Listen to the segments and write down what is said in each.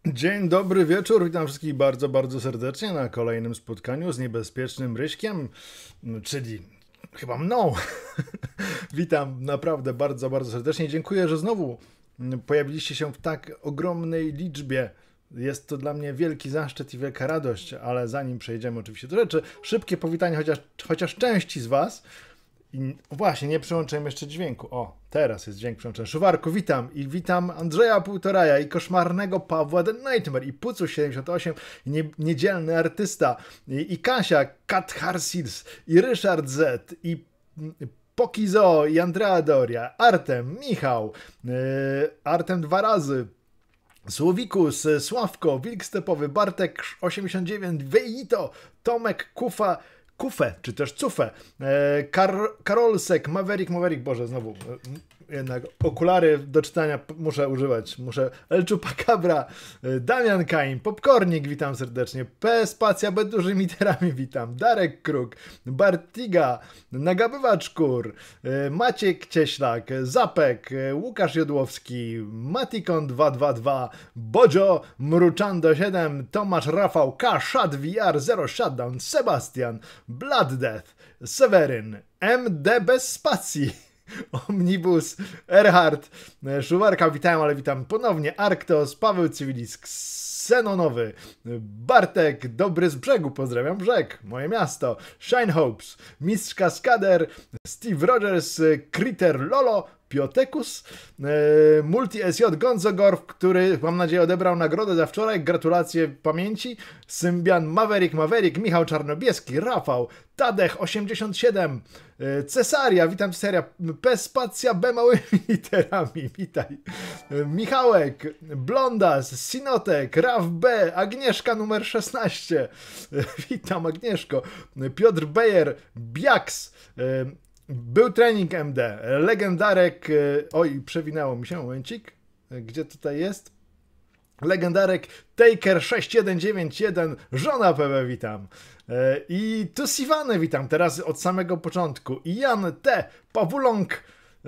Dzień dobry wieczór, witam wszystkich bardzo, bardzo serdecznie na kolejnym spotkaniu z niebezpiecznym Ryśkiem, czyli chyba mną. Witam naprawdę bardzo, bardzo serdecznie. Dziękuję, że znowu pojawiliście się w tak ogromnej liczbie. Jest to dla mnie wielki zaszczyt i wielka radość, ale zanim przejdziemy oczywiście do rzeczy, szybkie powitanie chociaż części z Was. I właśnie, nie przyłączyłem jeszcze dźwięku. O, teraz jest dźwięk przyłączony. Szuwarku, witam. I witam Andrzeja Półtoraja i koszmarnego Pawła The Nightmare i Pucu78 i niedzielny artysta i Kasia Kat Harsils i Ryszard Z i Pokizo i Andrea Doria, Artem, Michał, Artem dwa razy, Słowikus, Sławko, Wilk Stepowy, Bartek 89, Wejito, Tomek Kufa, Kufę, czy też Cufę, Karolsek, Maverick, Boże, znowu, jednak okulary do czytania muszę używać, El Chupacabra, Damian Kain, Popcornik, witam serdecznie, P Spacja B dużymi literami, witam, Darek Kruk, Bartiga, Nagabywacz Kur, Maciek Cieślak, Zapek, Łukasz Jodłowski, Matikon 222, Bodzio, Mruczando 7, Tomasz Rafał K, Shad VR 0 Shutdown, Sebastian, Blood Death, Seweryn, MD bez spacji, Omnibus, Erhard, Szuwarka, witam, ale witam ponownie, Arktos, Paweł Cywilisk, Xenonowy, Bartek, Dobry z Brzegu, pozdrawiam Brzeg, moje miasto, Shine Hopes, Mistrz Kaskader, Steve Rogers, Critter Lolo, Piotekus, Multi SJ Gonzogorf, który mam nadzieję odebrał nagrodę za wczoraj, gratulacje pamięci, Symbian Maverick, Michał Czarnobieski, Rafał, Tadech 87, Cesaria, witam Cesaria, P Spacja B małymi literami, witaj, Michałek, Blondas, Sinotek, Raf B, Agnieszka numer 16, witam Agnieszko, Piotr Bejer, Biaks, był trening MD, Legendarek, oj, przewinęło mi się, momencik, gdzie tutaj jest? Legendarek, Taker 6191, żona PB, witam. I Tusiwane, witam teraz od samego początku. I Jan T, Pawuląg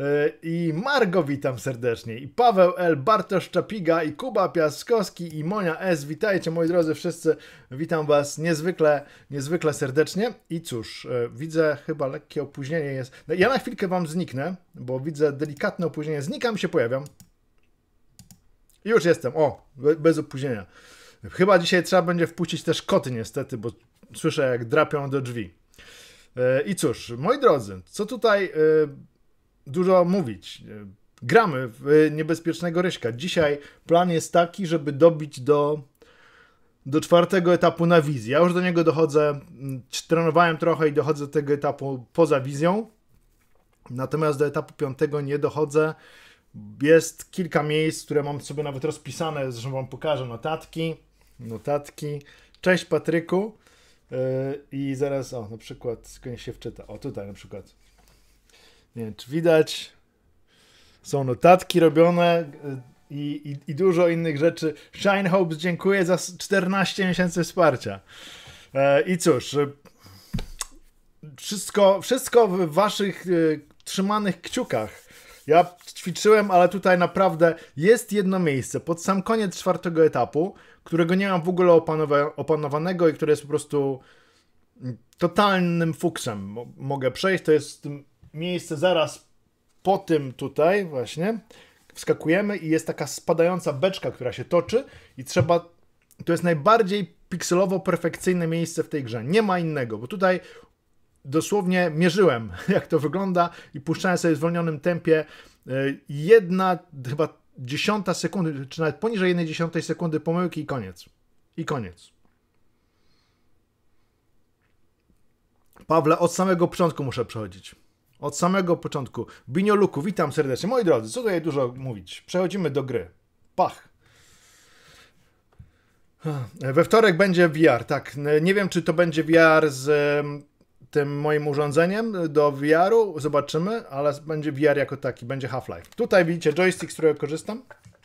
i Margo, witam serdecznie. I Paweł L, Bartosz Czapiga, i Kuba Piaskowski, i Monia S, witajcie moi drodzy wszyscy, witam was niezwykle serdecznie. I cóż, widzę chyba lekkie opóźnienie jest. Ja na chwilkę wam zniknę, bo widzę delikatne opóźnienie. Znikam i się pojawiam. Już jestem, bez opóźnienia. Chyba dzisiaj trzeba będzie wpuścić też koty niestety, bo słyszę jak drapią do drzwi. I cóż, moi drodzy, co tutaj dużo mówić. Gramy w niebezpiecznego Ryśka. Dzisiaj plan jest taki, żeby dobić do czwartego etapu na wizji. Ja już do niego dochodzę, trenowałem trochę i dochodzę do tego etapu poza wizją. Natomiast do etapu piątego nie dochodzę. Jest kilka miejsc, które mam sobie nawet rozpisane, zresztą wam pokażę notatki. Cześć Patryku. I zaraz, na przykład, skąd się wczyta. Tutaj na przykład. Nie wiem, czy widać. Są notatki robione i dużo innych rzeczy. Shine Hopes, dziękuję za 14 miesięcy wsparcia. I cóż, wszystko w waszych trzymanych kciukach. Ja ćwiczyłem, ale tutaj naprawdę jest jedno miejsce pod sam koniec czwartego etapu, którego nie mam w ogóle opanowanego i które jest po prostu totalnym fuksem. Mogę przejść, to jest miejsce zaraz po tym tutaj właśnie. Wskakujemy i jest taka spadająca beczka, która się toczy i to jest najbardziej pikselowo perfekcyjne miejsce w tej grze. Nie ma innego, bo tutaj dosłownie mierzyłem, jak to wygląda i puszczałem sobie w zwolnionym tempie chyba 1/10 sekundy, czy nawet poniżej 1/10 sekundy pomyłki i koniec. Pawle, od samego początku muszę przechodzić. Od samego początku. Binioluku, witam serdecznie. Moi drodzy, co tutaj dużo mówić? Przechodzimy do gry. Pach. We wtorek będzie VR, tak. Nie wiem, czy to będzie VR z tym moim urządzeniem do VR-u, zobaczymy, ale będzie VR jako taki, będzie Half-Life. Tutaj widzicie joystick, z którego korzystam.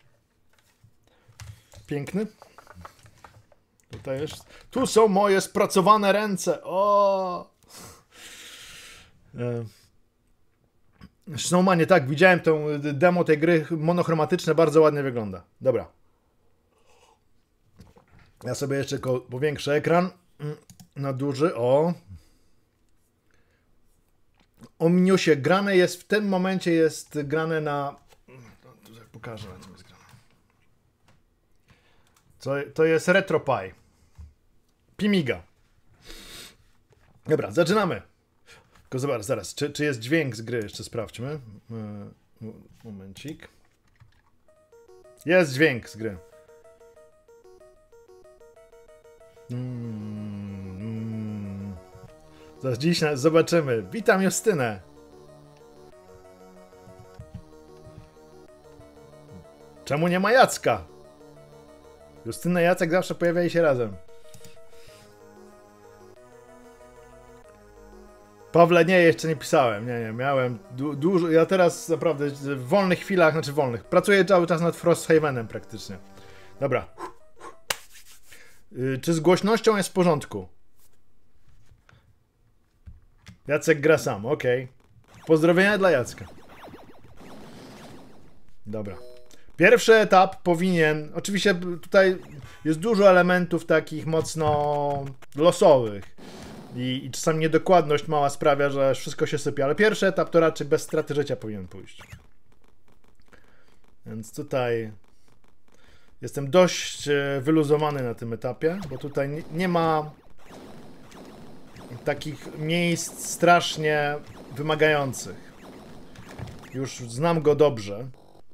Piękny. Tutaj jest. Tu są moje spracowane ręce. Snowmanie, tak, widziałem tą demo tej gry monochromatyczne, bardzo ładnie wygląda. Dobra. Ja sobie jeszcze powiększę ekran na duży. O Omniusie. Grane jest w tym momencie, jest grane na... Tutaj pokażę, na czym jest grane. To jest RetroPie. Pimiga. Dobra, zaczynamy. Tylko zobacz, zaraz, czy jest dźwięk z gry? Jeszcze sprawdźmy. Momencik. Jest dźwięk z gry. Zaraz dziś zobaczymy. Witam Justynę. Czemu nie ma Jacka? Justyna i Jacek zawsze pojawiają się razem. Pawle, nie, jeszcze nie pisałem. Nie, miałem dużo. Ja teraz naprawdę w wolnych chwilach, znaczy wolnych, pracuję cały czas nad Frosthavenem praktycznie. Dobra. Czy z głośnością jest w porządku? Jacek gra sam, okej. Pozdrowienia dla Jacka. Dobra. Pierwszy etap powinien... Oczywiście tutaj jest dużo elementów takich mocno losowych. I czasami niedokładność mała sprawia, że wszystko się sypie. Ale pierwszy etap to raczej bez straty życia powinien pójść. Więc tutaj... Jestem dość wyluzowany na tym etapie, bo tutaj nie ma takich miejsc strasznie wymagających. Już znam go dobrze.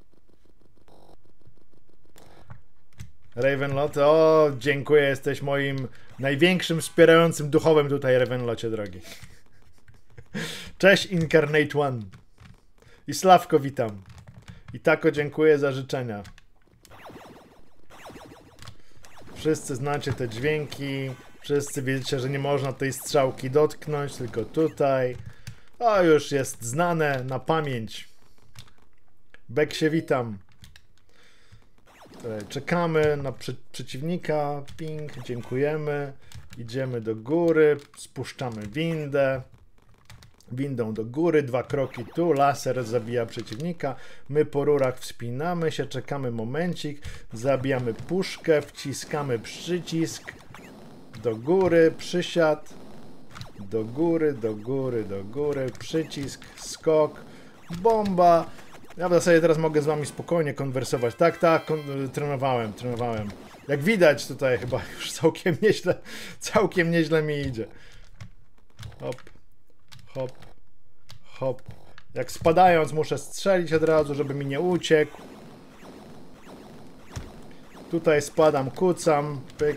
Ravenlot, o, dziękuję, jesteś moim największym wspierającym duchowym tutaj, Ravenlocie, drogi. Cześć, Incarnate One. I Sławko, witam. I Tako, dziękuję za życzenia. Wszyscy znacie te dźwięki, wszyscy wiecie, że nie można tej strzałki dotknąć, tylko tutaj. O, już jest znane na pamięć. Beksie, witam. Czekamy na przeciwnika. Ping, dziękujemy. Idziemy do góry, spuszczamy windę. Windą do góry, 2 kroki tu, laser zabija przeciwnika. My po rurach wspinamy się, czekamy momencik. Zabijamy puszkę, wciskamy przycisk. Do góry, przysiad. Do góry, do góry, do góry. Przycisk, skok, bomba. Ja w zasadzie teraz mogę z wami spokojnie konwersować. Tak, trenowałem. Jak widać tutaj chyba już całkiem nieźle mi idzie. Hop, hop, hop. Jak spadając muszę strzelić od razu, żeby mi nie uciekł. Tutaj spadam, kucam, pyk.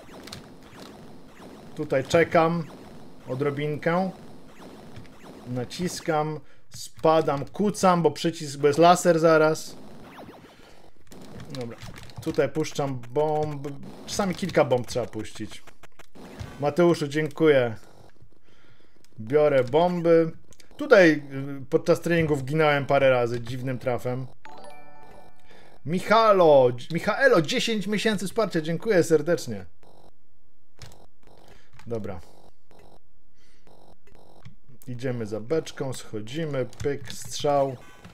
Tutaj czekam odrobinkę. Naciskam. Spadam, kucam, bo jest laser zaraz. Dobra. Tutaj puszczam bomb. Czasami kilka bomb trzeba puścić. Mateuszu, dziękuję. Biorę bomby. Tutaj podczas treningów ginąłem parę razy dziwnym trafem. Michaelo, 10 miesięcy wsparcia. Dziękuję serdecznie. Dobra. Idziemy za beczką, schodzimy, pyk, strzał.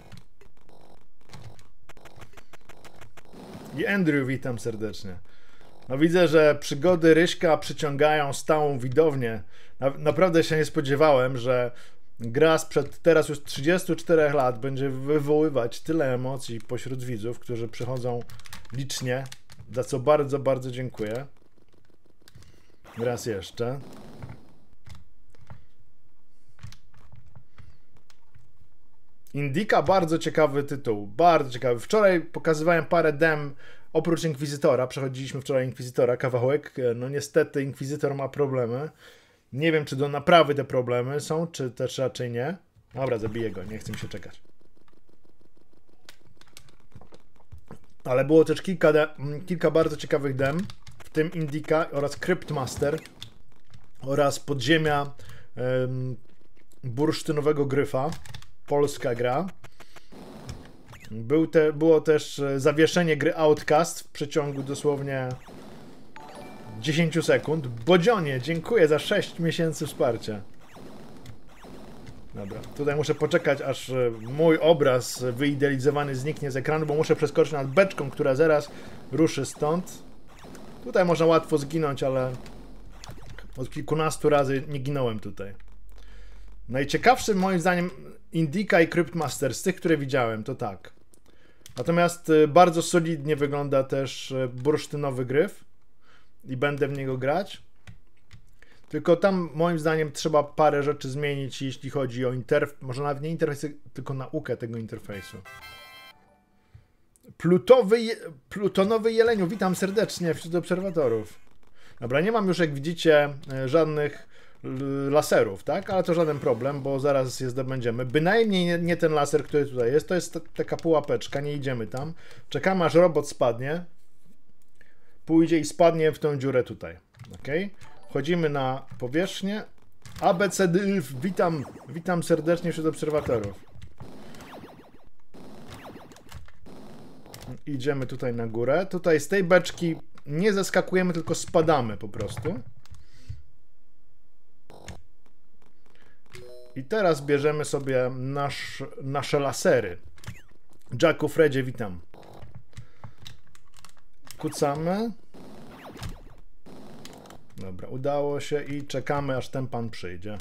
I Andrew, witam serdecznie. No widzę, że przygody Ryśka przyciągają stałą widownię. Naprawdę się nie spodziewałem, że gra sprzed teraz już 34 lat będzie wywoływać tyle emocji pośród widzów, którzy przychodzą licznie, za co bardzo, bardzo dziękuję. Raz jeszcze. Indica, bardzo ciekawy tytuł, bardzo ciekawy. Wczoraj pokazywałem parę dem, oprócz Inkwizytora, przechodziliśmy wczoraj Inkwizytora, kawałek, no niestety Inkwizytor ma problemy. Nie wiem, czy do naprawy te problemy są, czy też raczej nie. Dobra, zabiję go, nie chcę mi się czekać. Ale było też kilka bardzo ciekawych dem, w tym Indica oraz Cryptmaster oraz Podziemia Bursztynowego Gryfa. Polska gra. Było też zawieszenie gry Outcast w przeciągu dosłownie 10 sekund. Bodzionie, dziękuję za 6 miesięcy wsparcia. Dobra, tutaj muszę poczekać, aż mój obraz wyidealizowany zniknie z ekranu, bo muszę przeskoczyć nad beczką, która zaraz ruszy stąd. Tutaj można łatwo zginąć, ale od kilkunastu razy nie ginąłem tutaj. Najciekawszy moim zdaniem Indica i Cryptmaster z tych, które widziałem, to tak. Natomiast bardzo solidnie wygląda też bursztynowy gryf i będę w niego grać. Tylko tam moim zdaniem trzeba parę rzeczy zmienić, jeśli chodzi o interfejs, może nawet nie interfejs, tylko naukę tego interfejsu. Plutonowy jeleniu, witam serdecznie wśród obserwatorów. Dobra, nie mam już, jak widzicie, żadnych laserów, tak? Ale to żaden problem, bo zaraz je zdobędziemy. Bynajmniej nie ten laser, który tutaj jest. To jest taka pułapeczka, nie idziemy tam. Czekamy, aż robot spadnie. Pójdzie i spadnie w tą dziurę tutaj. Ok? Wchodzimy na powierzchnię. ABCD, witam serdecznie wśród obserwatorów. Idziemy tutaj na górę. Tutaj z tej beczki nie zeskakujemy, tylko spadamy po prostu. I teraz bierzemy sobie nasze lasery. Jacku, Fredzie, witam. Kucamy. Dobra, udało się i czekamy, aż ten pan przyjdzie.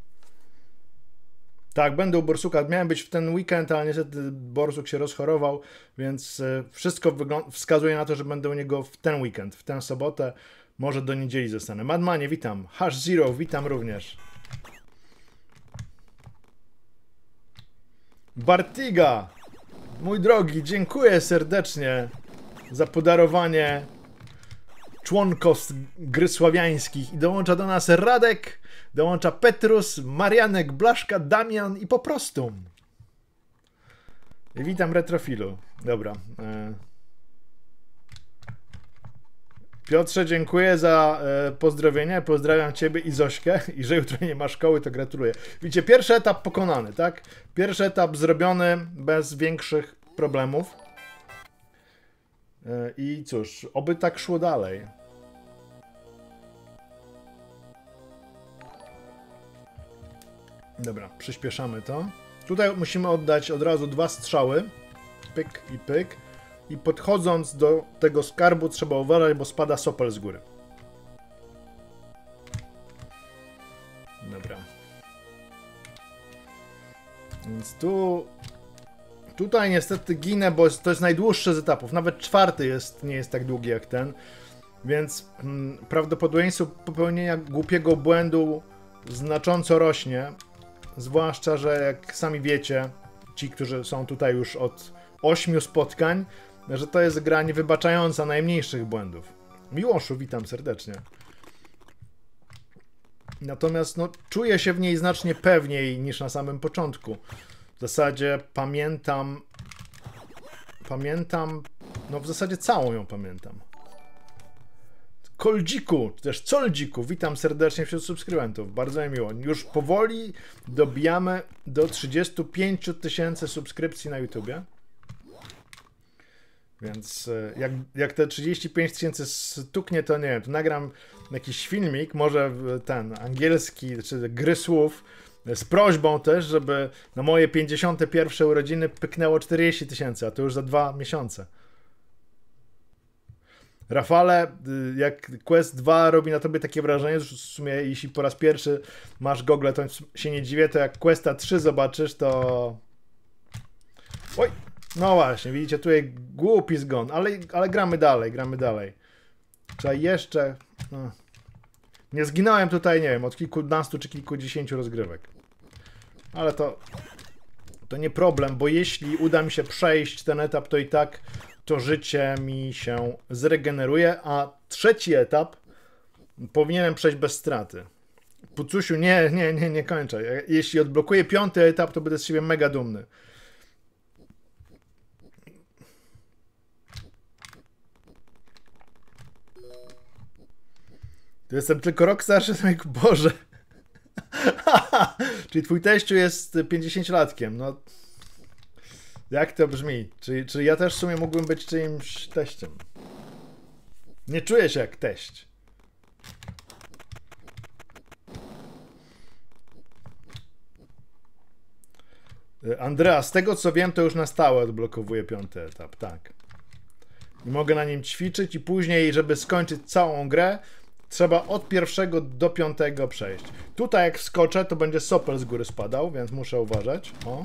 Tak, będę u Borsuka. Miałem być w ten weekend, ale niestety Borsuk się rozchorował, więc wszystko wskazuje na to, że będę u niego w ten weekend, w tę sobotę. Może do niedzieli zostanę. Madmanie, witam. Hash Zero, witam również. Bartiga, mój drogi, dziękuję serdecznie za podarowanie członkostw gry sławiańskich. I dołącza do nas Radek, dołącza Petrus, Marianek, Blaszka, Damian i po prostu. Witam Retrofilu. Dobra. Piotrze, dziękuję za pozdrowienie. Pozdrawiam Ciebie i Zośkę. I że jutro nie ma szkoły, to gratuluję. Widzicie, pierwszy etap pokonany, tak? Pierwszy etap zrobiony bez większych problemów. I cóż, oby tak szło dalej. Dobra, przyspieszamy to. Tutaj musimy oddać od razu 2 strzały. Pyk i pyk. I podchodząc do tego skarbu trzeba uważać, bo spada sopel z góry. Dobra. Więc tutaj niestety ginę, bo to jest najdłuższy z etapów. Nawet 4. nie jest tak długi jak ten. Więc prawdopodobieństwo popełnienia głupiego błędu znacząco rośnie. Zwłaszcza, że jak sami wiecie, ci, którzy są tutaj już od 8 spotkań, że to jest gra niewybaczająca najmniejszych błędów. Miłoszu, witam serdecznie. Natomiast no, czuję się w niej znacznie pewniej niż na samym początku. W zasadzie pamiętam, no w zasadzie całą ją pamiętam. Koldziku, czy też Coldziku, witam serdecznie wśród subskrybentów, bardzo mi miło. Już powoli dobijamy do 35 000 subskrypcji na YouTubie. Więc jak te 35 000 stuknie, to nie wiem, to nagram jakiś filmik, może ten angielski, czy gry słów, z prośbą też, żeby na moje 51 urodziny pyknęło 40 000, a to już za 2 miesiące. Rafale, jak Quest 2 robi na tobie takie wrażenie, że w sumie jeśli po raz pierwszy masz gogle, to się nie dziwię, to jak Questa 3 zobaczysz, to... Oj! No właśnie, widzicie, tutaj głupi zgon, ale gramy dalej. Trzeba jeszcze... No. Nie zginąłem tutaj, nie wiem, od kilkunastu czy kilkudziesięciu rozgrywek. Ale to nie problem, bo jeśli uda mi się przejść ten etap, to i tak to życie mi się zregeneruje, a 3. etap powinienem przejść bez straty. Pucusiu, nie kończę. Jeśli odblokuję 5. etap, to będę z siebie mega dumny. To jestem tylko rok starszy, Boże. Czyli twój teściu jest 50-latkiem. No, jak to brzmi? Czy ja też w sumie mógłbym być czyimś teściem? Nie czuję się jak teść. Andrea, z tego co wiem, to już na stałe odblokowuje 5. etap, tak. i mogę na nim ćwiczyć i później, żeby skończyć całą grę, trzeba od 1 do 5 przejść. Tutaj jak wskoczę, to będzie sopel z góry spadał, więc muszę uważać. O.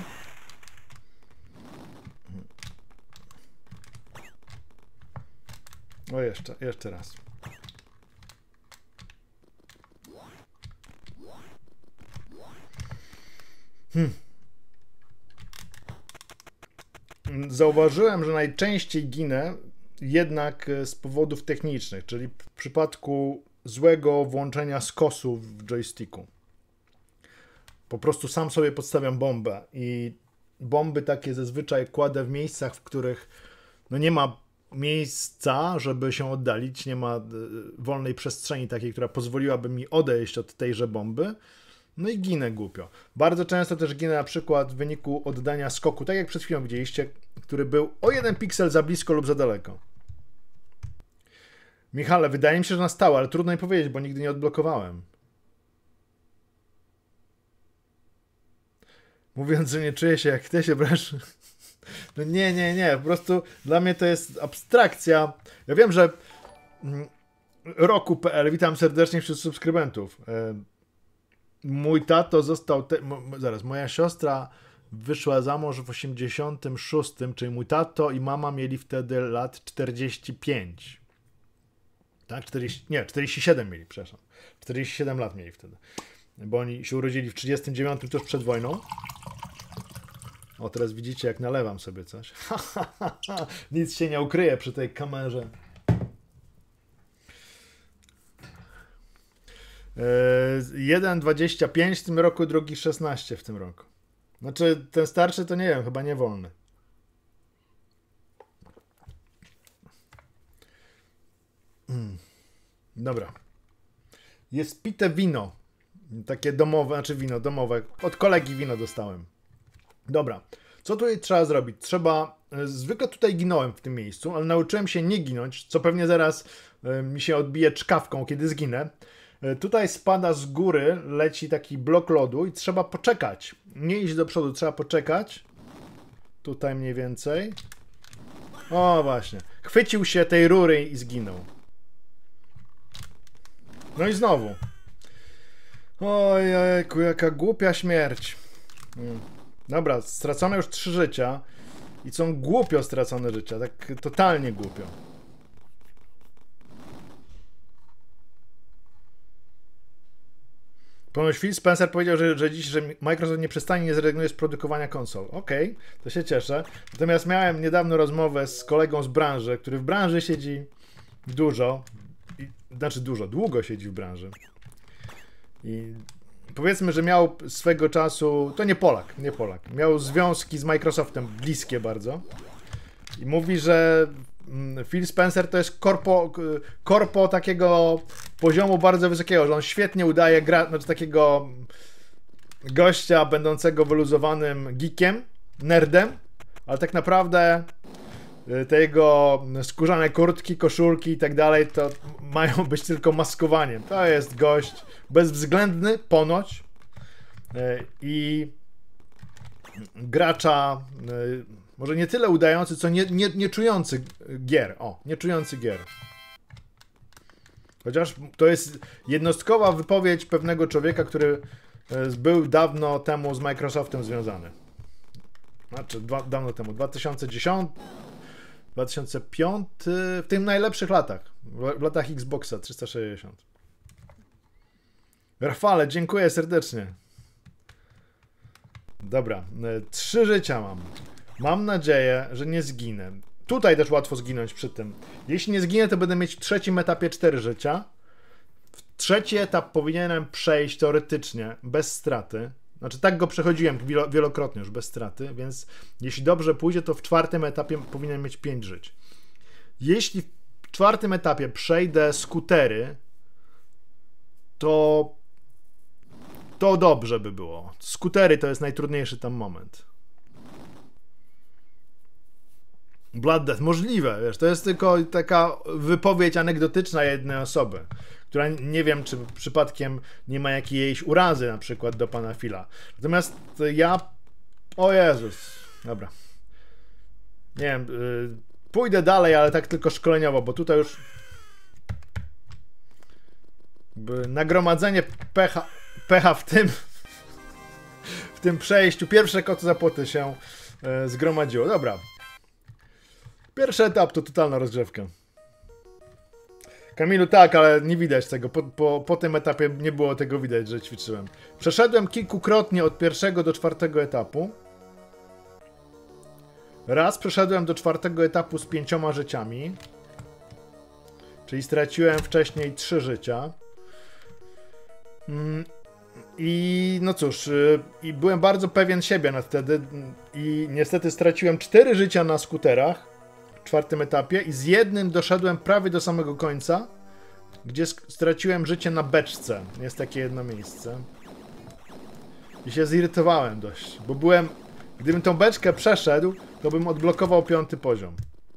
O, jeszcze raz. Zauważyłem, że najczęściej ginę jednak z powodów technicznych, czyli w przypadku złego włączenia skosu w joysticku. Po prostu sam sobie podstawiam bombę i bomby takie zazwyczaj kładę w miejscach, w których no nie ma miejsca, żeby się oddalić, nie ma wolnej przestrzeni takiej, która pozwoliłaby mi odejść od tejże bomby. No i ginę głupio. Bardzo często też ginę na przykład w wyniku oddania skoku, tak jak przed chwilą widzieliście, który był o 1 piksel za blisko lub za daleko. Michale, wydaje mi się, że na stałe, ale trudno mi powiedzieć, bo nigdy nie odblokowałem. Mówiąc, że nie czuję się jak ty się brasz. No nie, po prostu dla mnie to jest abstrakcja. Ja wiem, że Roku.pl, witam serdecznie wśród subskrybentów. Mój tato został, moja siostra wyszła za mąż w 86, czyli mój tato i mama mieli wtedy lat 45. Tak? 47 mieli, przepraszam. 47 lat mieli wtedy. Bo oni się urodzili w 39, tuż przed wojną. O, teraz widzicie, jak nalewam sobie coś. Nic się nie ukryje przy tej kamerze. 1,25 w tym roku, drugi 16 w tym roku. Znaczy, ten starszy to nie wiem, chyba nie wolny. Dobra. Jest pite wino. Takie domowe, znaczy wino domowe. Od kolegi wino dostałem. Dobra. Co tutaj trzeba zrobić? Zwykle tutaj ginąłem w tym miejscu, ale nauczyłem się nie ginąć, co pewnie zaraz mi się odbije czkawką, kiedy zginę. Tutaj spada z góry, leci taki blok lodu i trzeba poczekać. Nie iść do przodu, trzeba poczekać. Tutaj mniej więcej. O, właśnie. Chwycił się tej rury i zginął. No i znowu. Ojejku, jaka głupia śmierć. Dobra, stracone już 3 życia. I są głupio stracone życia, tak totalnie głupio. Ponoć Phil Spencer powiedział, że dziś, że Microsoft nie przestanie, nie zrezygnuje z produkowania konsol. Okej, to się cieszę. Natomiast miałem niedawno rozmowę z kolegą z branży, który w branży siedzi dużo. Długo siedzi w branży. I powiedzmy, że miał swego czasu, to nie Polak, miał związki z Microsoftem bliskie bardzo. I mówi, że Phil Spencer to jest korpo takiego poziomu bardzo wysokiego, że on świetnie udaje znaczy takiego gościa będącego wyluzowanym geekiem, nerdem, ale tak naprawdę te jego skórzane kurtki, koszulki i tak dalej to mają być tylko maskowaniem. To jest gość bezwzględny, ponoć, i gracza może nie tyle udający, co nie czujący gier. Nie czujący gier. Chociaż to jest jednostkowa wypowiedź pewnego człowieka, który był dawno temu z Microsoftem związany. Znaczy dawno temu, 2010, 2005, w tym najlepszych latach. W latach Xboxa 360. Rafale, dziękuję serdecznie. Dobra, 3 życia mam. Mam nadzieję, że nie zginę. Tutaj też łatwo zginąć przy tym. Jeśli nie zginę, to będę mieć w trzecim etapie 4 życia. W trzeci etap powinienem przejść teoretycznie bez straty. Znaczy tak go przechodziłem wielokrotnie już bez straty, więc jeśli dobrze pójdzie, to w 4. etapie powinienem mieć 5 żyć. Jeśli w 4. etapie przejdę skutery, to dobrze by było. Skutery to jest najtrudniejszy tam moment. Blood Death, możliwe, wiesz, to jest tylko taka wypowiedź anegdotyczna jednej osoby, która nie wiem, czy przypadkiem nie ma jakiejś urazy na przykład do pana Phila. Natomiast ja... O Jezus. Dobra. Nie wiem, Pójdę dalej, ale tak tylko szkoleniowo, bo tutaj już nagromadzenie pecha w tym przejściu. Pierwsze koty za płoty się zgromadziło. Dobra. Pierwszy etap to totalna rozgrzewka. Kamilu, tak, ale nie widać tego. Po tym etapie nie było tego widać, że ćwiczyłem. Przeszedłem kilkukrotnie od pierwszego do czwartego etapu. Raz przeszedłem do czwartego etapu z 5 życiami. Czyli straciłem wcześniej 3 życia. I no cóż, i byłem bardzo pewien siebie na wtedy. I niestety straciłem 4 życia na skuterach w czwartym etapie. I z jednym doszedłem prawie do samego końca, gdzie straciłem życie na beczce. Jest takie jedno miejsce. I się zirytowałem dość, bo gdybym tą beczkę przeszedł, to bym odblokował 5. poziom.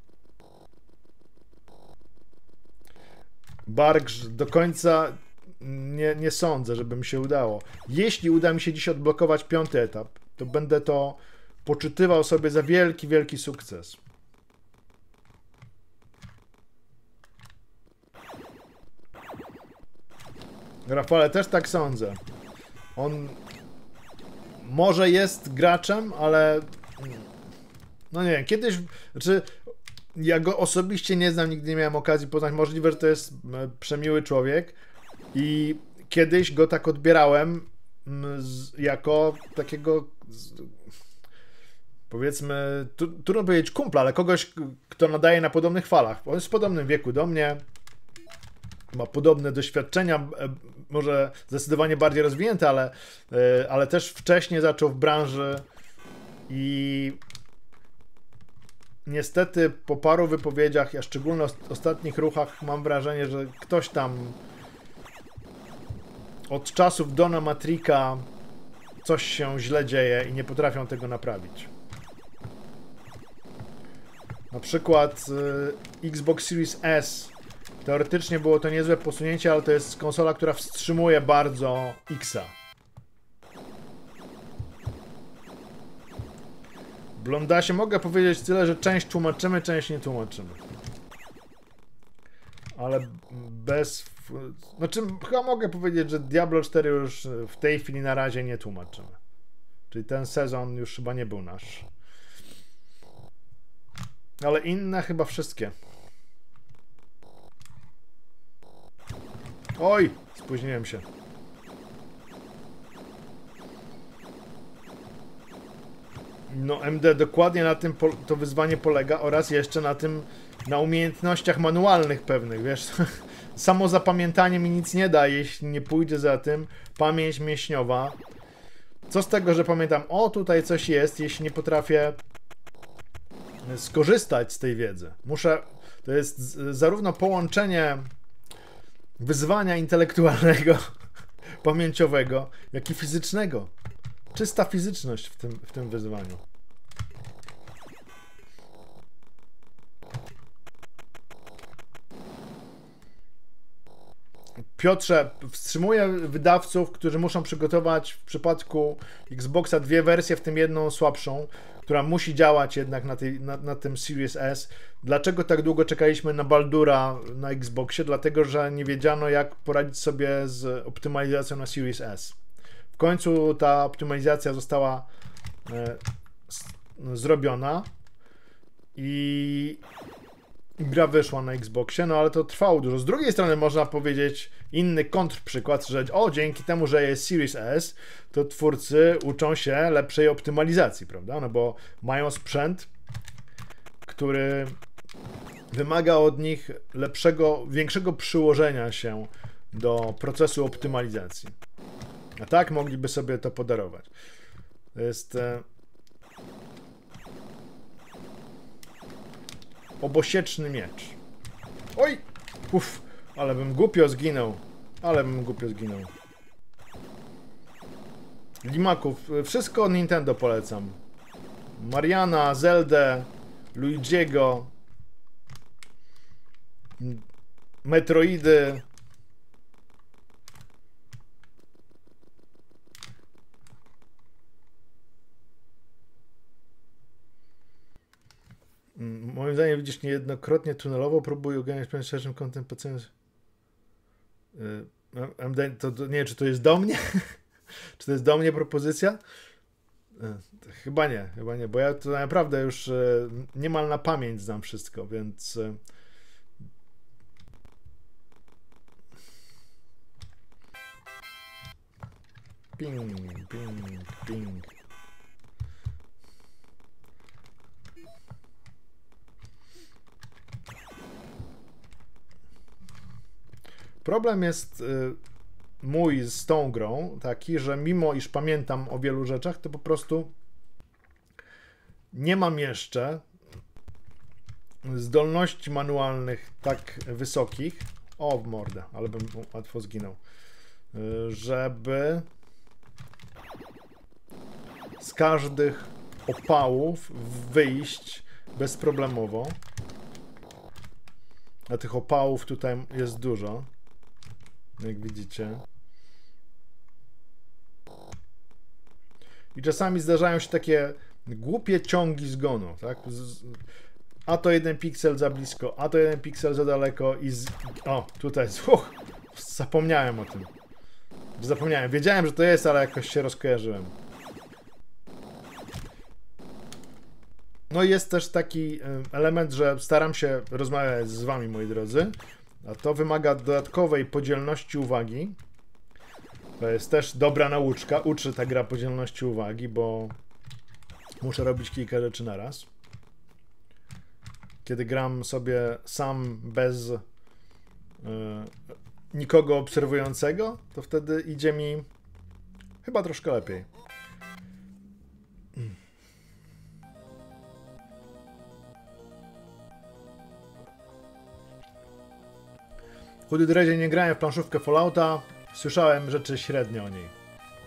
Bargrz do końca nie sądzę, żeby mi się udało. Jeśli uda mi się dziś odblokować 5. etap, to będę to poczytywał sobie za wielki, wielki sukces. Rafale, też tak sądzę. On może jest graczem, ale no nie wiem, kiedyś, znaczy ja go osobiście nie znam, nigdy nie miałem okazji poznać. Możliwe, że to jest przemiły człowiek i kiedyś go tak odbierałem jako takiego, powiedzmy, trudno powiedzieć kumpla, ale kogoś, kto nadaje na podobnych falach. On jest w podobnym wieku do mnie, ma podobne doświadczenia, może zdecydowanie bardziej rozwinięte, ale też wcześniej zaczął w branży i niestety po paru wypowiedziach, a szczególnie ostatnich ruchach, mam wrażenie, że ktoś tam od czasów Dona Matrika coś się źle dzieje i nie potrafią tego naprawić. Na przykład Xbox Series S. Teoretycznie było to niezłe posunięcie, ale to jest konsola, która wstrzymuje bardzo X'a. Blondasie mogę powiedzieć tyle, że część tłumaczymy, część nie tłumaczymy. Ale bez... Znaczy, chyba mogę powiedzieć, że Diablo 4 już w tej chwili na razie nie tłumaczymy. Czyli ten sezon już chyba nie był nasz. Ale inne chyba wszystkie. Oj, spóźniłem się. No MD, dokładnie na tym to wyzwanie polega oraz jeszcze na umiejętnościach manualnych pewnych, wiesz. Samo zapamiętanie mi nic nie da, jeśli nie pójdzie za tym pamięć mięśniowa. Co z tego, że pamiętam, o tutaj coś jest, jeśli nie potrafię skorzystać z tej wiedzy. To jest zarówno połączenie wyzwania intelektualnego, pamięciowego, jak i fizycznego. Czysta fizyczność w tym wyzwaniu. Piotrze, wstrzymuję wydawców, którzy muszą przygotować w przypadku Xboxa 2 wersje, w tym jedną słabszą, która musi działać jednak na tym Series S. Dlaczego tak długo czekaliśmy na Baldura na Xboxie? Dlatego, że nie wiedziano, jak poradzić sobie z optymalizacją na Series S. W końcu ta optymalizacja została zrobiona i gra wyszła na Xboxie, no ale to trwało dużo. Z drugiej strony można powiedzieć inny kontrprzykład, że dzięki temu, że jest Series S, to twórcy uczą się lepszej optymalizacji, prawda? No bo mają sprzęt, który wymaga od nich większego przyłożenia się do procesu optymalizacji. A tak mogliby sobie to podarować. To jest obosieczny miecz. Oj! Uff, ale bym głupio zginął. Limaków. Wszystko Nintendo polecam. Mariana, Zeldę, Luigiego, Metroidy. Moim moim zdaniem widzisz niejednokrotnie tunelowo próbuję ogarniać pewien szerszym kątem pacjent. To nie wiem, czy to jest do mnie? Czy to jest do mnie propozycja? Chyba nie, bo ja to naprawdę już niemal na pamięć znam wszystko, więc ping, ping, ping. Problem jest mój z tą grą taki, że mimo iż pamiętam o wielu rzeczach, to po prostu nie mam jeszcze zdolności manualnych tak wysokich, o w mordę, ale bym łatwo zginął, żeby z każdych opałów wyjść bezproblemowo. A tych opałów tutaj jest dużo, jak widzicie. I czasami zdarzają się takie głupie ciągi zgonu, tak? A to jeden piksel za blisko, a to jeden piksel za daleko i o, tutaj zapomniałem o tym. Zapomniałem. Wiedziałem, że to jest, ale jakoś się rozkojarzyłem. No i jest też taki element, że staram się rozmawiać z wami, moi drodzy, a to wymaga dodatkowej podzielności uwagi. To jest też dobra nauczka. Uczy ta gra podzielności uwagi, bo muszę robić kilka rzeczy naraz. Kiedy gram sobie sam bez nikogo obserwującego, to wtedy idzie mi chyba troszkę lepiej. Chudy Drezie, nie grałem w planszówkę Fallouta. Słyszałem rzeczy średnio o niej.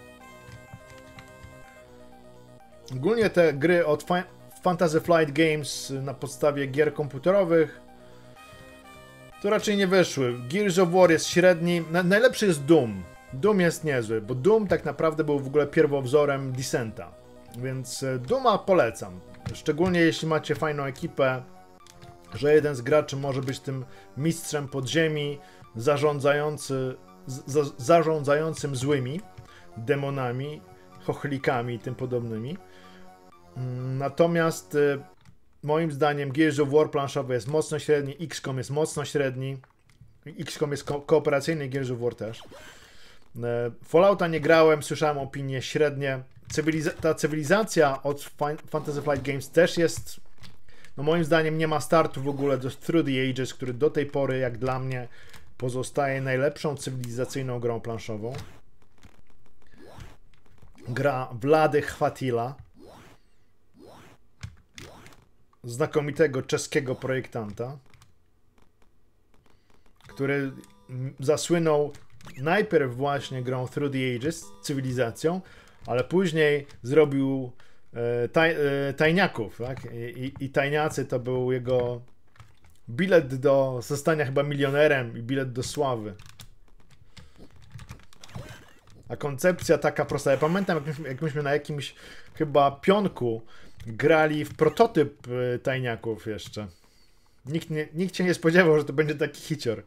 Ogólnie te gry od Fantasy Flight Games na podstawie gier komputerowych to raczej nie wyszły. Gears of War jest średni. Najlepszy jest Doom. Doom jest niezły, bo Doom tak naprawdę był w ogóle pierwowzorem Descenta. Więc Dooma polecam. Szczególnie jeśli macie fajną ekipę, że jeden z graczy może być tym mistrzem podziemi, zarządzającym złymi demonami, chochlikami i tym podobnymi. Natomiast moim zdaniem Gears of War planszowy jest mocno średni, XCOM jest mocno średni, XCOM jest kooperacyjny, Gears of War też. Fallouta nie grałem, słyszałem opinie średnie. Ta cywilizacja od Fantasy Flight Games też jest, no moim zdaniem nie ma startu w ogóle do Through the Ages, który do tej pory, jak dla mnie, pozostaje najlepszą cywilizacyjną grą planszową. Gra Vlady Chwatila, znakomitego czeskiego projektanta, który zasłynął najpierw właśnie grą Through the Ages, cywilizacją, ale później zrobił tajniaków, tak? I tajniacy to był jego bilet do zostania chyba milionerem i bilet do sławy. A koncepcja taka prosta. Ja pamiętam, jak myśmy na jakimś chyba pionku grali w prototyp tajniaków jeszcze. Nikt się nie spodziewał, że to będzie taki hicior.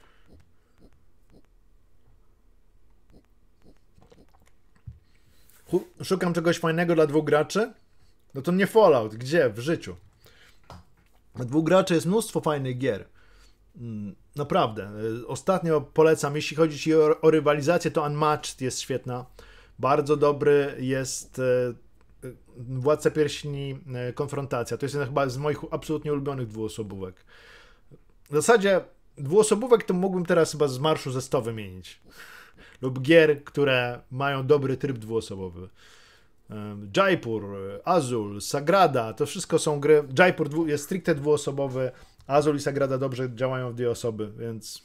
Szukam czegoś fajnego dla dwóch graczy? No to nie Fallout. Gdzie? W życiu. Dla dwóch graczy jest mnóstwo fajnych gier. Naprawdę. Ostatnio polecam. Jeśli chodzi o rywalizację, to Unmatched jest świetna. Bardzo dobry jest Władca Pierścieni Konfrontacja. To jest jedna chyba z moich absolutnie ulubionych dwuosobówek. W zasadzie dwuosobówek to mógłbym teraz chyba z Marszu ze 100 wymienić. Lub gier, które mają dobry tryb dwuosobowy. Jaipur, Azul, Sagrada, to wszystko są gry. Jaipur jest stricte dwuosobowy, Azul i Sagrada dobrze działają w dwie osoby, więc...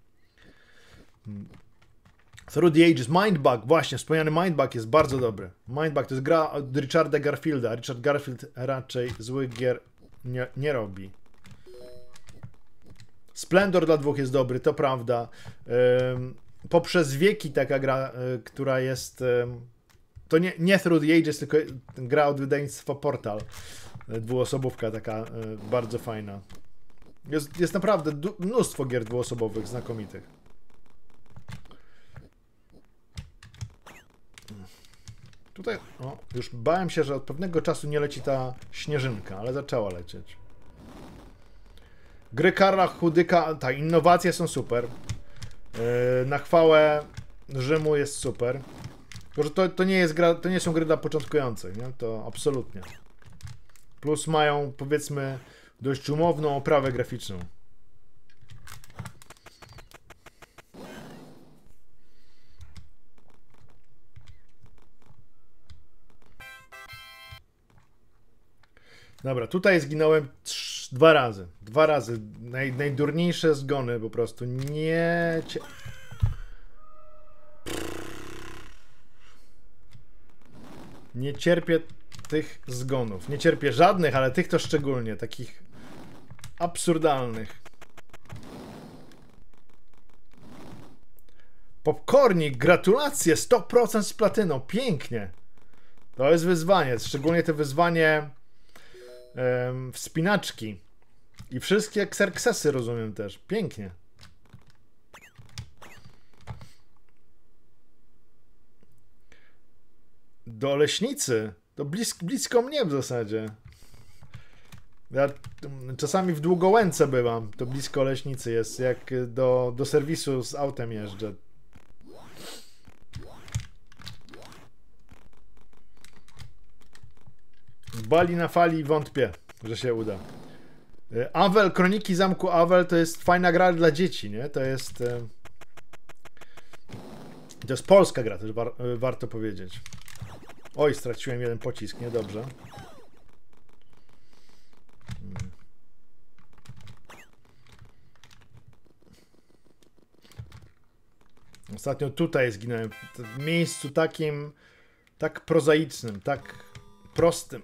Through the Ages, Mindbug, właśnie, wspomniany Mindbug jest bardzo dobry. Mindbug to jest gra od Richarda Garfielda. Richard Garfield raczej złych gier nie robi. Splendor dla dwóch jest dobry, to prawda. Poprzez wieki taka gra, która jest... To nie Through the Ages, tylko gra od wydawnictwa Portal. dwuosobówka taka bardzo fajna. Jest naprawdę mnóstwo gier dwuosobowych znakomitych. Tutaj, o, już bałem się, że od pewnego czasu nie leci ta śnieżynka, ale zaczęła lecieć. Gry Karla Chudyka, tak, innowacje są super. Na chwałę Rzymu jest super. Tylko, że to nie jest gra, to nie są gry dla początkujących, nie? To absolutnie. Plus mają, powiedzmy, dość umowną oprawę graficzną. Dobra, tutaj zginąłem 2 razy. 2 razy. Najdurniejsze zgony po prostu. Nie... Nie cierpię tych zgonów. Nie cierpię żadnych, ale tych to szczególnie. Takich absurdalnych. Popcornik, gratulacje! 100% z platyną. Pięknie. To jest wyzwanie. Szczególnie to wyzwanie wspinaczki. I wszystkie Xerxesy rozumiem też. Pięknie. Do Leśnicy. To blisko mnie w zasadzie. Ja czasami w Długołęce bywam. To blisko Leśnicy jest. Jak do serwisu z autem jeżdżę. Bali na fali wątpię, że się uda. Awel, Kroniki Zamku Awel to jest fajna gra dla dzieci, nie? To jest polska gra, też warto powiedzieć. Oj, straciłem jeden pocisk, niedobrze. Ostatnio tutaj zginąłem, w miejscu takim, tak prozaicznym, tak prostym,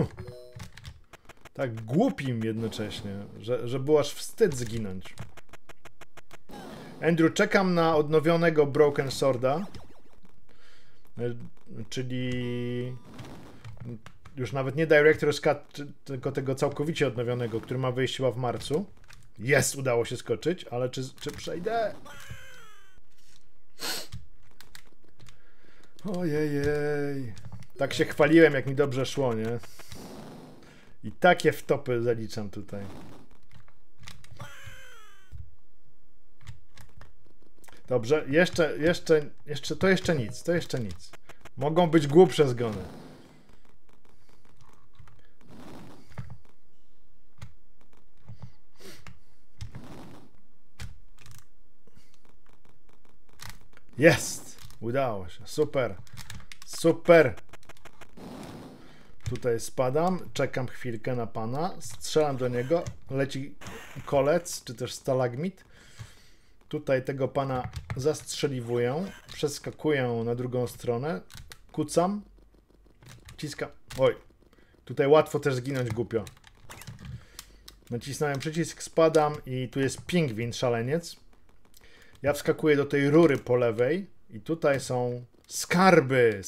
tak głupim jednocześnie, że było aż wstyd zginąć. Andrew, czekam na odnowionego Broken Sworda, czyli już nawet nie Director's Cut, tylko tego całkowicie odnowionego, który ma wyjść chyba w marcu. Jest, udało się skoczyć, ale czy przejdę? Ojej. Tak się chwaliłem, jak mi dobrze szło, nie? I takie wtopy zaliczam tutaj. Dobrze, to jeszcze nic. Mogą być głupsze zgony. Jest! Udało się. Super. Super. Tutaj spadam, czekam chwilkę na pana, strzelam do niego, leci kolec, czy też stalagmit. Tutaj tego pana zastrzeliwuję, przeskakuję na drugą stronę, kucam, wciskam. Oj, tutaj łatwo też zginąć głupio. Nacisnąłem przycisk, spadam i tu jest pingwin, szaleniec. Ja wskakuję do tej rury po lewej i tutaj są skarby.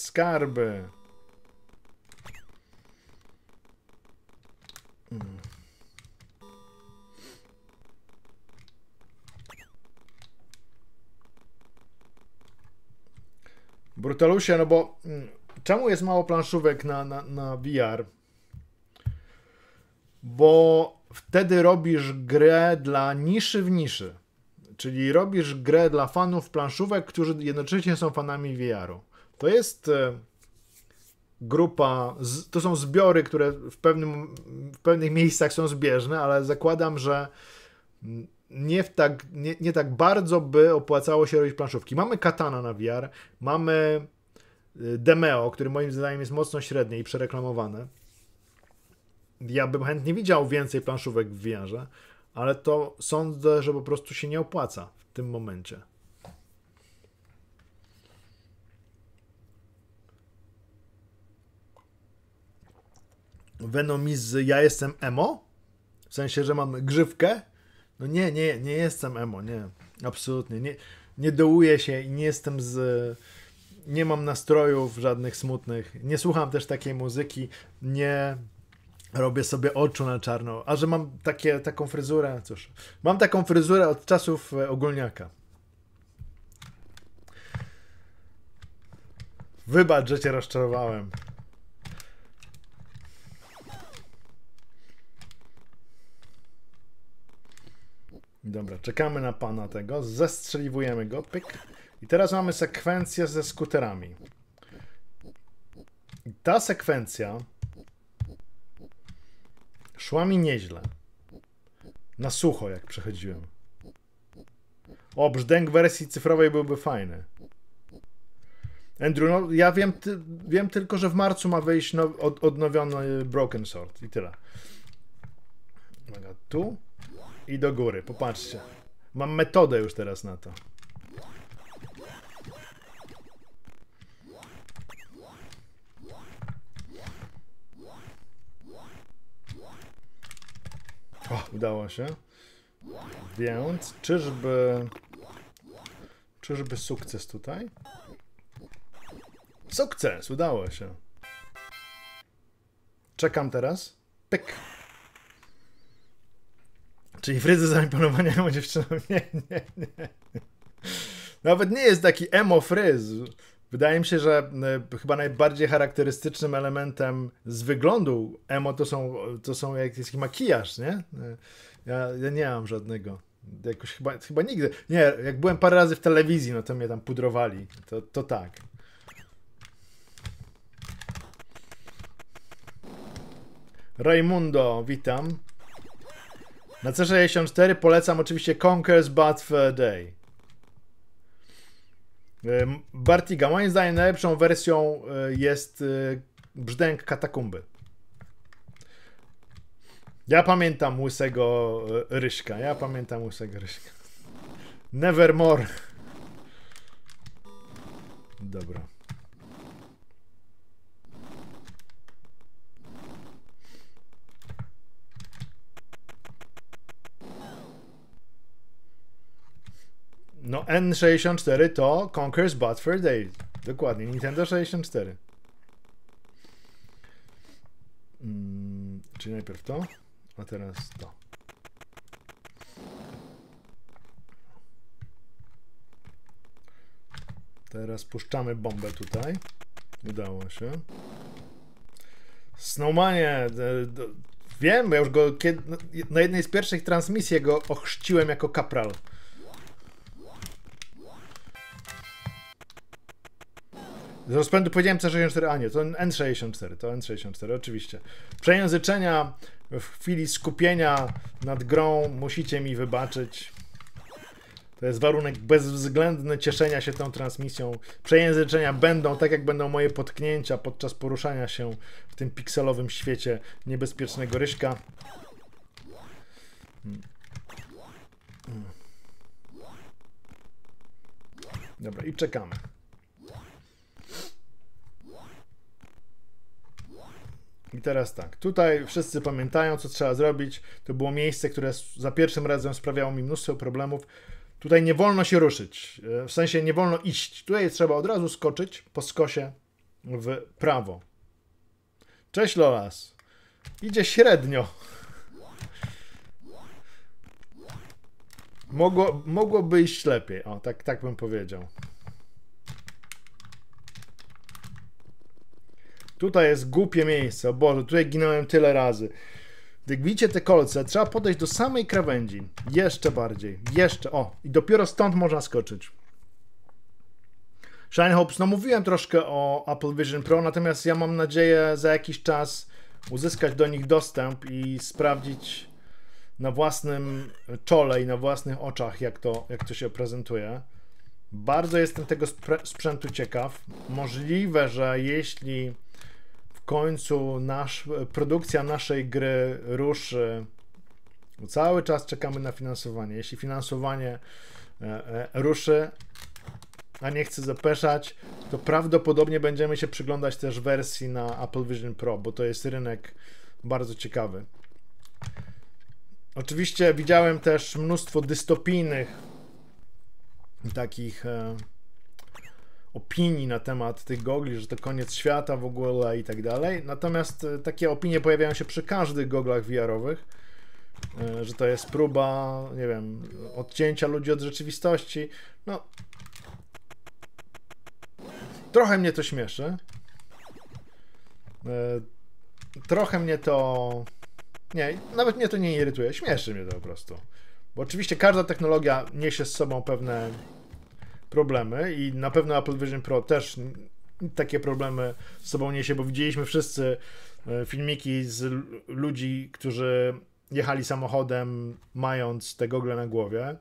Brutalusie, no bo czemu jest mało planszówek na VR? Bo wtedy robisz grę dla niszy w niszy. Czyli robisz grę dla fanów planszówek, którzy jednocześnie są fanami VR-u. To jest grupa, to są zbiory, które w pewnych miejscach są zbieżne, ale zakładam, że nie tak bardzo by opłacało się robić planszówki. Mamy Katana na VR, mamy Demeo, który moim zdaniem jest mocno średnie i przereklamowane. Ja bym chętnie widział więcej planszówek w VR-ze, ale to sądzę, że po prostu się nie opłaca w tym momencie. Venomiz, ja jestem emo? W sensie, że mam grzywkę? No nie jestem emo, nie. Absolutnie. Nie dołuję się i nie jestem nie mam nastrojów żadnych smutnych. Nie słucham też takiej muzyki. Robię sobie oczu na czarno. A że mam taką fryzurę, cóż. Mam taką fryzurę od czasów ogólniaka. Wybacz, że cię rozczarowałem. Dobra, czekamy na pana tego. Zestrzeliwujemy go. Pyk. I teraz mamy sekwencję ze skuterami. I ta sekwencja szła mi nieźle. Na sucho, jak przechodziłem. O, brzdęk wersji cyfrowej byłby fajny. Andrew, no ja wiem tylko, że w marcu ma wyjść odnowiony Broken Sword i tyle. Tu i do góry, popatrzcie. Mam metodę już teraz na to. O, udało się. Więc czyżby sukces tutaj? Sukces! Udało się. Czekam teraz. Pyk. Czyli fryzy zaimponowania dziewczyną? Nie. Nawet nie jest taki emo fryz. Wydaje mi się, że chyba najbardziej charakterystycznym elementem z wyglądu emo to są jakiś makijaż, nie? Ja nie mam żadnego. Jakoś chyba nigdy. Nie, jak byłem parę razy w telewizji, no to mnie tam pudrowali. To tak. Raimundo, witam. Na C64 polecam oczywiście Conker's Bad Fur Day. Bartiga, moim zdaniem najlepszą wersją jest brzdęk Katakumby. Ja pamiętam łysego Ryśka. Nevermore. Dobra. No N64 to Conker's Bad Fur Day. Dokładnie, Nintendo 64. Czyli najpierw to, a teraz to. Teraz puszczamy bombę tutaj. Udało się. Snowmanie, wiem, bo ja już go na jednej z pierwszych transmisji go ochrzciłem jako kapral. Z rozpędu powiedziałem C64, a nie, to N64, oczywiście. Przejęzyczenia w chwili skupienia nad grą musicie mi wybaczyć. To jest warunek bezwzględny cieszenia się tą transmisją. Przejęzyczenia będą, tak jak będą moje potknięcia podczas poruszania się w tym pikselowym świecie niebezpiecznego Ryśka. Dobra, i czekamy. I teraz tak, tutaj wszyscy pamiętają, co trzeba zrobić. To było miejsce, które za pierwszym razem sprawiało mi mnóstwo problemów. Tutaj nie wolno się ruszyć, w sensie nie wolno iść. Tutaj trzeba od razu skoczyć po skosie w prawo. Cześć Lolas. Idzie średnio. Mogłoby iść lepiej, o, tak bym powiedział. Tutaj jest głupie miejsce, o Boże, tutaj ginąłem tyle razy. Jak widzicie te kolce, trzeba podejść do samej krawędzi. Jeszcze bardziej, jeszcze, o. I dopiero stąd można skoczyć. Shine Hopes, no mówiłem troszkę o Apple Vision Pro, natomiast ja mam nadzieję za jakiś czas uzyskać do nich dostęp i sprawdzić na własnym czole i na własnych oczach, jak to się prezentuje. Bardzo jestem tego sprzętu ciekaw. Możliwe, że jeśli w końcu produkcja naszej gry ruszy, cały czas czekamy na finansowanie. Jeśli finansowanie ruszy, a nie chcę zapeszać, to prawdopodobnie będziemy się przyglądać też wersji na Apple Vision Pro, bo to jest rynek bardzo ciekawy. Oczywiście widziałem też mnóstwo dystopijnych takich opinii na temat tych gogli, że to koniec świata w ogóle i tak dalej. Natomiast takie opinie pojawiają się przy każdych goglach VR-owych, że to jest próba, nie wiem, odcięcia ludzi od rzeczywistości. No, trochę mnie to śmieszy. Trochę mnie to... Nie, nawet mnie to nie irytuje, śmieszy mnie to po prostu. Bo oczywiście każda technologia niesie z sobą pewne problemy i na pewno Apple Vision Pro też takie problemy z sobą niesie, bo widzieliśmy wszyscy filmiki z ludzi, którzy jechali samochodem mając te gogle na głowie.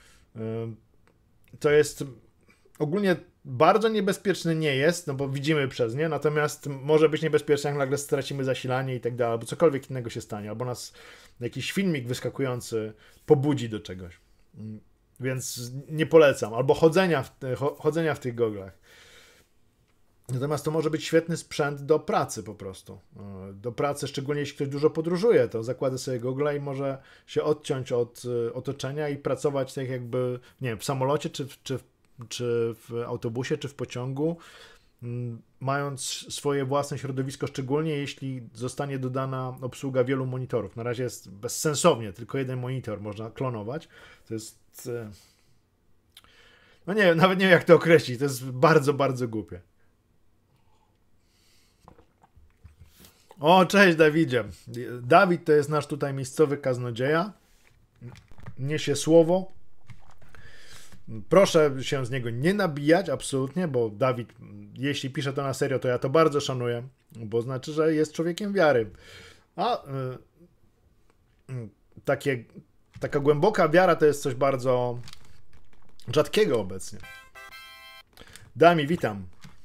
To jest ogólnie bardzo niebezpieczny nie jest, no bo widzimy przez nie, natomiast może być niebezpieczne, jak nagle stracimy zasilanie i tak dalej, albo cokolwiek innego się stanie, albo nas jakiś filmik wyskakujący pobudzi do czegoś. Więc nie polecam. Albo chodzenia w tych goglach. Natomiast to może być świetny sprzęt do pracy po prostu. Do pracy, szczególnie jeśli ktoś dużo podróżuje, to zakłada sobie gogle i może się odciąć od otoczenia i pracować tak jakby, nie wiem, w samolocie, czy w autobusie, czy w pociągu, mając swoje własne środowisko, szczególnie jeśli zostanie dodana obsługa wielu monitorów. Na razie jest bezsensownie, tylko jeden monitor można klonować. To jest... No nie wiem, nawet nie wiem jak to określić. To jest bardzo, bardzo głupie. O, cześć Dawidzie. Dawid to jest nasz tutaj miejscowy kaznodzieja. Niesie słowo. Proszę się z niego nie nabijać, absolutnie, bo Dawid, jeśli pisze to na serio, to ja to bardzo szanuję, bo znaczy, że jest człowiekiem wiary. A taka głęboka wiara to jest coś bardzo rzadkiego obecnie. Dami, witam.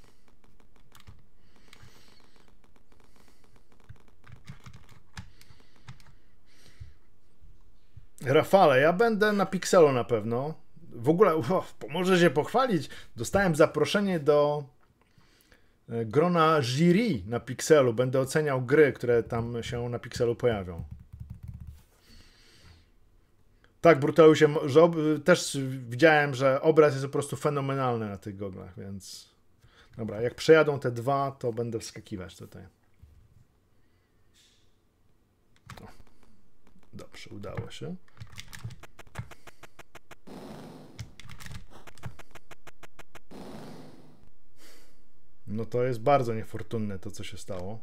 Rafale, ja będę na Pixelu na pewno. W ogóle, może się pochwalić, dostałem zaproszenie do grona jury na Pixelu. Będę oceniał gry, które tam się na Pixelu pojawią. Tak, Brutalusie, też widziałem, że obraz jest po prostu fenomenalny na tych goglach, więc... Dobra, jak przejadą te dwa, to będę wskakiwać tutaj. O, dobrze, udało się. No to jest bardzo niefortunne to, co się stało.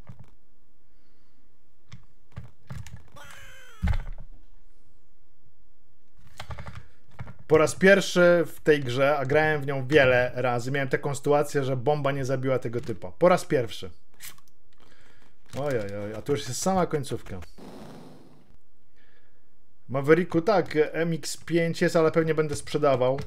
Po raz pierwszy w tej grze, a grałem w nią wiele razy, miałem taką sytuację, że bomba nie zabiła tego typa. Po raz pierwszy. Ojej, a tu już jest sama końcówka. Mavericku, tak, MX-5 jest, ale pewnie będę sprzedawał.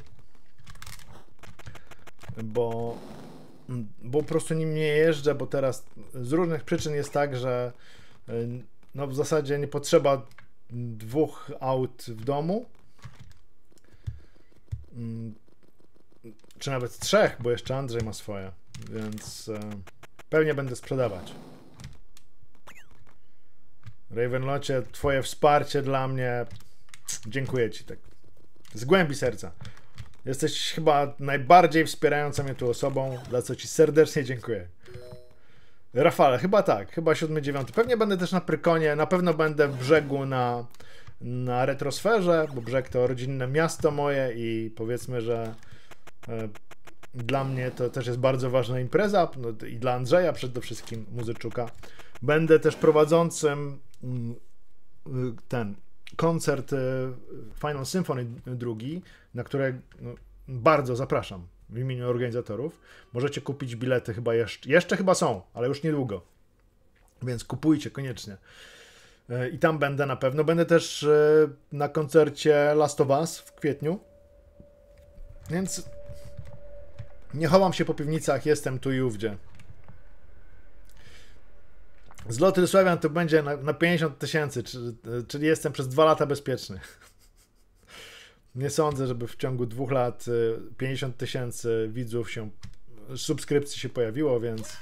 Bo po prostu nim nie jeżdżę, bo teraz z różnych przyczyn jest tak, że no w zasadzie nie potrzeba dwóch aut w domu. Czy nawet trzech, bo jeszcze Andrzej ma swoje, więc pewnie będę sprzedawać. Ravenlocie, twoje wsparcie dla mnie, dziękuję ci tak z głębi serca. Jesteś chyba najbardziej wspierającą mnie tu osobą, za co ci serdecznie dziękuję. Rafale, chyba tak, chyba 7-9. Pewnie będę też na Prykonie, na pewno będę w Brzegu na Retrosferze, bo Brzeg to rodzinne miasto moje i powiedzmy, że dla mnie to też jest bardzo ważna impreza, no i dla Andrzeja przede wszystkim, Muzyczuka. Będę też prowadzącym ten koncert Final Symphony II, na które bardzo zapraszam w imieniu organizatorów. Możecie kupić bilety chyba jeszcze chyba są, ale już niedługo. Więc kupujcie koniecznie. I tam będę na pewno. Będę też na koncercie Last of Us w kwietniu. Więc nie chowam się po piwnicach, jestem tu i ówdzie. Zlot Rysławian to będzie na 50 000, czyli jestem przez 2 lata bezpieczny. Nie sądzę, żeby w ciągu 2 lat 50 000 widzów subskrypcji się pojawiło, więc...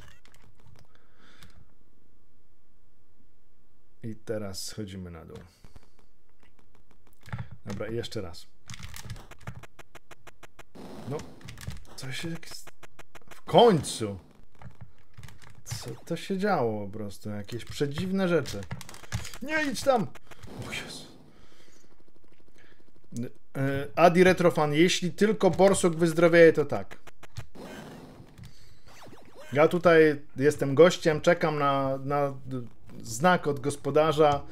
I teraz schodzimy na dół. Dobra, i jeszcze raz. No, coś jest... końcu. Co to się działo po prostu? Jakieś przedziwne rzeczy. Nie idź tam! O Jezu. Adi Retrofan, jeśli tylko borsuk wyzdrowieje, to tak. Ja tutaj jestem gościem, czekam na znak od gospodarza.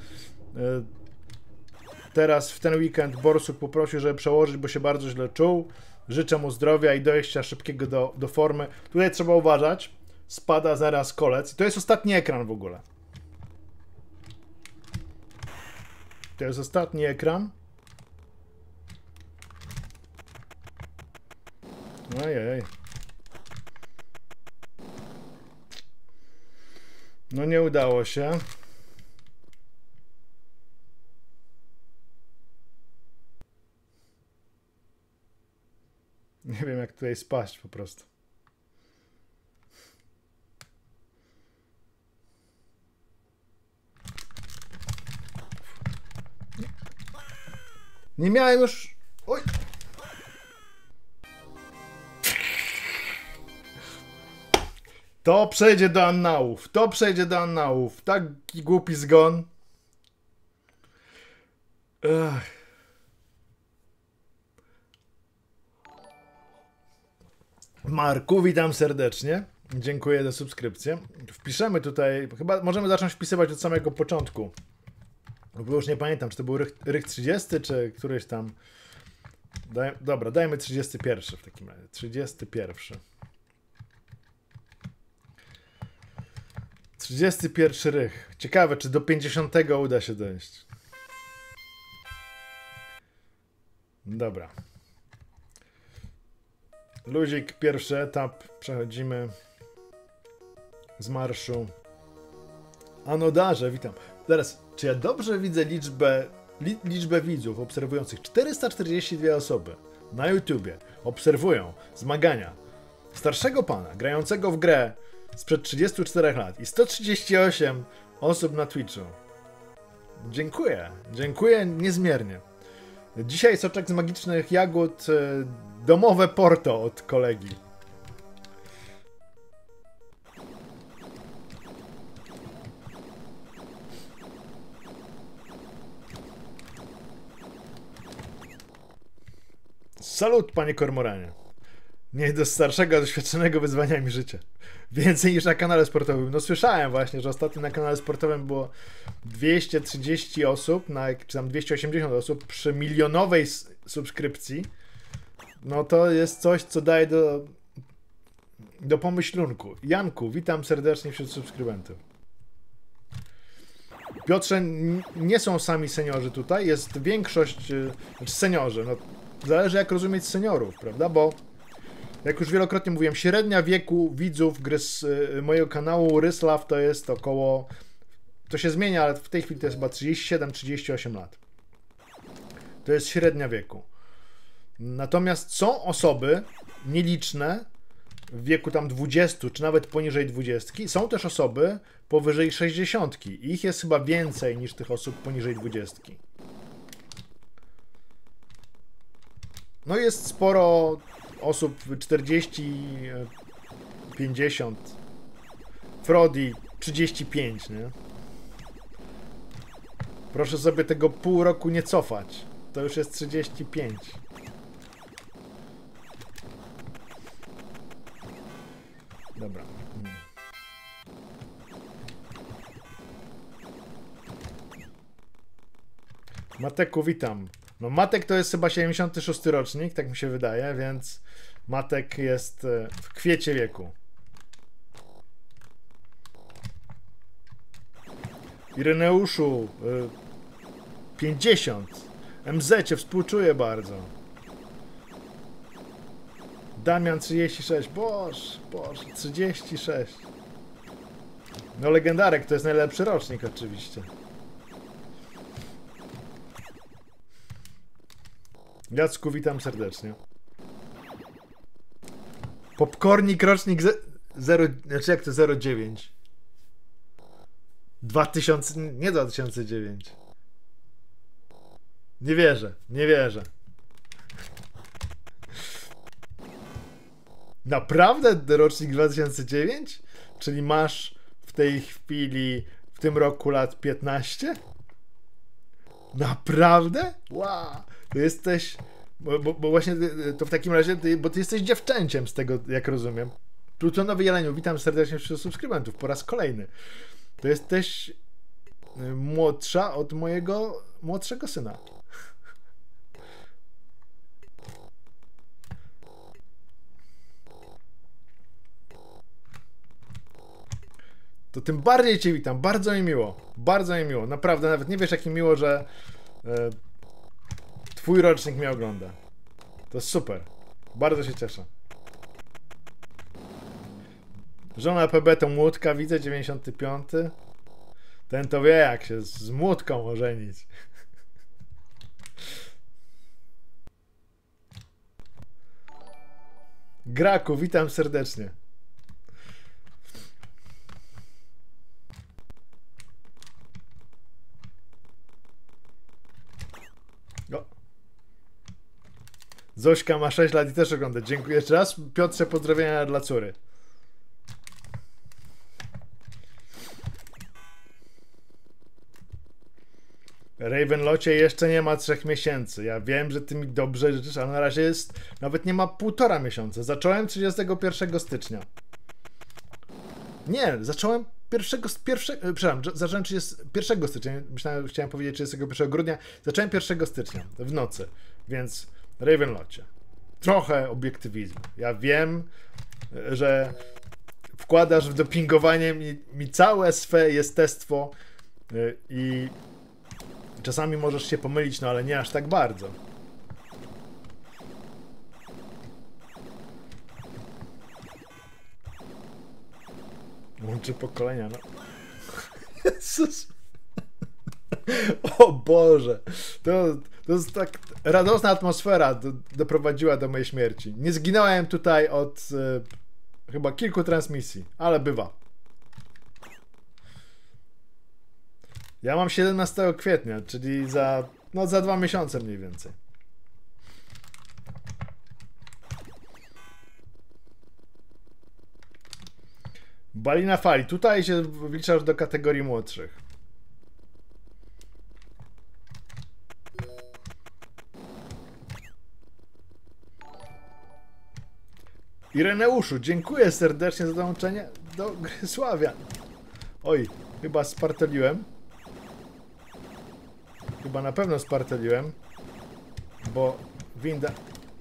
Teraz w ten weekend borsuk poprosił, żeby przełożyć, bo się bardzo źle czuł. Życzę mu zdrowia i dojścia szybkiego do formy. Tutaj trzeba uważać. Spada zaraz kolec. To jest ostatni ekran w ogóle. To jest ostatni ekran. Ojej. No nie udało się. Nie wiem, jak tutaj spaść po prostu. Nie miałem już... Oj! To przejdzie do annałów. To przejdzie do annałów. Taki głupi zgon. Ech. Marku, witam serdecznie. Dziękuję za subskrypcję. Wpiszemy tutaj... Chyba możemy zacząć wpisywać od samego początku. Bo już nie pamiętam, czy to był rych 30, czy któryś tam... Dobra, dajmy 31 w takim razie. 31. 31 rych. Ciekawe, czy do 50 uda się dojść. Dobra. Luzik, pierwszy etap. Przechodzimy z marszu. Anodarze, witam. Zaraz, czy ja dobrze widzę liczbę widzów obserwujących? 442 osoby na YouTubie obserwują zmagania starszego pana grającego w grę sprzed 34 lat i 138 osób na Twitchu. Dziękuję. Dziękuję niezmiernie. Dzisiaj soczek z magicznych jagód, domowe porto od kolegi. Salut, panie Kormoranie. Niech do starszego, doświadczonego wyzwaniami życia. Więcej niż na kanale sportowym. No słyszałem właśnie, że ostatnio na kanale sportowym było 230 osób, czy tam 280 osób przy milionowej subskrypcji. No to jest coś, co daje do pomyślunku. Janku, witam serdecznie wśród subskrybentów. Piotrze, nie są sami seniorzy tutaj, jest większość, znaczy seniorzy, no zależy jak rozumieć seniorów, prawda, bo jak już wielokrotnie mówiłem, średnia wieku widzów gry z mojego kanału Ryslav to jest około, to się zmienia, ale w tej chwili to jest chyba 37-38 lat. To jest średnia wieku. Natomiast są osoby nieliczne w wieku tam 20 czy nawet poniżej 20. Są też osoby powyżej 60. Ich jest chyba więcej niż tych osób poniżej 20. No jest sporo osób 40, 50. Frodi 35, nie? Proszę sobie tego pół roku nie cofać. To już jest 35. Dobra. Mateku, witam. No Matek to jest chyba 76 rocznik, tak mi się wydaje, więc Matek jest w kwiecie wieku. Ireneuszu 50. MZ cię współczuję bardzo. Damian 36. Boż, 36. No legendarek to jest najlepszy rocznik oczywiście. Jacku, witam serdecznie. Popcornik rocznik 0, znaczy jak to 09? 2000, nie 2009. Nie wierzę, nie wierzę. Naprawdę rocznik 2009? Czyli masz w tej chwili, w tym roku lat 15? Naprawdę? Wow! To jesteś... Bo właśnie to w takim razie, bo ty jesteś dziewczęciem z tego, jak rozumiem. Plutonowy Jeleniu, witam serdecznie wszystkich subskrybentów po raz kolejny. To jesteś młodsza od mojego młodszego syna. To tym bardziej cię witam. Bardzo mi miło. Bardzo mi miło. Naprawdę, nawet nie wiesz, jak mi miło, że twój rocznik mnie ogląda. To jest super. Bardzo się cieszę. Żona PB to Młódka, widzę, 95. Ten to wie, jak się z Młódką ożenić. Graku, witam serdecznie. O. Zośka ma 6 lat i też ogląda. Dziękuję jeszcze raz. Piotrze, pozdrowienia dla córy. Ravenlocie jeszcze nie ma 3 miesięcy. Ja wiem, że ty mi dobrze życzysz, ale na razie jest... Nawet nie ma 1,5 miesiąca. Zacząłem 31 stycznia. Nie, zacząłem zacząłem 31 stycznia. Myślałem, chciałem powiedzieć 31 grudnia. Zacząłem 1 stycznia w nocy. Więc Ravenlocie. Trochę obiektywizmu. Ja wiem, że wkładasz w dopingowanie mi całe swe jestestwo i czasami możesz się pomylić, no ale nie aż tak bardzo. Łączy pokolenia, no. Jezus. O Boże. To jest tak radosna atmosfera doprowadziła do mojej śmierci. Nie zginąłem tutaj od chyba kilku transmisji, ale bywa. Ja mam 17 kwietnia, czyli za 2 miesiące mniej więcej. Balina fali. Tutaj się wliczasz do kategorii młodszych. Ireneuszu, dziękuję serdecznie za dołączenie do gry Sławia. Oj, chyba spartoliłem. Chyba na pewno spartoliłem, bo winda...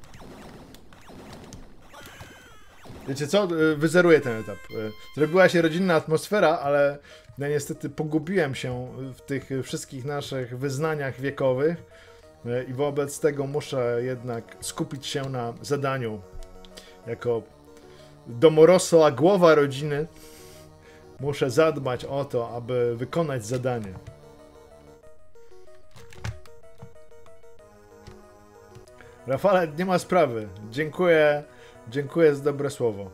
Wiecie co? Wyzeruję ten etap. Zrobiła się rodzinna atmosfera, ale ja niestety pogubiłem się w tych wszystkich naszych wyznaniach wiekowych i wobec tego muszę jednak skupić się na zadaniu. Jako domorosła głowa rodziny muszę zadbać o to, aby wykonać zadanie. Rafale, nie ma sprawy. Dziękuję za dobre słowo.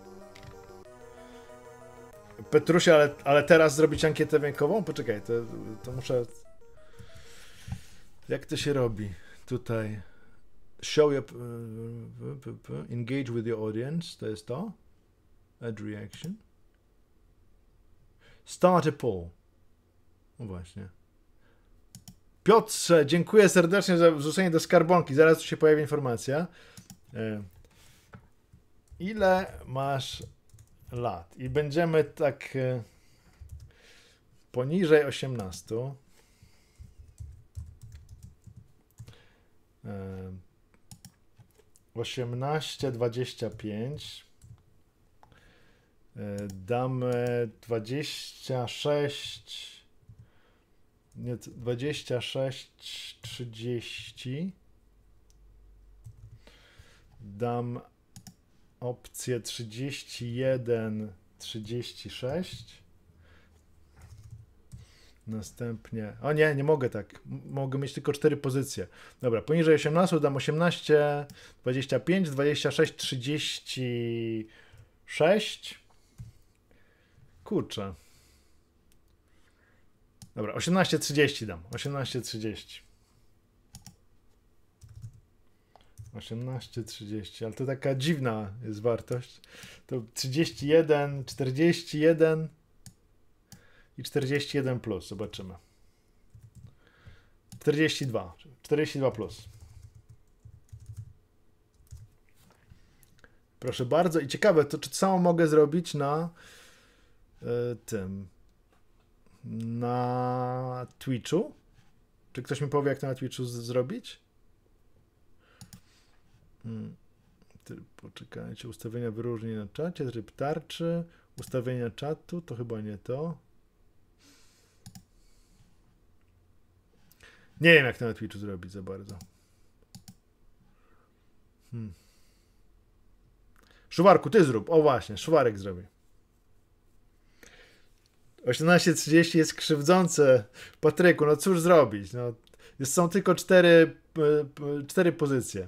Petrusie, ale teraz zrobić ankietę wiekową? Poczekaj, to muszę... Jak to się robi? Tutaj... Show your... Engage with your audience. To jest to? Add reaction. Start a poll. No właśnie. Piotrze, dziękuję serdecznie za wrzucenie do skarbonki. Zaraz tu się pojawi informacja. Ile masz lat? I będziemy tak poniżej 18. 18-25. Damy 26. Nie, 26-30. Dam opcję 31-36. Następnie... O nie mogę tak. Mogę mieć tylko 4 pozycje. Dobra, poniżej 18 dam 18, 25, 26, 36. Kurczę. Dobra, 18:30 dam. 18:30. 18,30, ale to taka dziwna jest wartość. To 31, 41 i 41 plus. Zobaczymy. 42 plus. Proszę bardzo. I ciekawe, to czy to samo mogę zrobić na tym, na Twitchu? Czy ktoś mi powie, jak to na Twitchu zrobić? Poczekajcie, ustawienia wyróżnień na czacie, tryb tarczy, ustawienia czatu, to chyba nie to. Nie wiem, jak to na Twitchu zrobić za bardzo. Szuwarku, ty zrób. O właśnie, Szuwarek zrobi. 18:30 jest krzywdzące. Patryku, no cóż zrobić? No, są tylko 4 pozycje.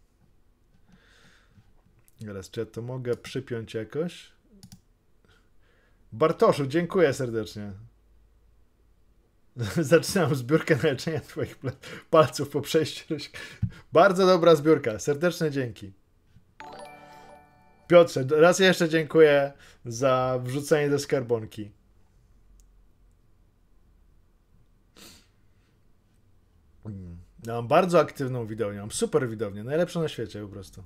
Teraz, czy ja to mogę przypiąć jakoś? Bartoszu, dziękuję serdecznie. Zaczynam zbiórkę na leczenie twoich palców po przejściu. Bardzo dobra zbiórka. Serdeczne dzięki. Piotrze, raz jeszcze dziękuję za wrzucenie do skarbonki. Ja mam bardzo aktywną widownię, mam super widownię, najlepszą na świecie po prostu.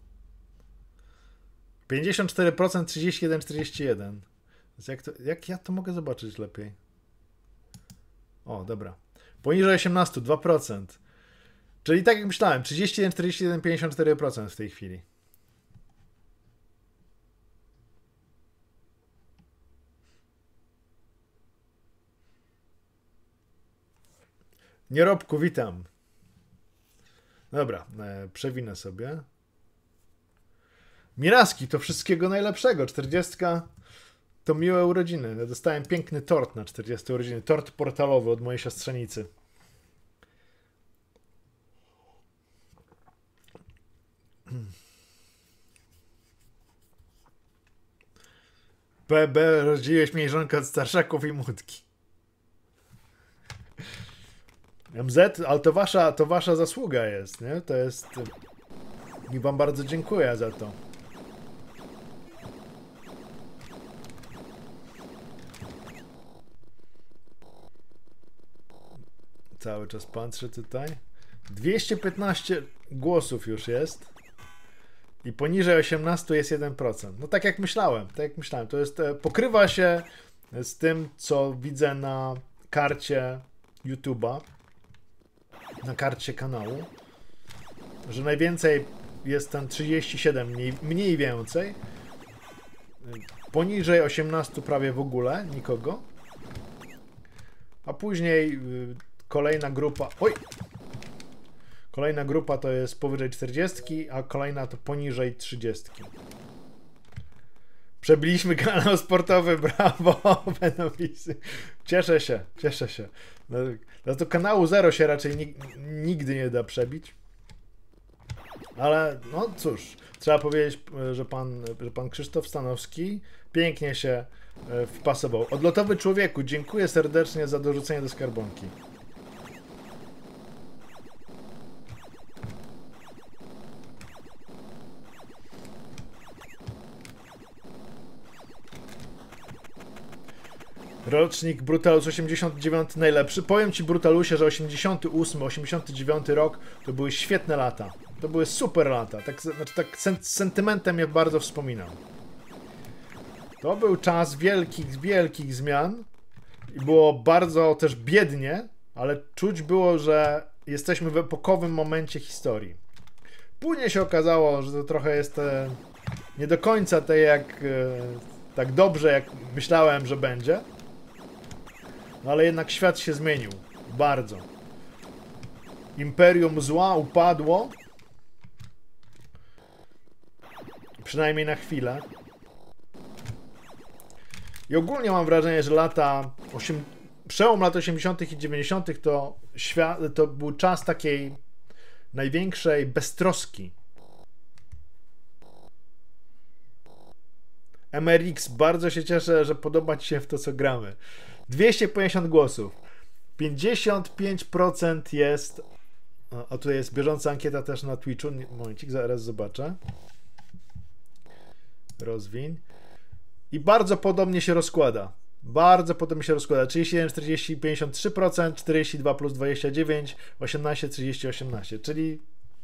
54%, 31, 41. Jak ja to mogę zobaczyć lepiej? O, dobra. Poniżej 18, 2%. Czyli tak jak myślałem, 31, 41, 54% w tej chwili. Nierobku, witam. Dobra, przewinę sobie. Miraski, to wszystkiego najlepszego. 40 to miłe urodziny. Ja dostałem piękny tort na 40 urodziny. Tort portalowy od mojej siostrzenicy. PB, rozdzieliłeś mniejszonkę od starszaków i młotki. MZ, ale to wasza zasługa jest, nie? To jest... I wam bardzo dziękuję za to. Cały czas patrzę tutaj. 215 głosów już jest. I poniżej 18 jest 1%. No tak jak myślałem, To jest, pokrywa się z tym, co widzę na karcie YouTube'a. Na karcie kanału. Że najwięcej jest ten 37, mniej więcej. Poniżej 18 prawie w ogóle, nikogo. A później kolejna grupa... Oj! Kolejna grupa to jest powyżej 40, a kolejna to poniżej 30. Przebiliśmy kanał sportowy, brawo, Benowisy. Cieszę się. No to kanału 0 się raczej nigdy nie da przebić. Ale no cóż, trzeba powiedzieć, że pan Krzysztof Stanowski pięknie się wpasował. Odlotowy człowieku, dziękuję serdecznie za dorzucenie do skarbonki. Rocznik Brutalus 89 najlepszy. Powiem ci, Brutalusie, że 88, 89 rok to były świetne lata. To były super lata. Tak z sentymentem je bardzo wspominam. To był czas wielkich zmian i było bardzo też biednie, ale czuć było, że jesteśmy w epokowym momencie historii. Później się okazało, że to trochę jest nie do końca tak dobrze, jak myślałem, że będzie. No ale jednak świat się zmienił. Bardzo. Imperium zła upadło. Przynajmniej na chwilę. I ogólnie mam wrażenie, że przełom lat 80. i 90. to był czas takiej największej beztroski. MRX, bardzo się cieszę, że podoba ci się w to, co gramy. 250 głosów. 55% jest A tutaj jest bieżąca ankieta też na Twitchu. Momencik, zaraz zobaczę. Rozwiń. I bardzo podobnie się rozkłada. Bardzo podobnie się rozkłada. 31, 40, 53%, 42 plus 29, 18, 30, 18. Czyli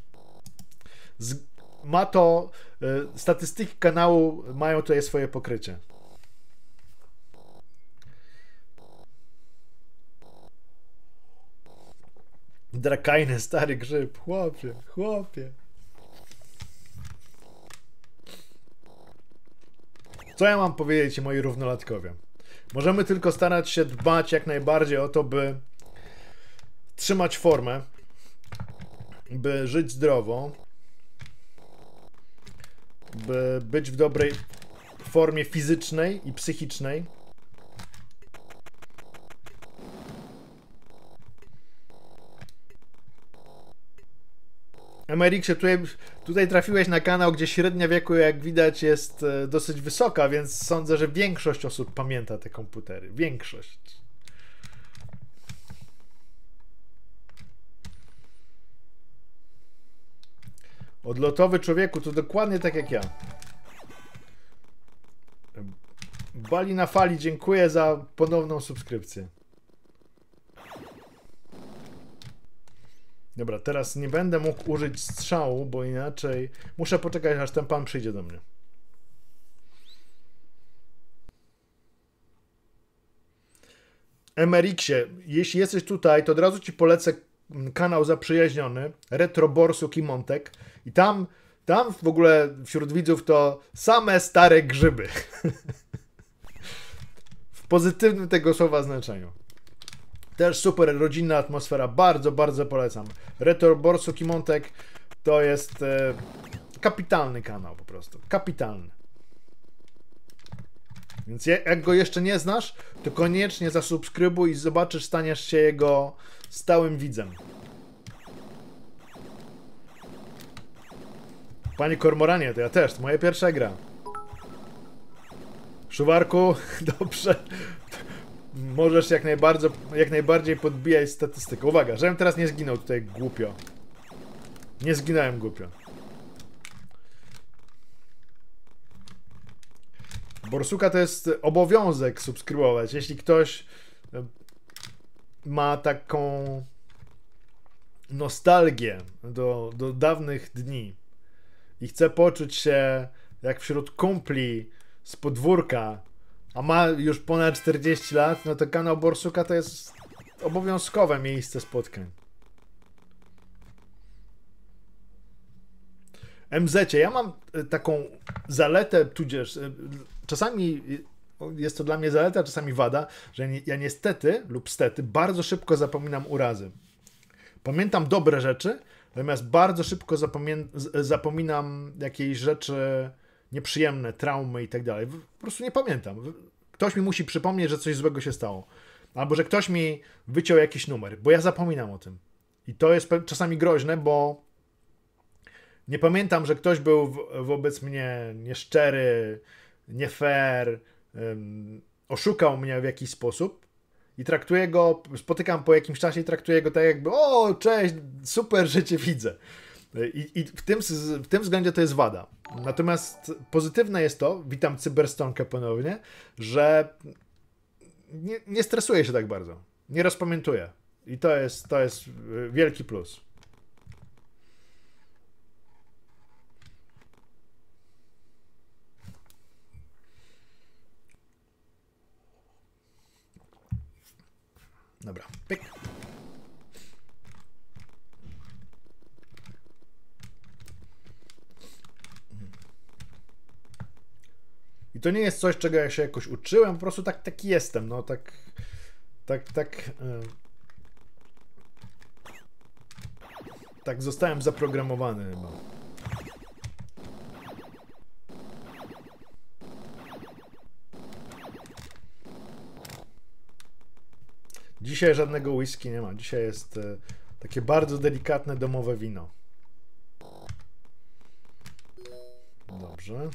ma to, statystyki kanału mają tutaj swoje pokrycie. Drakajny, stary grzyb. Chłopie. Co ja mam powiedzieć, moi równolatkowie? Możemy tylko starać się dbać jak najbardziej o to, by trzymać formę, by żyć zdrowo, by być w dobrej formie fizycznej i psychicznej. Emeriksie, tutaj trafiłeś na kanał, gdzie średnia wieku, jak widać, jest dosyć wysoka, więc sądzę, że większość osób pamięta te komputery. Większość. Odlotowy człowieku, to dokładnie tak jak ja. Bali na fali, dziękuję za ponowną subskrypcję. Dobra, teraz nie będę mógł użyć strzału, bo inaczej muszę poczekać, aż ten pan przyjdzie do mnie. Emeriksie, jeśli jesteś tutaj, to od razu ci polecę kanał zaprzyjaźniony, Retro Borsuk i Montek. I tam w ogóle wśród widzów to same stare grzyby. W pozytywnym tego słowa znaczeniu. Też super rodzinna atmosfera, bardzo, bardzo polecam. Retro Borsuk i Montek to jest kapitalny kanał po prostu, kapitalny. Więc jak go jeszcze nie znasz, to koniecznie zasubskrybuj i zobaczysz, staniesz się jego stałym widzem. Panie Kormoranie, to ja też, to moja pierwsza gra. Szuwarku, dobrze. Możesz jak najbardziej podbijać statystykę. Uwaga, żebym teraz nie zginął tutaj głupio. Nie zginąłem głupio. Borsuka to jest obowiązek subskrybować. Jeśli ktoś ma taką nostalgię do dawnych dni i chce poczuć się jak wśród kumpli z podwórka, a ma już ponad 40 lat, no to kanał Borsuka to jest obowiązkowe miejsce spotkań. MZ-cie, ja mam taką zaletę, tudzież czasami jest to dla mnie zaleta, czasami wada, że ja niestety lub stety bardzo szybko zapominam urazy. Pamiętam dobre rzeczy, natomiast bardzo szybko zapominam jakieś rzeczy nieprzyjemne, traumy i tak dalej. Po prostu nie pamiętam. Ktoś mi musi przypomnieć, że coś złego się stało. Albo że ktoś mi wyciął jakiś numer, bo ja zapominam o tym. I to jest czasami groźne, bo nie pamiętam, że ktoś był wobec mnie nieszczery, nie fair, oszukał mnie w jakiś sposób i traktuję go, spotykam po jakimś czasie i traktuję go tak jakby, o, cześć, super, że cię widzę. I w tym względzie to jest wada. Natomiast pozytywne jest to, witam Cyberstonkę ponownie, że nie stresuję się tak bardzo. Nie rozpamiętuję. I to jest wielki plus. Dobra, pyk. I to nie jest coś, czego ja się jakoś uczyłem, po prostu taki jestem, no tak zostałem zaprogramowany chyba. Dzisiaj żadnego whisky nie ma. Dzisiaj jest takie bardzo delikatne domowe wino. Dobrze.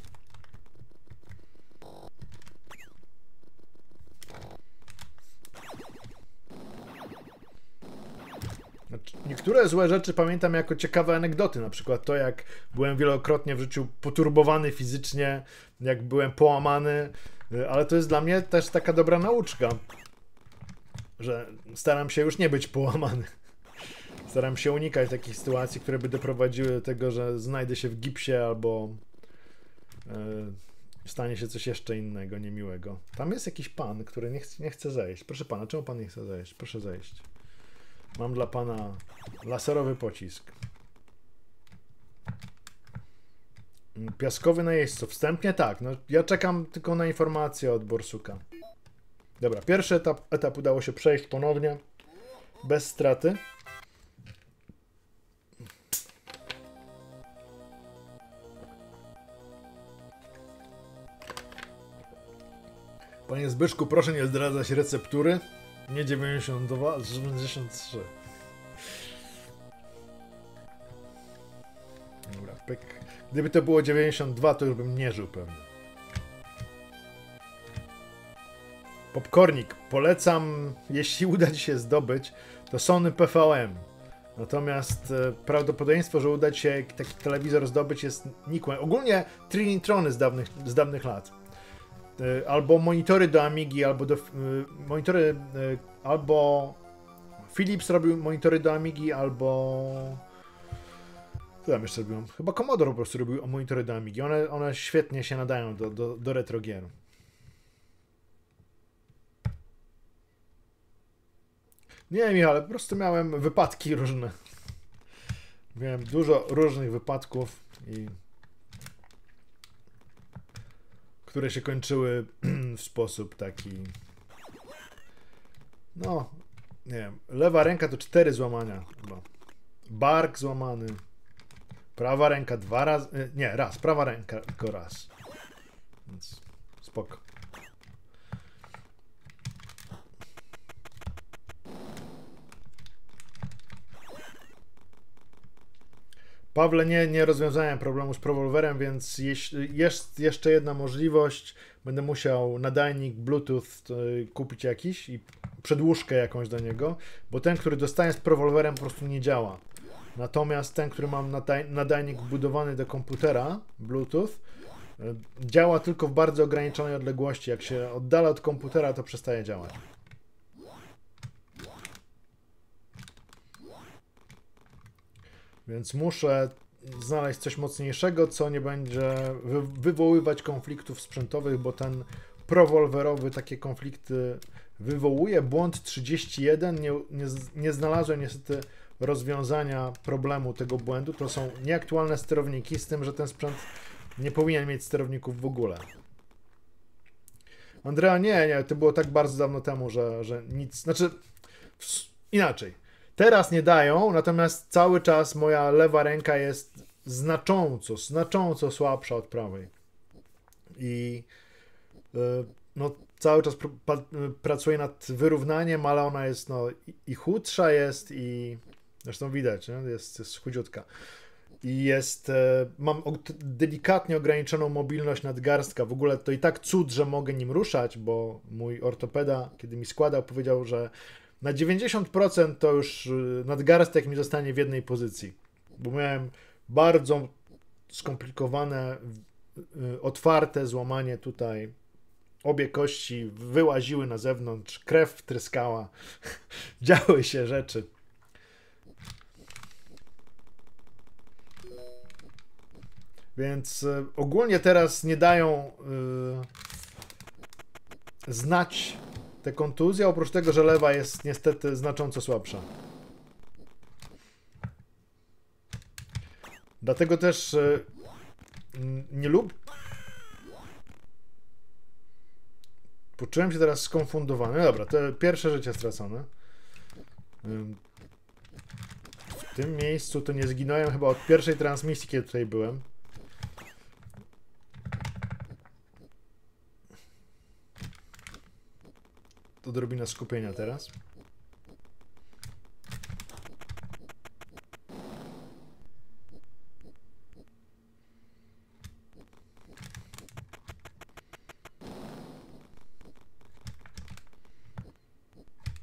niektóre złe rzeczy pamiętam jako ciekawe anegdoty, na przykład to, jak byłem wielokrotnie w życiu poturbowany fizycznie, jak byłem połamany, ale to jest dla mnie też taka dobra nauczka, że staram się już nie być połamany. Staram się unikać takich sytuacji, które by doprowadziły do tego, że znajdę się w gipsie albo stanie się coś jeszcze innego, niemiłego. Tam jest jakiś pan, który nie chce zejść. Proszę pana, czemu pan nie chce zejść? Proszę zejść. Mam dla pana laserowy pocisk. Piaskowy najeźdźco. Wstępnie tak. No, ja czekam tylko na informację od Borsuka. Dobra, pierwszy etap udało się przejść ponownie. Bez straty. Panie Zbyszku, proszę nie zdradzać receptury. Nie 92, a 93. Dobra, pyk. Gdyby to było 92, to już bym nie żył pewnie. Popcornik. Polecam, jeśli uda ci się zdobyć, to Sony PVM. Natomiast prawdopodobieństwo, że uda ci się taki telewizor zdobyć, jest nikłe. Ogólnie Trinitrony z dawnych lat. Albo monitory do Amigi, albo monitory, albo Philips robił monitory do Amigi, albo co tam jeszcze robiłem? Chyba Commodore po prostu robił monitory do Amigi. One świetnie się nadają do retro gier. Nie, Michale, po prostu miałem wypadki różne. Miałem dużo różnych wypadków, które się kończyły w sposób taki... No, nie wiem. Lewa ręka to 4 złamania chyba. Bark złamany. Prawa ręka 2 razy... Nie, raz. Prawa ręka tylko raz. Więc spoko. Pawle, nie rozwiązałem problemu z prowolwerem, więc jest jeszcze jedna możliwość. Będę musiał nadajnik Bluetooth kupić jakiś i przedłużkę jakąś do niego, bo ten, który dostałem z prowolwerem, po prostu nie działa. Natomiast ten, który mam nadajnik wbudowany do komputera, Bluetooth, działa tylko w bardzo ograniczonej odległości. Jak się oddala od komputera, to przestaje działać. Więc muszę znaleźć coś mocniejszego, co nie będzie wywoływać konfliktów sprzętowych, bo ten prowolwerowy takie konflikty wywołuje. Błąd 31. Nie znalazłem niestety rozwiązania problemu tego błędu. To są nieaktualne sterowniki, z tym, że ten sprzęt nie powinien mieć sterowników w ogóle. Andrea, nie, to było tak bardzo dawno temu, że nic... Znaczy, inaczej. Teraz nie dają, natomiast cały czas moja lewa ręka jest znacząco słabsza od prawej. I no, cały czas pracuję nad wyrównaniem, ale ona jest i chudsza jest i zresztą widać, nie? Jest chudziutka. I mam delikatnie ograniczoną mobilność nadgarstka. W ogóle to i tak cud, że mogę nim ruszać, bo mój ortopeda, kiedy mi składał, powiedział, że na 90% to już nadgarstek mi zostanie w jednej pozycji, bo miałem bardzo skomplikowane, otwarte złamanie tutaj. Obie kości wyłaziły na zewnątrz, krew wtryskała, działy się rzeczy. Więc ogólnie teraz nie dają znać te kontuzje, oprócz tego, że lewa jest niestety znacząco słabsza. Dlatego też nie lubię... Poczułem się teraz skonfundowany. Dobra, to pierwsze życie stracone. W tym miejscu to nie zginąłem chyba od pierwszej transmisji, kiedy tutaj byłem. Odrobina skupienia teraz.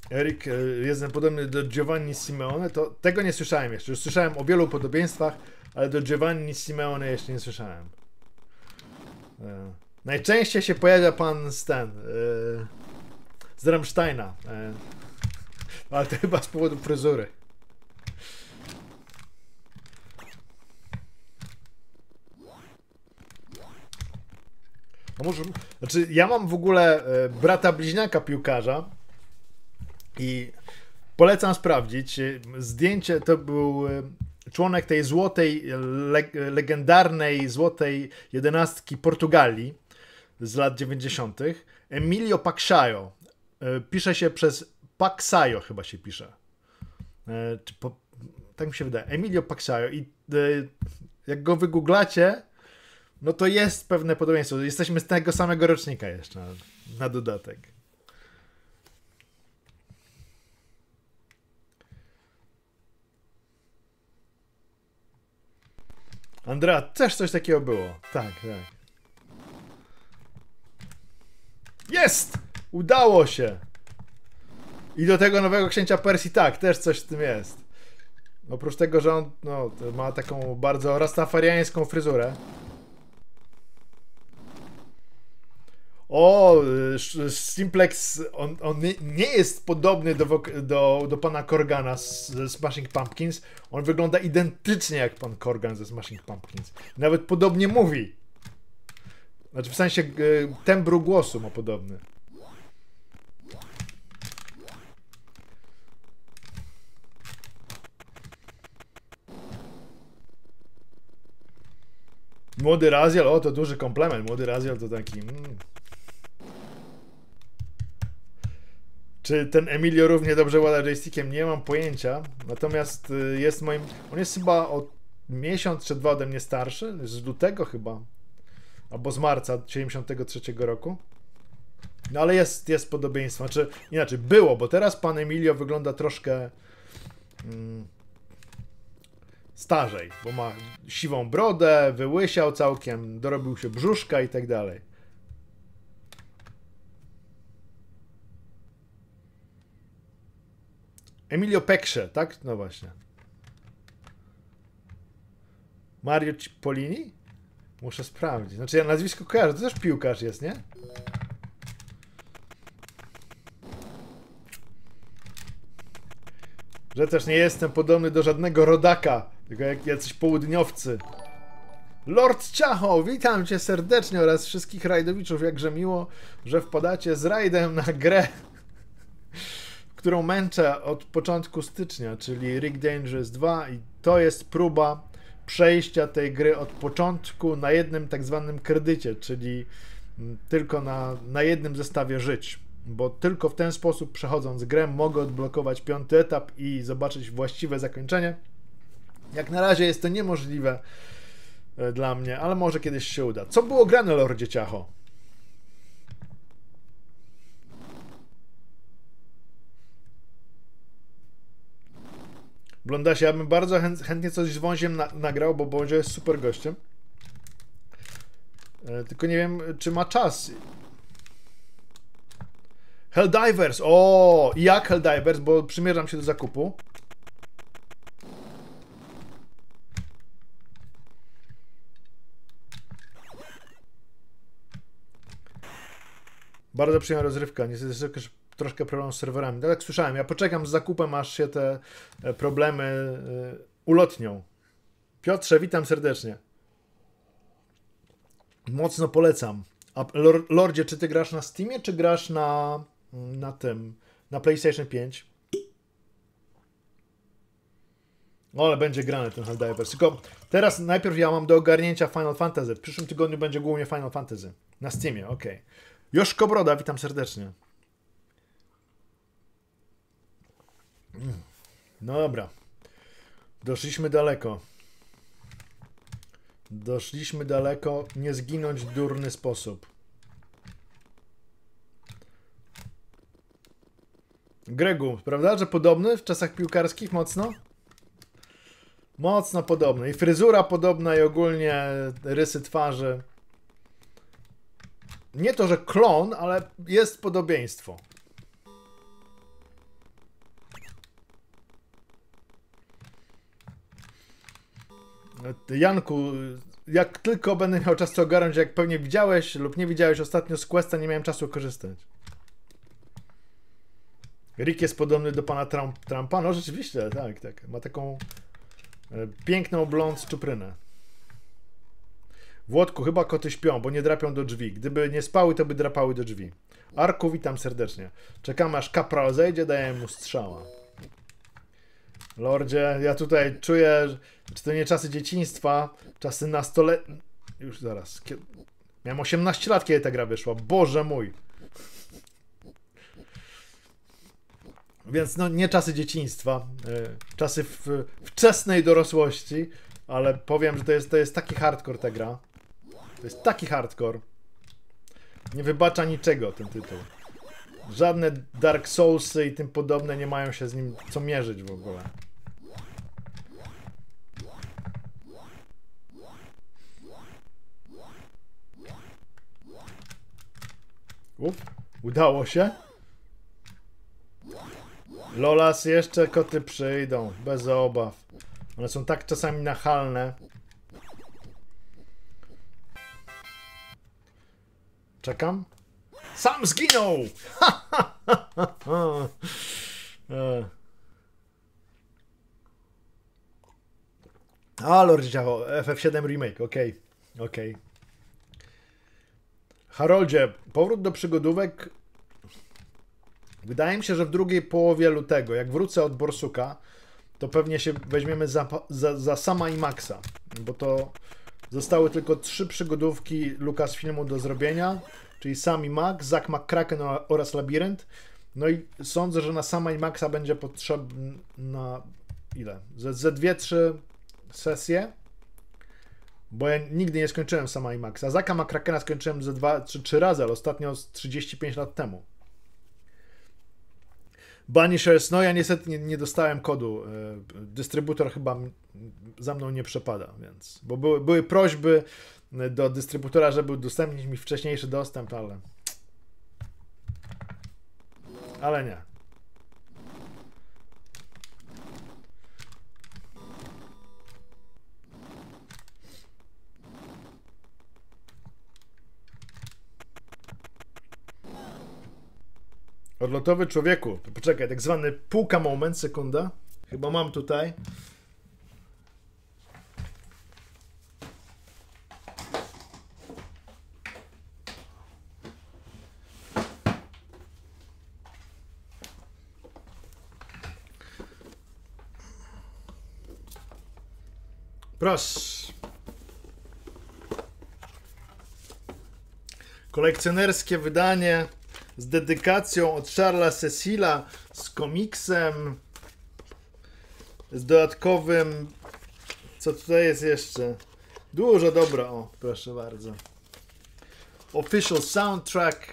Erik, jestem podobny do Giovanni Simeone, to tego nie słyszałem jeszcze. Już słyszałem o wielu podobieństwach, ale do Giovanni Simeone jeszcze nie słyszałem. Najczęściej się pojawia pan Stan z Rammsteina, ale to chyba z powodu fryzury. No może, znaczy ja mam w ogóle brata bliźniaka piłkarza i polecam sprawdzić. Zdjęcie to był członek tej złotej, legendarnej złotej jedenastki Portugalii z lat 90. Emilio Paxayo. Pisze się przez Paxayo chyba się pisze. Tak mi się wydaje. Emilio Paxayo. I jak go wygooglacie, no to jest pewne podobieństwo. Jesteśmy z tego samego rocznika jeszcze na dodatek. Andrea, też coś takiego było. Tak, tak. Jest! Udało się! I do tego nowego księcia Persji, tak, też coś w tym jest. Oprócz tego, że on ma taką bardzo rastafariańską fryzurę. O, Simplex, on nie jest podobny do pana Corgana ze Smashing Pumpkins. On wygląda identycznie jak pan Corgan ze Smashing Pumpkins. Nawet podobnie mówi. Znaczy w sensie tembru głosu ma podobny. Młody Raziel, o to duży komplement. Młody Raziel to taki... Czy ten Emilio równie dobrze łada joystickiem? Nie mam pojęcia. Natomiast jest moim... On jest chyba o miesiąc czy dwa ode mnie starszy. Z lutego chyba. Albo z marca 73 roku. No ale jest podobieństwo. Znaczy, inaczej, było, bo teraz pan Emilio wygląda troszkę... starzej, bo ma siwą brodę, wyłysiał całkiem, dorobił się brzuszka i tak dalej. Emilio Peksze, tak? No właśnie. Mario Cipollini? Muszę sprawdzić. Znaczy ja nazwisko kojarzę, to też piłkarz jest, nie? Że też nie jestem podobny do żadnego rodaka, tylko jak jacyś południowcy. Lord Ciacho, witam cię serdecznie oraz wszystkich rajdowiczów. Jakże miło, że wpadacie z rajdem na grę, którą męczę od początku stycznia, czyli Rick Dangerous 2 i to jest próba przejścia tej gry od początku na jednym tak zwanym kredycie, czyli tylko na jednym zestawie żyć. Bo tylko w ten sposób, przechodząc grę, mogę odblokować 5. etap i zobaczyć właściwe zakończenie. Jak na razie jest to niemożliwe dla mnie, ale może kiedyś się uda. Co było grane, Lordzie Ciacho? Blondasie, ja bym bardzo chętnie coś z Wąziem nagrał, bo Bązio jest super gościem. Tylko nie wiem, czy ma czas. Helldivers! O, jak Helldivers, bo przymierzam się do zakupu. Bardzo przyjemna rozrywka. Niestety troszkę problem z serwerami. Tak jak słyszałem, ja poczekam z zakupem, aż się te problemy ulotnią. Piotrze, witam serdecznie. Mocno polecam. A Lordzie, czy ty grasz na Steamie, czy grasz na PlayStation 5? No, ale będzie grany ten Helldivers. Tylko teraz najpierw ja mam do ogarnięcia Final Fantasy. W przyszłym tygodniu będzie głównie Final Fantasy. Na Steamie, okej. Okay. Joszko Broda, witam serdecznie. No dobra. Doszliśmy daleko. Doszliśmy daleko. Nie zginąć w durny sposób. Gregu, prawda, że podobny w czasach piłkarskich mocno? Mocno podobny. I fryzura podobna i ogólnie rysy twarzy. Nie to, że klon, ale jest podobieństwo. Janku, jak tylko będę miał czas to ogarnąć, jak pewnie widziałeś lub nie widziałeś ostatnio z Questa, nie miałem czasu korzystać. Rick jest podobny do pana Trumpa? No rzeczywiście, tak, tak. Ma taką piękną blond czuprynę. Włodku, chyba koty śpią, bo nie drapią do drzwi. Gdyby nie spały, to by drapały do drzwi. Arku, witam serdecznie. Czekamy aż kapral zejdzie, daję mu strzała. Lordzie, ja tutaj czuję, czy to nie czasy dzieciństwa, czasy Już zaraz. Miałem 18 lat, kiedy ta gra wyszła. Boże mój. Więc no nie czasy dzieciństwa, czasy wczesnej dorosłości, ale powiem, że to jest taki hardcore ta gra. To jest taki hardcore. Nie wybacza niczego ten tytuł. Żadne Dark Soulsy i tym podobne nie mają się z nim co mierzyć w ogóle. Udało się. Lolas, jeszcze koty przyjdą, bez obaw. One są tak czasami nachalne. Czekam. Sam zginął! A, Lord działo. FF7 Remake, okej. Okej. Haroldzie, powrót do przygodówek. Wydaje mi się, że w drugiej połowie lutego, jak wrócę od Borsuka, to pewnie się weźmiemy za Sama i Maxa, bo to zostały tylko 3 przygodówki Lucasfilmu do zrobienia, czyli Sam i Max, Zack McCracken oraz Labirynt. No i sądzę, że na Sama i Maxa będzie potrzebna ile? Ze 2-3 sesje, bo ja nigdy nie skończyłem Sama i Maxa. Zacka McCrackena skończyłem ze 2 czy 3 razy, ale ostatnio z 35 lat temu. Banishers, no ja niestety nie dostałem kodu. Dystrybutor chyba za mną nie przepada, więc. Bo były prośby do dystrybutora, żeby udostępnić mi wcześniejszy dostęp, ale nie. Odlotowy człowieku, to poczekaj, tak zwany półka moment, sekunda. Chyba mam tutaj. Proszę. Kolekcjonerskie wydanie z dedykacją od Charlesa Cecila, z komiksem, z dodatkowym, co tutaj jest jeszcze? Dużo dobra, o, proszę bardzo. Official soundtrack,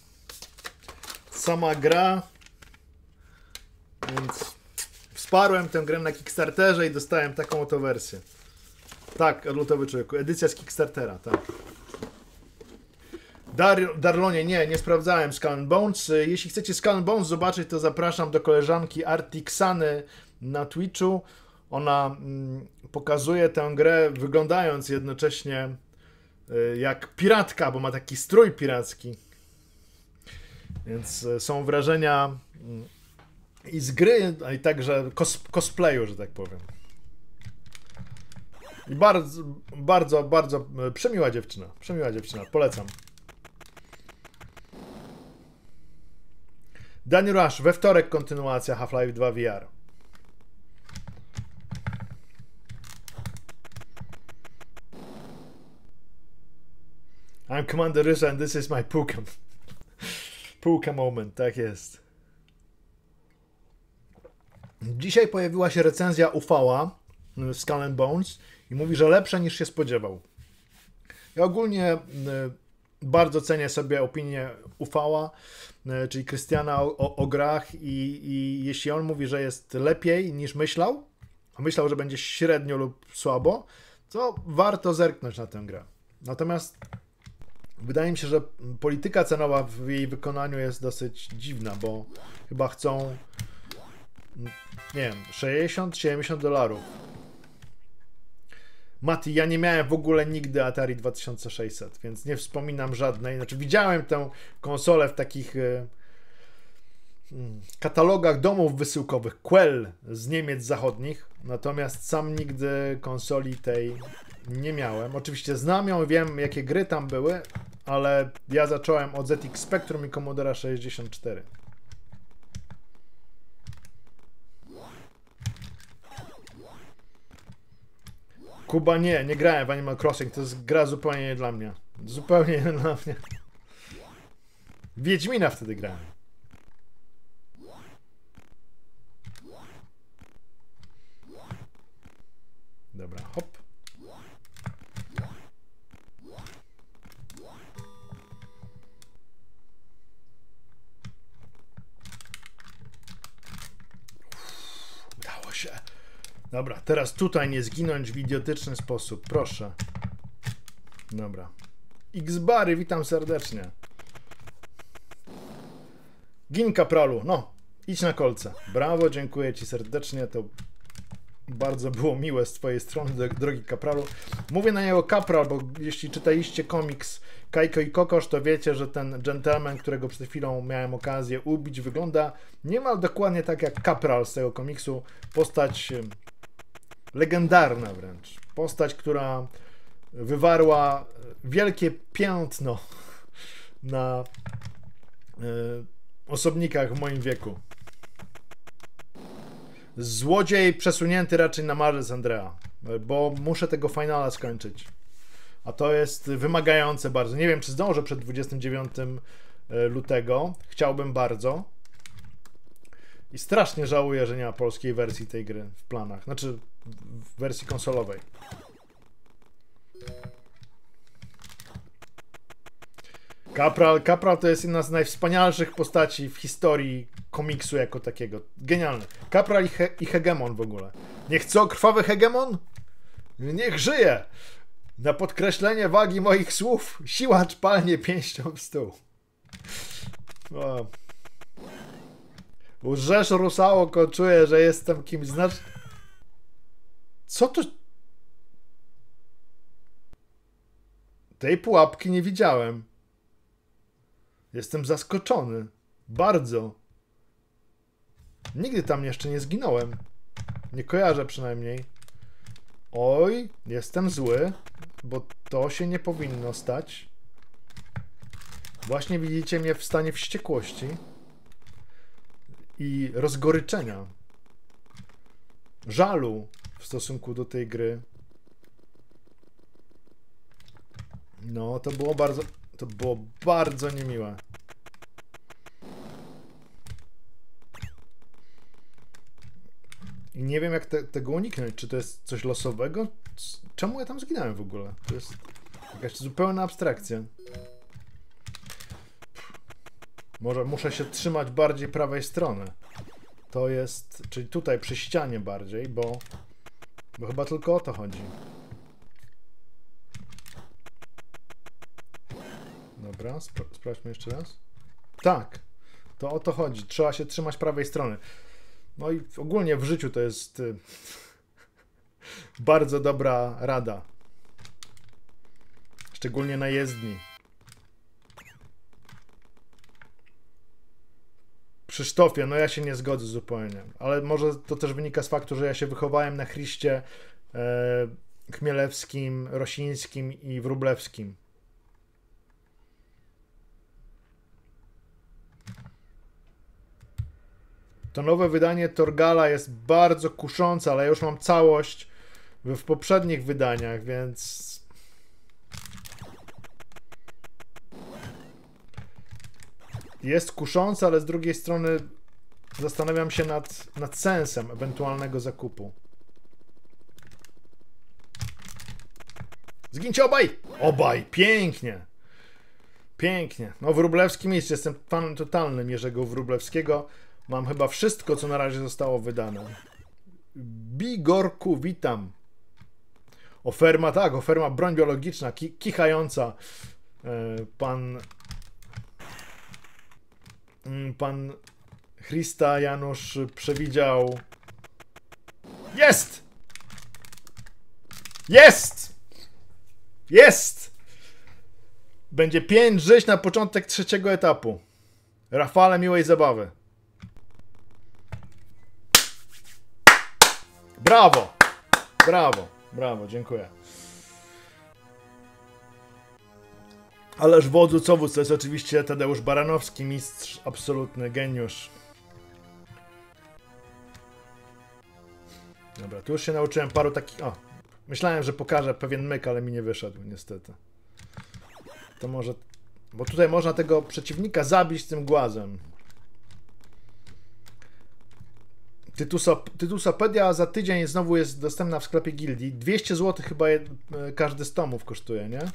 sama gra, więc wsparłem tę grę na Kickstarterze i dostałem taką oto wersję. Tak, odlotowy człowieku, edycja z Kickstartera, tak. Darlonie, nie sprawdzałem Skull and Bones. Jeśli chcecie Skull and Bones zobaczyć, to zapraszam do koleżanki Artixany na Twitchu. Ona pokazuje tę grę wyglądając jednocześnie jak piratka, bo ma taki strój piracki. Więc są wrażenia i z gry, a i także cosplayu, że tak powiem. I bardzo przemiła dziewczyna. Przemiła dziewczyna, polecam. Danny Rush, we wtorek kontynuacja Half-Life 2 VR. I'm Commander Rysza and this is my Puka. Puka moment, tak jest. Dzisiaj pojawiła się recenzja UV-a Skull and Bones i mówi, że lepsza niż się spodziewał. Ja ogólnie bardzo cenię sobie opinię UV-a, czyli Krystiana o grach i jeśli on mówi, że jest lepiej niż myślał, a myślał, że będzie średnio lub słabo, to warto zerknąć na tę grę. Natomiast wydaje mi się, że polityka cenowa w jej wykonaniu jest dosyć dziwna, bo chyba chcą, nie wiem, $60-70. Mati, ja nie miałem w ogóle nigdy Atari 2600, więc nie wspominam żadnej. Znaczy widziałem tę konsolę w takich katalogach domów wysyłkowych Quell z Niemiec zachodnich, natomiast sam nigdy konsoli tej nie miałem. Oczywiście znam ją, wiem jakie gry tam były, ale ja zacząłem od ZX Spectrum i Commodore 64. Kuba, nie grałem w Animal Crossing, to jest gra zupełnie nie dla mnie. Zupełnie nie dla mnie. Wiedźmina wtedy grałem. Dobra, hop. Udało się. Dobra, teraz tutaj nie zginąć w idiotyczny sposób, proszę. Dobra. X-Bary, witam serdecznie. Gin Kapralu, no, idź na kolce. Brawo, dziękuję ci serdecznie, to bardzo było miłe z twojej strony, drogi Kapralu. Mówię na niego Kapral, bo jeśli czytaliście komiks Kajko i Kokosz, to wiecie, że ten gentleman, którego przed chwilą miałem okazję ubić, wygląda niemal dokładnie tak jak Kapral z tego komiksu. Postać legendarna wręcz. Postać, która wywarła wielkie piętno na osobnikach w moim wieku. Złodziej przesunięty raczej na marzec, Andrea, bo muszę tego finala skończyć. A to jest wymagające bardzo. Nie wiem, czy zdążę przed 29 lutego. Chciałbym bardzo. I strasznie żałuję, że nie ma polskiej wersji tej gry w planach. Znaczy, w wersji konsolowej. Kapral to jest jedna z najwspanialszych postaci w historii komiksu jako takiego. Genialny. Kapral i Hegemon w ogóle. Niech co? Krwawy Hegemon? Niech żyje! Na podkreślenie wagi moich słów siłacz palnie pięścią w stół. O. Łżesz, rusałko, czuję, że jestem kimś znacznym. Co to? Tej pułapki nie widziałem. Jestem zaskoczony. Bardzo. Nigdy tam jeszcze nie zginąłem. Nie kojarzę przynajmniej. Oj, jestem zły, bo to się nie powinno stać. Właśnie widzicie mnie w stanie wściekłości i rozgoryczenia. Żalu w stosunku do tej gry. No, to było bardzo niemiłe. I nie wiem, jak tego uniknąć. Czy to jest coś losowego? Czemu ja tam zginąłem w ogóle? To jest jakaś zupełna abstrakcja. Może muszę się trzymać bardziej prawej strony. To jest, czyli tutaj przy ścianie bardziej, bo chyba tylko o to chodzi. Dobra, sprawdźmy jeszcze raz. Tak, to o to chodzi. Trzeba się trzymać prawej strony. No i ogólnie w życiu to jest bardzo dobra rada. Szczególnie na jezdni. Krzysztofie, no ja się nie zgodzę zupełnie. Ale może to też wynika z faktu, że ja się wychowałem na Chryście Chmielewskim, Rosińskim i Wróblewskim. To nowe wydanie Torgala jest bardzo kuszące, ale ja już mam całość w poprzednich wydaniach, więc... Jest kuszące, ale z drugiej strony zastanawiam się nad sensem ewentualnego zakupu. Zgincie obaj! Obaj! Pięknie! Pięknie. No Wróblewski mistrz. Jestem fanem totalnym Jerzego Wróblewskiego. Mam chyba wszystko, co na razie zostało wydane. Bigorku, witam. Oferma, tak, oferma broń biologiczna, kichająca. Pan Christa Janusz przewidział. Jest! Jest! Jest! Będzie 5 żyć na początek trzeciego etapu. Rafale, miłej zabawy. Brawo! Brawo, brawo, dziękuję. Ależ wodzu co wódz, to jest oczywiście Tadeusz Baranowski, mistrz, absolutny geniusz. Dobra, tu już się nauczyłem paru takich... O, myślałem, że pokażę pewien myk, ale mi nie wyszedł, niestety. To może... Bo tutaj można tego przeciwnika zabić tym głazem. Tytusopedia za tydzień znowu jest dostępna w sklepie gildii. 200 zł chyba każdy z tomów kosztuje, nie?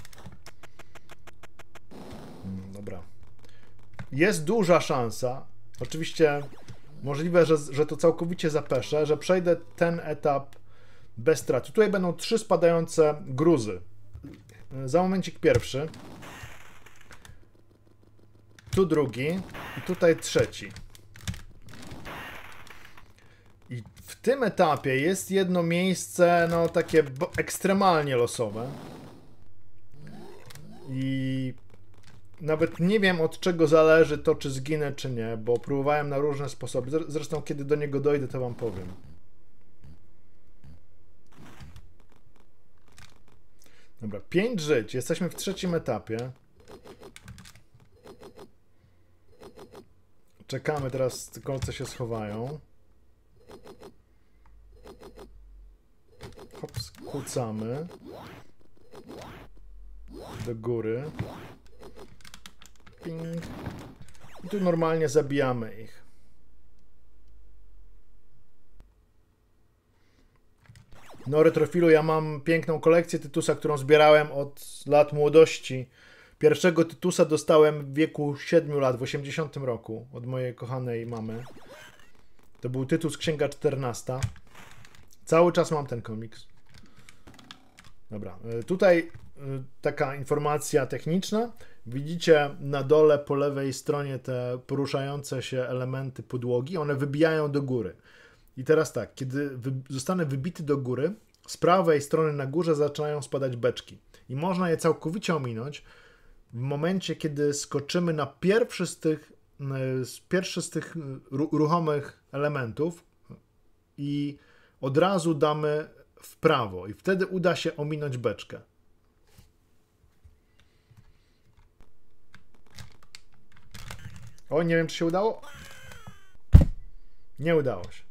Dobra. Jest duża szansa, oczywiście możliwe, że to całkowicie zapeszę, że przejdę ten etap bez strat. Tutaj będą 3 spadające gruzy. Za momencik pierwszy. Tu drugi i tutaj trzeci. I w tym etapie jest jedno miejsce, no takie ekstremalnie losowe. I nawet nie wiem, od czego zależy to, czy zginę, czy nie, bo próbowałem na różne sposoby. Zresztą kiedy do niego dojdę, to wam powiem. Dobra, 5 żyć. Jesteśmy w trzecim etapie. Czekamy teraz, kolce się schowają. Hop, skłócamy. Do góry. Ping. I tu normalnie zabijamy ich. No, Retrofilu, ja mam piękną kolekcję Tytusa, którą zbierałem od lat młodości. Pierwszego Tytusa dostałem w wieku 7 lat, w 80 roku, od mojej kochanej mamy. To był Tytus Księga 14. Cały czas mam ten komiks. Dobra, tutaj taka informacja techniczna. Widzicie na dole po lewej stronie te poruszające się elementy podłogi, one wybijają do góry. I teraz tak, kiedy zostanę wybity do góry, z prawej strony na górze zaczynają spadać beczki. I można je całkowicie ominąć w momencie, kiedy skoczymy na pierwszy z tych ruchomych elementów i od razu damy w prawo. I wtedy uda się ominąć beczkę. O, nie wiem, czy się udało. Nie udało się.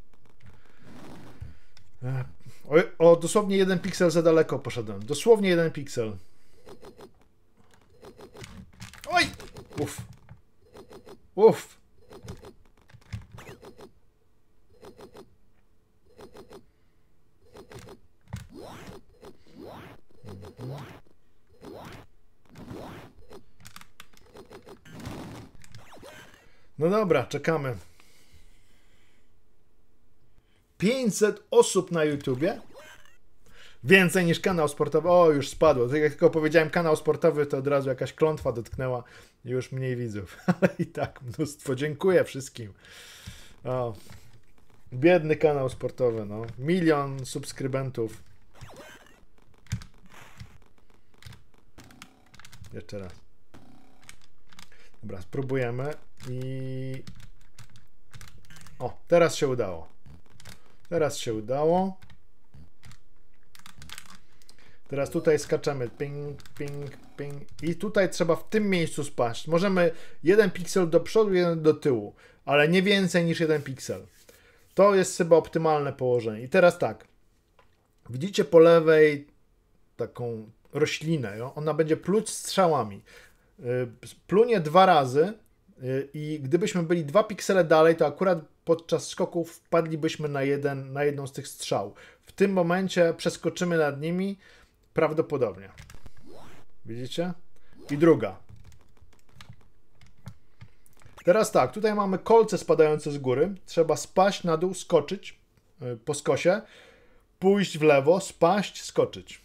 O, dosłownie 1 piksel za daleko poszedłem. Dosłownie 1 piksel. Oj! Uff. Uff. No dobra, czekamy. 500 osób na YouTubie? Więcej niż kanał sportowy. O, już spadło. Tak jak tylko powiedziałem kanał sportowy, to od razu jakaś klątwa dotknęła. Już mniej widzów. Ale i tak mnóstwo. Dziękuję wszystkim. O, biedny kanał sportowy, no. 1 000 000 subskrybentów. Jeszcze raz. Dobra, spróbujemy i... O, teraz się udało. Teraz się udało. Teraz tutaj skaczemy. Ping, ping, ping. I tutaj trzeba w tym miejscu spaść. Możemy 1 piksel do przodu, 1 do tyłu. Ale nie więcej niż 1 piksel. To jest chyba optymalne położenie. I teraz tak. Widzicie po lewej taką roślinę. Ona będzie pluć strzałami. Plunie 2 razy i gdybyśmy byli 2 piksele dalej, to akurat podczas skoków wpadlibyśmy na jedną z tych strzał. W tym momencie przeskoczymy nad nimi prawdopodobnie. Widzicie? I druga. Teraz tak, tutaj mamy kolce spadające z góry. Trzeba spaść na dół, skoczyć po skosie, pójść w lewo, spaść, skoczyć.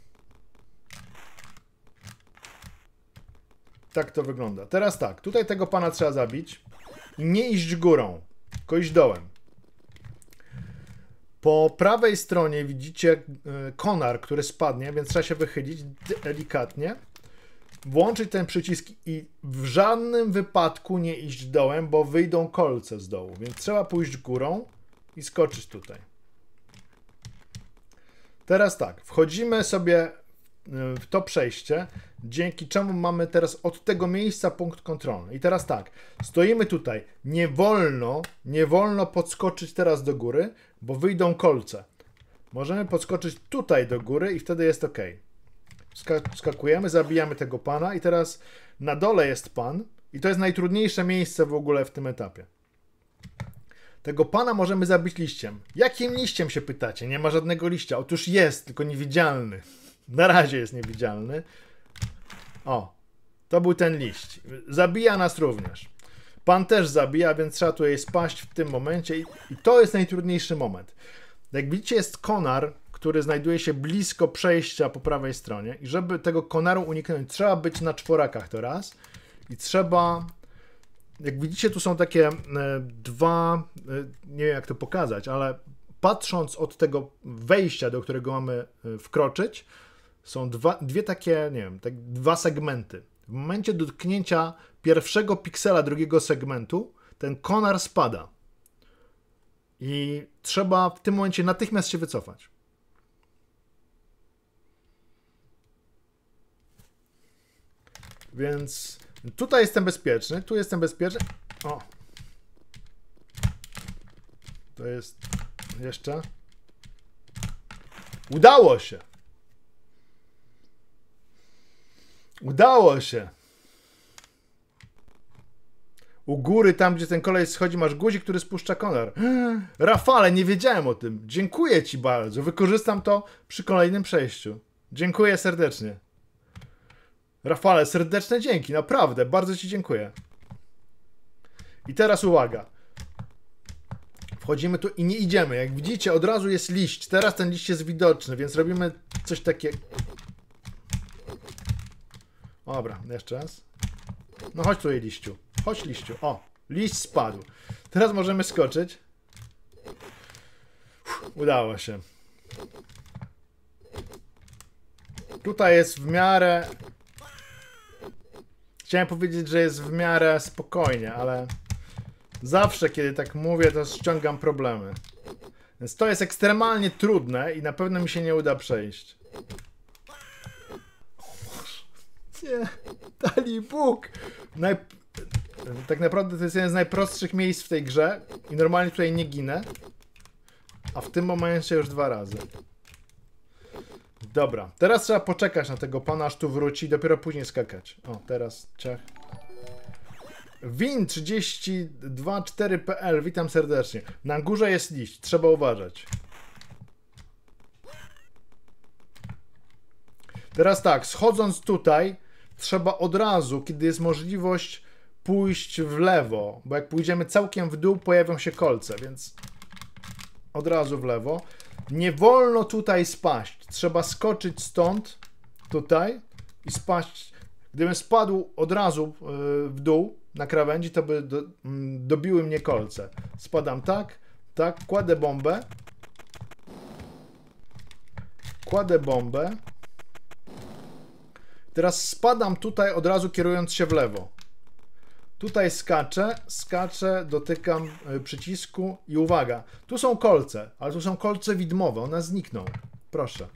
Tak to wygląda. Teraz tak, tutaj tego pana trzeba zabić i nie iść górą, tylko iść dołem. Po prawej stronie widzicie konar, który spadnie, więc trzeba się wychylić delikatnie. Włączyć ten przycisk i w żadnym wypadku nie iść dołem, bo wyjdą kolce z dołu. Więc trzeba pójść górą i skoczyć tutaj. Teraz tak, wchodzimy sobie w to przejście, dzięki czemu mamy teraz od tego miejsca punkt kontrolny. I teraz tak, stoimy tutaj. Nie wolno podskoczyć teraz do góry, bo wyjdą kolce. Możemy podskoczyć tutaj do góry i wtedy jest ok. Skakujemy, zabijamy tego pana i teraz na dole jest pan i to jest najtrudniejsze miejsce w ogóle w tym etapie. Tego pana możemy zabić liściem. Jakim liściem się pytacie? Nie ma żadnego liścia. Otóż jest, tylko niewidzialny. Na razie jest niewidzialny. O, to był ten liść. Zabija nas również. Pan też zabija, więc trzeba tutaj spaść w tym momencie i to jest najtrudniejszy moment. Jak widzicie, jest konar, który znajduje się blisko przejścia po prawej stronie i żeby tego konaru uniknąć, trzeba być na czworakach teraz i trzeba, jak widzicie, tu są takie dwa, nie wiem jak to pokazać, ale patrząc od tego wejścia, do którego mamy wkroczyć, są dwie takie, nie wiem, dwa segmenty. W momencie dotknięcia pierwszego piksela drugiego segmentu ten konar spada i trzeba w tym momencie natychmiast się wycofać. Więc tutaj jestem bezpieczny, tu jestem bezpieczny. O! To jest jeszcze. Udało się! Udało się! U góry, tam gdzie ten kolej schodzi, masz guzik, który spuszcza konar. Rafale, nie wiedziałem o tym. Dziękuję ci bardzo. Wykorzystam to przy kolejnym przejściu. Dziękuję serdecznie. Rafale, serdeczne dzięki, naprawdę, bardzo ci dziękuję. I teraz uwaga. Wchodzimy tu i nie idziemy. Jak widzicie, od razu jest liść. Teraz ten liść jest widoczny, więc robimy coś takiego. Dobra, jeszcze raz. No chodź tutaj, liściu. Chodź, liściu. O, liść spadł. Teraz możemy skoczyć. Udało się. Tutaj jest w miarę... Chciałem powiedzieć, że jest w miarę spokojnie, ale zawsze, kiedy tak mówię, to ściągam problemy. Więc to jest ekstremalnie trudne i na pewno mi się nie uda przejść. Nie, dali Bóg! Tak naprawdę to jest jeden z najprostszych miejsc w tej grze i normalnie tutaj nie ginę, a w tym momencie już 2 razy. Dobra, teraz trzeba poczekać na tego pana, aż tu wróci i dopiero później skakać. O, teraz ciach. Win324.pl, witam serdecznie. Na górze jest liść, trzeba uważać. Teraz tak, schodząc tutaj, trzeba od razu, kiedy jest możliwość, pójść w lewo, bo jak pójdziemy całkiem w dół, pojawią się kolce, więc od razu w lewo. Nie wolno tutaj spaść. Trzeba skoczyć stąd, tutaj i spaść. Gdybym spadł od razu w dół na krawędzi, to by dobiły mnie kolce. Spadam tak, tak, kładę bombę. Kładę bombę. Teraz spadam tutaj od razu kierując się w lewo. Tutaj skaczę, dotykam przycisku i uwaga, tu są kolce, ale tu są kolce widmowe, one znikną. Proszę.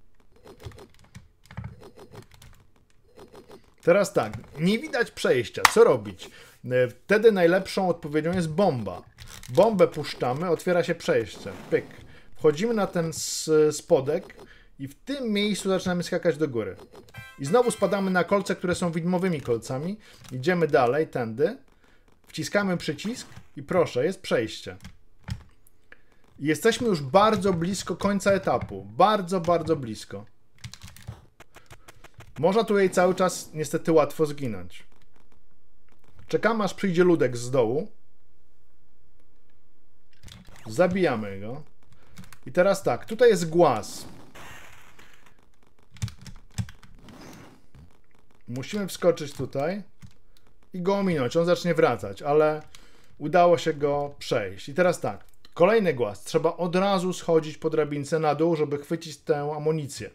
Teraz tak, nie widać przejścia, co robić? Wtedy najlepszą odpowiedzią jest bomba. Bombę puszczamy, otwiera się przejście. Pyk. Wchodzimy na ten spodek i w tym miejscu zaczynamy skakać do góry. I znowu spadamy na kolce, które są widmowymi kolcami. Idziemy dalej, tędy. Wciskamy przycisk i proszę, jest przejście. I jesteśmy już bardzo blisko końca etapu. Bardzo, bardzo blisko. Można tutaj cały czas niestety łatwo zginąć. Czekamy, aż przyjdzie ludek z dołu. Zabijamy go. I teraz tak, tutaj jest głaz. Musimy wskoczyć tutaj i go ominąć. On zacznie wracać, ale udało się go przejść. I teraz tak, Kolejny głaz. Trzeba od razu schodzić po drabince na dół, żeby chwycić tę amunicję.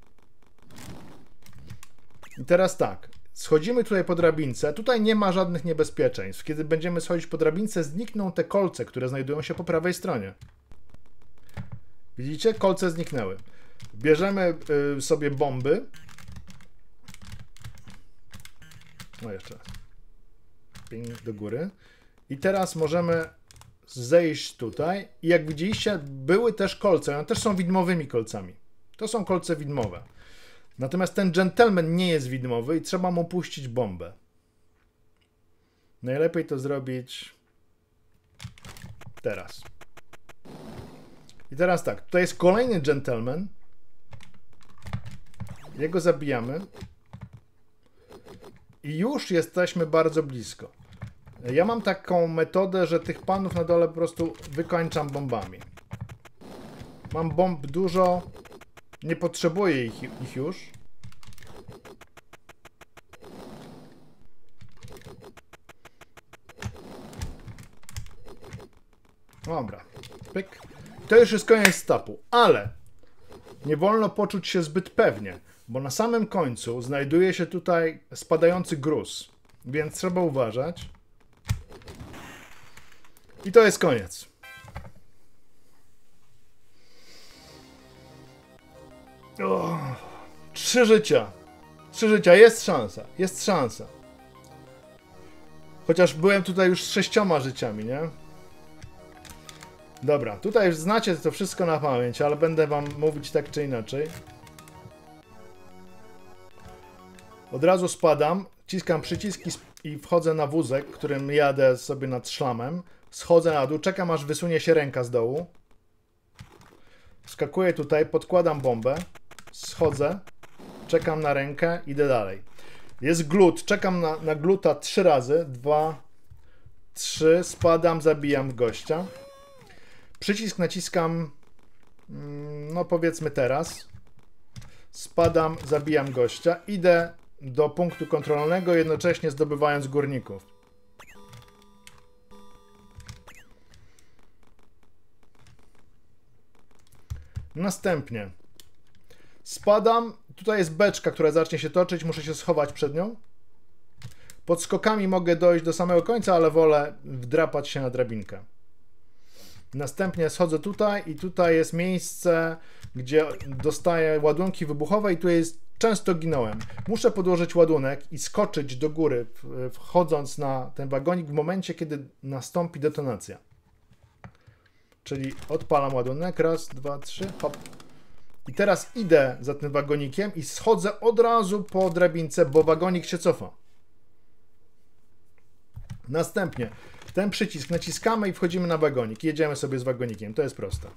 I teraz tak. Schodzimy tutaj po drabince. Tutaj nie ma żadnych niebezpieczeństw. Kiedy będziemy schodzić po drabince, znikną te kolce, które znajdują się po prawej stronie. Widzicie? Kolce zniknęły. Bierzemy sobie bomby. No jeszcze raz. Ping do góry. I teraz możemy zejść tutaj. I jak widzieliście, były też kolce. One też są widmowymi kolcami. To są kolce widmowe. Natomiast ten gentleman nie jest widmowy i trzeba mu puścić bombę. Najlepiej to zrobić teraz. I teraz tak, tutaj jest kolejny gentleman. Jego zabijamy. I już jesteśmy bardzo blisko. Ja mam taką metodę, że tych panów na dole po prostu wykończam bombami. Mam bomb dużo. Nie potrzebuję ich już. Dobra. Pyk. To już jest koniec etapu, ale nie wolno poczuć się zbyt pewnie, bo na samym końcu znajduje się tutaj spadający gruz, więc trzeba uważać. I to jest koniec. O, 3 życia. 3 życia. Jest szansa. Jest szansa. Chociaż byłem tutaj już z 6 życiami, nie? Dobra, tutaj już znacie to wszystko na pamięć, ale będę wam mówić tak czy inaczej. Od razu spadam, ciskam przycisk i wchodzę na wózek, którym jadę sobie nad szlamem. Schodzę na dół, czekam aż wysunie się ręka z dołu. Wskakuję tutaj, podkładam bombę. Schodzę, czekam na rękę, idę dalej. Jest glut, czekam na gluta 3 razy. 2, 3, spadam, zabijam gościa. Przycisk naciskam, no powiedzmy teraz. Spadam, zabijam gościa. Idę do punktu kontrolnego, jednocześnie zdobywając górników. Następnie spadam. Tutaj jest beczka, która zacznie się toczyć. Muszę się schować przed nią. Pod skokami mogę dojść do samego końca, ale wolę wdrapać się na drabinkę. Następnie schodzę tutaj i tutaj jest miejsce, gdzie dostaję ładunki wybuchowe i tu jest, często ginąłem. Muszę podłożyć ładunek i skoczyć do góry, wchodząc na ten wagonik w momencie, kiedy nastąpi detonacja. Czyli odpalam ładunek, raz, 2, 3, hop. I teraz idę za tym wagonikiem i schodzę od razu po drabince, bo wagonik się cofa. Następnie ten przycisk naciskamy i wchodzimy na wagonik. Jedziemy sobie z wagonikiem. To jest proste.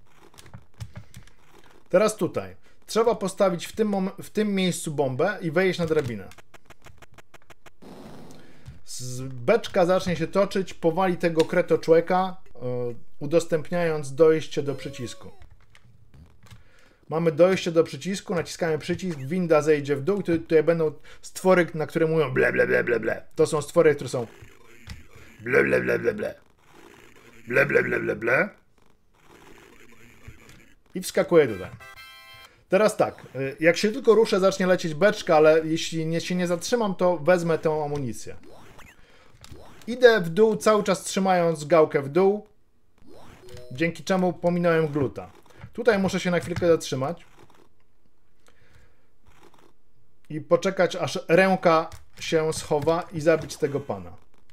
Teraz tutaj. Trzeba postawić w tym miejscu bombę i wejść na drabinę. Beczka zacznie się toczyć, powali tego kretoczłeka, udostępniając dojście do przycisku. Mamy dojście do przycisku, naciskamy przycisk, winda zejdzie w dół i tutaj będą stwory, na które mówią ble, ble, ble, ble, ble. To są stwory, które są ble, ble, ble, ble, ble. Ble, ble, ble, ble, ble. I wskakuję tutaj. Teraz tak, jak się tylko ruszę, zacznie lecieć beczka, ale jeśli się nie zatrzymam, to wezmę tę amunicję. Idę w dół, cały czas trzymając gałkę w dół, dzięki czemu pominąłem gluta. Tutaj muszę się na chwilkę zatrzymać i poczekać, aż ręka się schowa i zabić tego pana.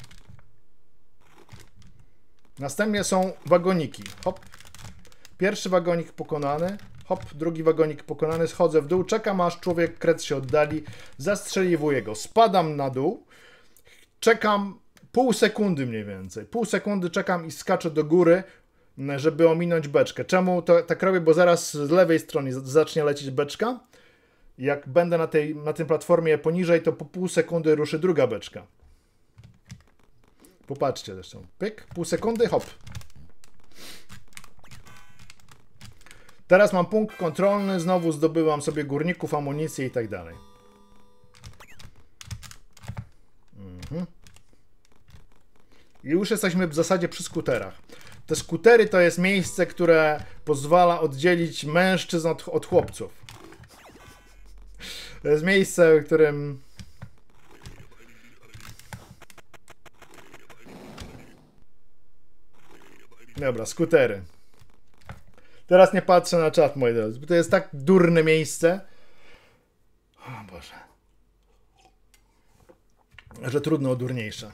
Następnie są wagoniki. Hop. Pierwszy wagonik pokonany. Hop, drugi wagonik pokonany. Schodzę w dół, czekam aż człowiek kret się oddali. Zastrzeliwuję go. Spadam na dół. Czekam pół sekundy mniej więcej. Pół sekundy czekam i skaczę do góry, żeby ominąć beczkę. Czemu to tak robię? Bo zaraz z lewej strony zacznie lecieć beczka. Jak będę na tej platformie poniżej, to po pół sekundy ruszy druga beczka. Popatrzcie zresztą. Pyk, pół sekundy, hop. Teraz mam punkt kontrolny, znowu zdobywam sobie górników, amunicję i tak dalej. I już jesteśmy w zasadzie przy skuterach. Te skutery to jest miejsce, które pozwala oddzielić mężczyzn od chłopców. To jest miejsce, w którym... Dobra, skutery. Teraz nie patrzę na czat, moi drodzy, bo to jest tak durne miejsce. O Boże. Że trudno o durniejsze.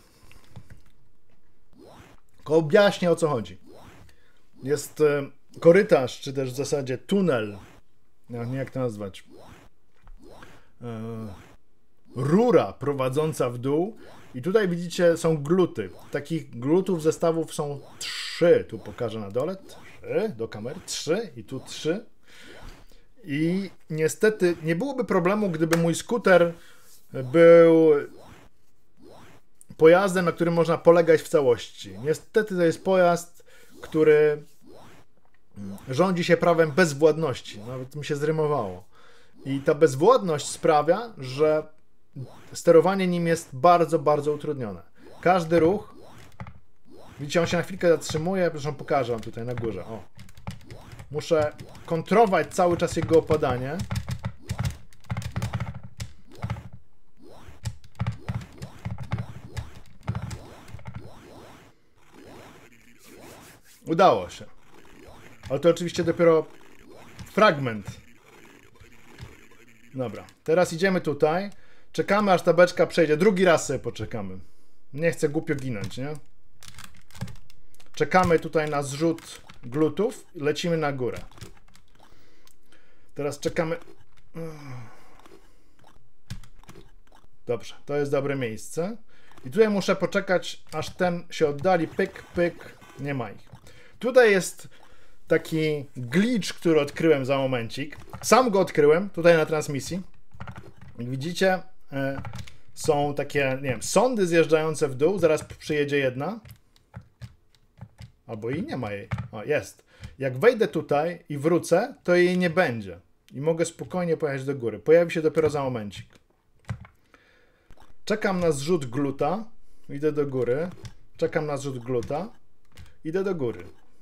Tylko objaśnię, o co chodzi. Jest korytarz, czy też w zasadzie tunel. Nie jak to nazwać. Rura prowadząca w dół. I tutaj widzicie, są gluty. Takich glutów zestawów są 3. Tu pokażę na dole. 3 do kamery. 3 i tu 3. I niestety nie byłoby problemu, gdyby mój skuter był pojazdem, na którym można polegać w całości. Niestety to jest pojazd, który rządzi się prawem bezwładności. Nawet mi się zrymowało. I ta bezwładność sprawia, że sterowanie nim jest bardzo, bardzo utrudnione. Każdy ruch, widzicie, on się na chwilkę zatrzymuje, zresztą pokażę wam tutaj na górze. O. Muszę kontrolować cały czas jego opadanie. Udało się. Ale to oczywiście dopiero fragment. Dobra, teraz idziemy tutaj. Czekamy, aż ta beczka przejdzie. Drugi raz sobie poczekamy. Nie chcę głupio ginąć, nie? Czekamy tutaj na zrzut glutów i lecimy na górę. Teraz czekamy. Dobrze, to jest dobre miejsce. I tutaj muszę poczekać, aż ten się oddali. Pyk, pyk. Nie ma ich. Tutaj jest taki glitch, który odkryłem za momencik. Sam go odkryłem tutaj na transmisji. Jak widzicie, są takie, nie wiem, sondy zjeżdżające w dół. Zaraz przyjedzie jedna. Albo i nie ma jej. O, jest. Jak wejdę tutaj i wrócę, to jej nie będzie. I mogę spokojnie pojechać do góry. Pojawi się dopiero za momencik. Czekam na zrzut gluta. Idę do góry. Czekam na zrzut gluta. Idę do góry.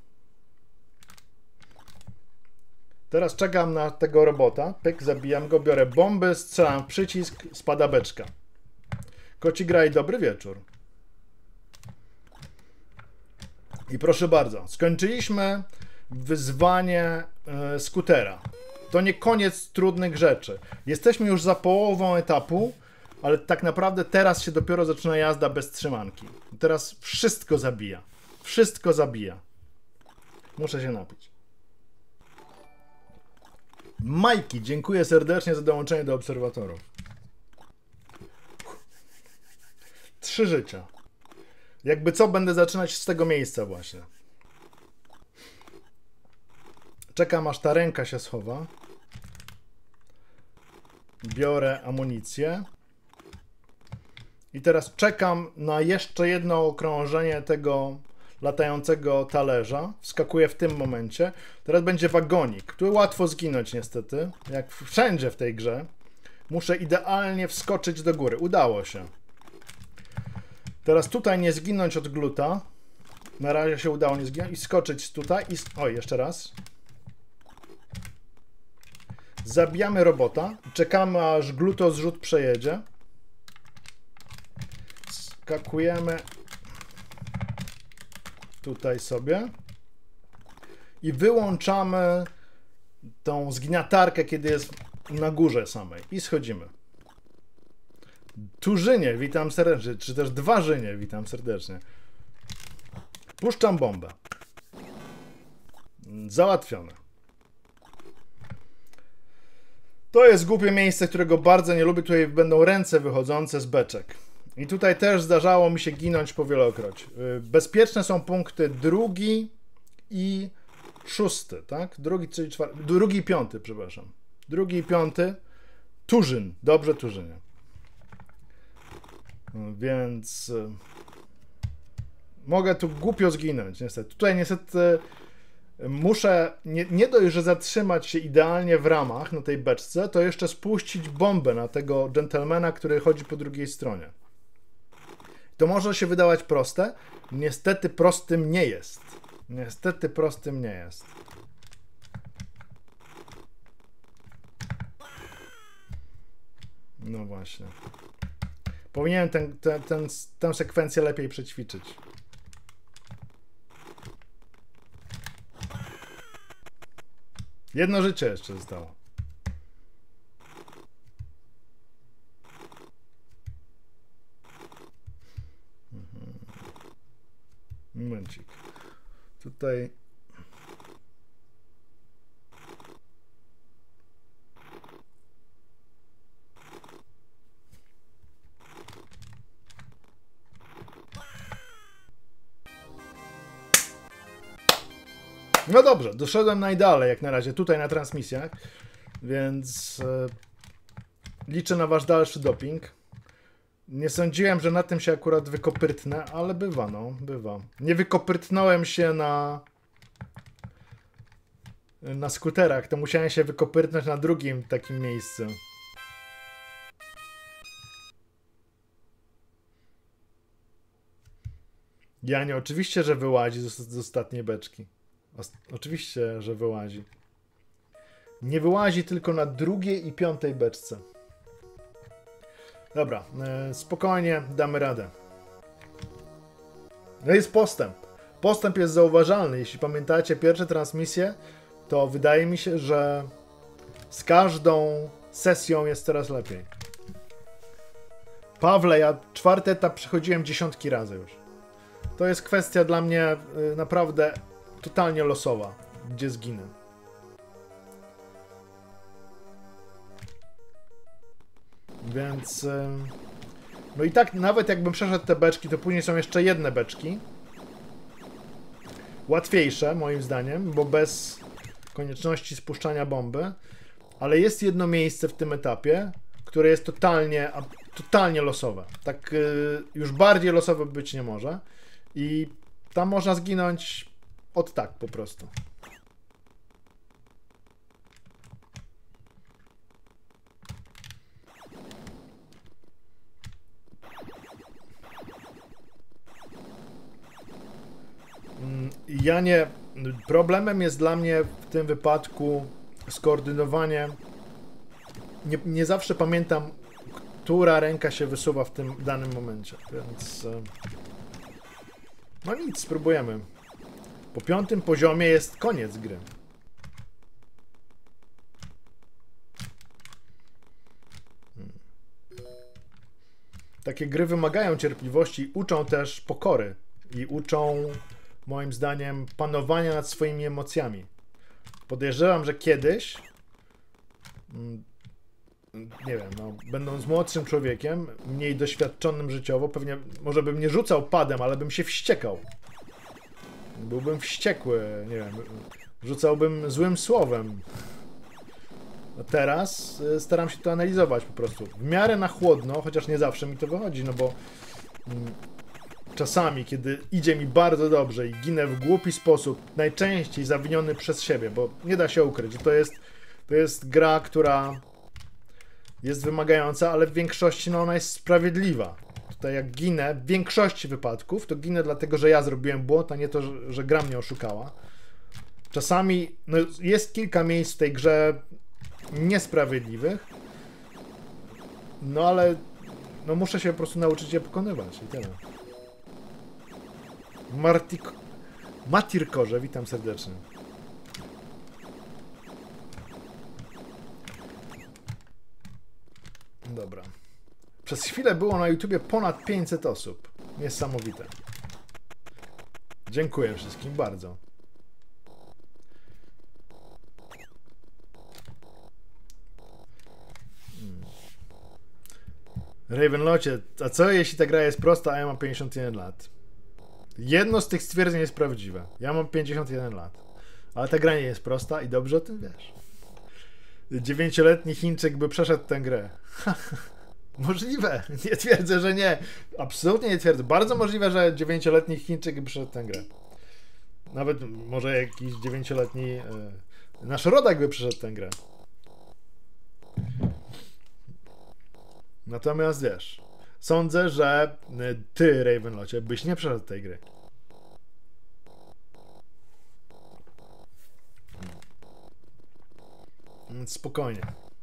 Teraz czekam na tego robota. Pyk, zabijam go, biorę bomby, strzelam w przycisk, spada beczka. Koci graj, dobry wieczór. I proszę bardzo, skończyliśmy wyzwanie skutera. To nie koniec trudnych rzeczy. Jesteśmy już za połową etapu, ale tak naprawdę teraz się dopiero zaczyna jazda bez trzymanki. Teraz wszystko zabija. Wszystko zabija. Muszę się napić. Majki, dziękuję serdecznie za dołączenie do obserwatorów. 3 życia. Jakby co, będę zaczynać z tego miejsca właśnie. Czekam, aż ta ręka się schowa. Biorę amunicję. I teraz czekam na jeszcze jedno okrążenie tego latającego talerza. Wskakuję w tym momencie. Teraz będzie wagonik. Tu łatwo zginąć niestety. Jak wszędzie w tej grze. Muszę idealnie wskoczyć do góry. Udało się. Teraz tutaj nie zginąć od gluta. Na razie się udało nie zginąć. I skoczyć tutaj. Oj, jeszcze raz. Zabijamy robota. Czekamy, aż glutozrzut przejedzie. Skakujemy tutaj sobie. I wyłączamy tą zgniatarkę, kiedy jest na górze samej. I schodzimy. Turzynie, witam serdecznie. Czy też Dwarzynie, witam serdecznie. Puszczam bombę. Załatwione. To jest głupie miejsce, którego bardzo nie lubię. Tutaj będą ręce wychodzące z beczek. I tutaj też zdarzało mi się ginąć powielokroć. Bezpieczne są punkty 2 i 6, tak? Drugi i 5, przepraszam. 2 i 5. Turzyn. Dobrze, Turzynie. Więc mogę tu głupio zginąć, niestety. Tutaj niestety muszę nie dość, że zatrzymać się idealnie w ramach na tej beczce, to jeszcze spuścić bombę na tego dżentelmena, który chodzi po drugiej stronie. To może się wydawać proste, niestety prostym nie jest. Niestety prostym nie jest. No właśnie. Powinienem tę sekwencję lepiej przećwiczyć. Jedno życie jeszcze zostało. Momencik. Tutaj... No dobrze, doszedłem najdalej jak na razie tutaj na transmisjach, więc liczę na wasz dalszy doping. Nie sądziłem, że na tym się akurat wykopytnę, ale bywa, no, bywa. Nie wykopytnąłem się na skuterach, to musiałem się wykopytnąć na drugim takim miejscu. Janie, oczywiście, że wyłazi z ostatniej beczki. Oczywiście, że wyłazi. Nie wyłazi tylko na drugiej i piątej beczce. Dobra, spokojnie, damy radę. No jest postęp. Postęp jest zauważalny. Jeśli pamiętacie pierwsze transmisje, to wydaje mi się, że z każdą sesją jest coraz lepiej. Pawle, ja 4. etap przechodziłem dziesiątki razy już. To jest kwestia dla mnie naprawdę totalnie losowa, gdzie zginę. Więc... No i tak, nawet jakbym przeszedł te beczki, to później są jeszcze jedne beczki. Łatwiejsze, moim zdaniem, bo bez konieczności spuszczania bomby. Ale jest jedno miejsce w tym etapie, które jest totalnie losowe. Tak już bardziej losowe być nie może. I tam można zginąć od tak po prostu. Janie, problemem jest dla mnie w tym wypadku skoordynowanie. Nie zawsze pamiętam, która ręka się wysuwa w tym danym momencie, więc no nic, spróbujemy. Po 5. poziomie jest koniec gry. Takie gry wymagają cierpliwości, uczą też pokory i uczą, moim zdaniem, panowania nad swoimi emocjami. Podejrzewam, że kiedyś, nie wiem, no, będąc młodszym człowiekiem, mniej doświadczonym życiowo, pewnie może bym nie rzucał padem, ale bym się wściekał. Byłbym wściekły, nie wiem, rzucałbym złym słowem. A teraz staram się to analizować po prostu. W miarę na chłodno, chociaż nie zawsze mi to wychodzi, no bo czasami, kiedy idzie mi bardzo dobrze i ginę w głupi sposób, najczęściej zawiniony przez siebie, bo nie da się ukryć, że to jest gra, która jest wymagająca, ale w większości no, ona jest sprawiedliwa. Tutaj jak ginę, w większości wypadków, to ginę dlatego, że ja zrobiłem błąd, a nie to, że gra mnie oszukała. Czasami no, jest kilka miejsc w tej grze niesprawiedliwych, no ale no, muszę się po prostu nauczyć je pokonywać i tyle. Matirkorze, witam serdecznie. Dobra. Przez chwilę było na YouTubie ponad 500 osób. Niesamowite. Dziękuję wszystkim bardzo. Ravenlocie, a co jeśli ta gra jest prosta, a ja mam 51 lat? Jedno z tych stwierdzeń jest prawdziwe. Ja mam 51 lat. Ale ta gra nie jest prosta i dobrze o tym wiesz. 9-letni Chińczyk by przeszedł tę grę. Możliwe. Nie twierdzę, że nie. Absolutnie nie twierdzę. Bardzo możliwe, że 9-letni Chińczyk by przeszedł tę grę. Nawet może jakiś 9-letni nasz rodak by przeszedł tę grę. Natomiast wiesz, sądzę, że ty, Ravenlocie, byś nie przeszedł tej gry. Więc spokojnie.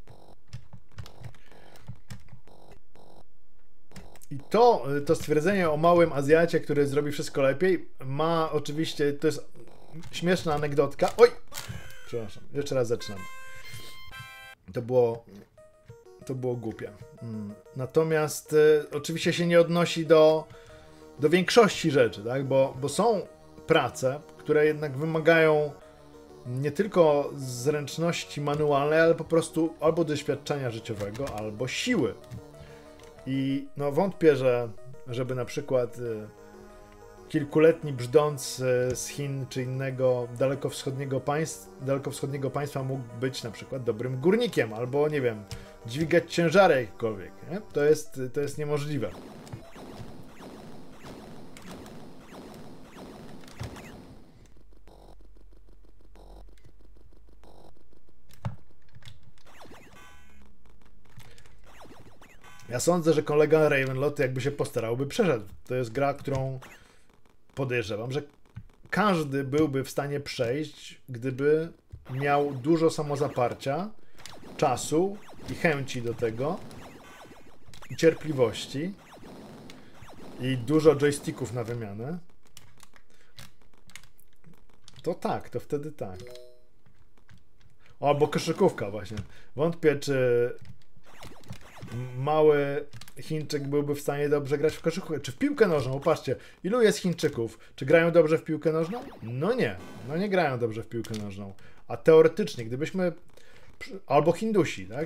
I to stwierdzenie o małym Azjacie, który zrobi wszystko lepiej, ma oczywiście, to jest śmieszna anegdotka. Oj! Przepraszam, jeszcze raz zaczynam. To było głupie. Natomiast oczywiście się nie odnosi do większości rzeczy, tak? Bo są prace, które jednak wymagają nie tylko zręczności manualnej, ale po prostu albo doświadczenia życiowego, albo siły. I no wątpię, żeby na przykład kilkuletni brzdąc z Chin czy innego dalekowschodniego państwa mógł być na przykład dobrym górnikiem, albo nie wiem, dźwigać ciężary jakkolwiek. Nie? To jest niemożliwe. Ja sądzę, że kolega Ravenlot jakby się postarał, by przeszedł. To jest gra, którą podejrzewam, że każdy byłby w stanie przejść, gdyby miał dużo samozaparcia, czasu i chęci do tego, i cierpliwości, i dużo joysticków na wymianę. To tak, to wtedy tak. O, albo koszykówka właśnie. Wątpię, czy mały Chińczyk byłby w stanie dobrze grać w koszykówkę, czy w piłkę nożną. Popatrzcie, ilu jest Chińczyków? Czy grają dobrze w piłkę nożną? No nie grają dobrze w piłkę nożną. A teoretycznie, gdybyśmy... Albo Hindusi, tak?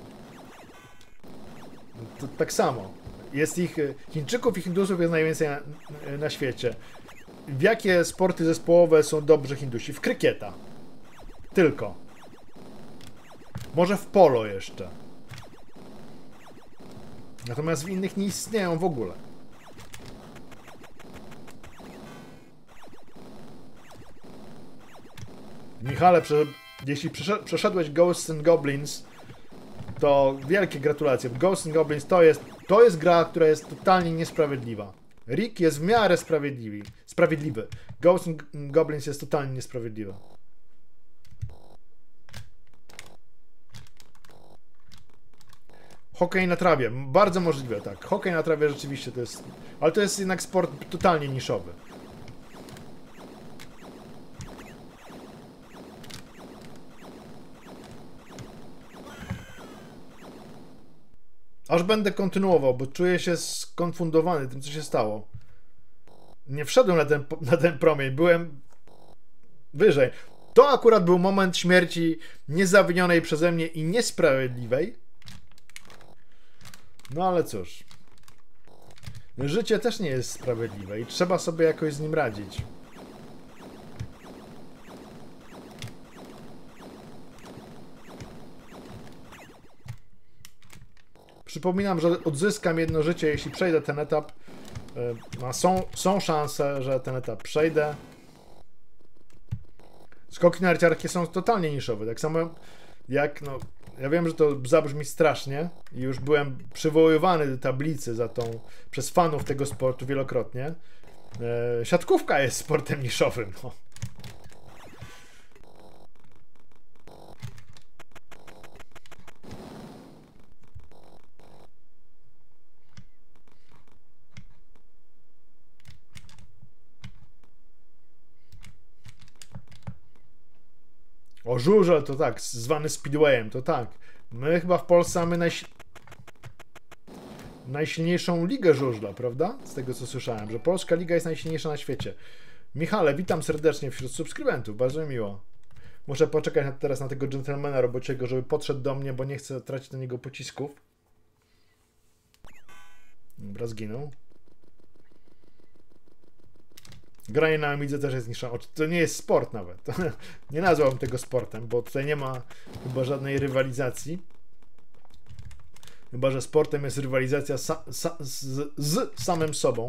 To tak samo. Jest ich... Chińczyków i Hindusów jest najwięcej na świecie. W jakie sporty zespołowe są dobrzy Hindusi? W krykieta. Tylko. Może w polo jeszcze. Natomiast w innych nie istnieją w ogóle. Michale, jeśli przeszedłeś Ghosts and Goblins, to wielkie gratulacje. Ghosts and Goblins to jest gra, która jest totalnie niesprawiedliwa. Rick jest w miarę sprawiedliwy. Ghosts and Goblins jest totalnie niesprawiedliwy. Hokej na trawie. Bardzo możliwe, tak. Hokej na trawie rzeczywiście to jest... Ale to jest jednak sport totalnie niszowy. Aż będę kontynuował, bo czuję się skonfundowany tym, co się stało. Nie wszedłem na ten promień, byłem wyżej. To akurat był moment śmierci niezawinionej przeze mnie i niesprawiedliwej. No ale cóż. Życie też nie jest sprawiedliwe i trzeba sobie jakoś z nim radzić. Przypominam, że odzyskam jedno życie, jeśli przejdę ten etap. Są szanse, że ten etap przejdę. Skoki narciarskie są totalnie niszowe. Tak samo jak, no, ja wiem, że to zabrzmi strasznie i już byłem przywoływany do tablicy przez fanów tego sportu wielokrotnie. Siatkówka jest sportem niszowym. No. O, żużel to tak, zwany speedwayem, to tak. My chyba w Polsce mamy najsilniejszą ligę żużla, prawda? Z tego co słyszałem, że polska liga jest najsilniejsza na świecie. Michale, witam serdecznie wśród subskrybentów, bardzo miło. Muszę poczekać teraz na tego dżentelmena robociego, żeby podszedł do mnie, bo nie chcę tracić na niego pocisków. Dobra, zginął. Granie na Amidze też jest niższa. To nie jest sport nawet. To nie nazwałbym tego sportem, bo tutaj nie ma chyba żadnej rywalizacji. Chyba że sportem jest rywalizacja z samym sobą.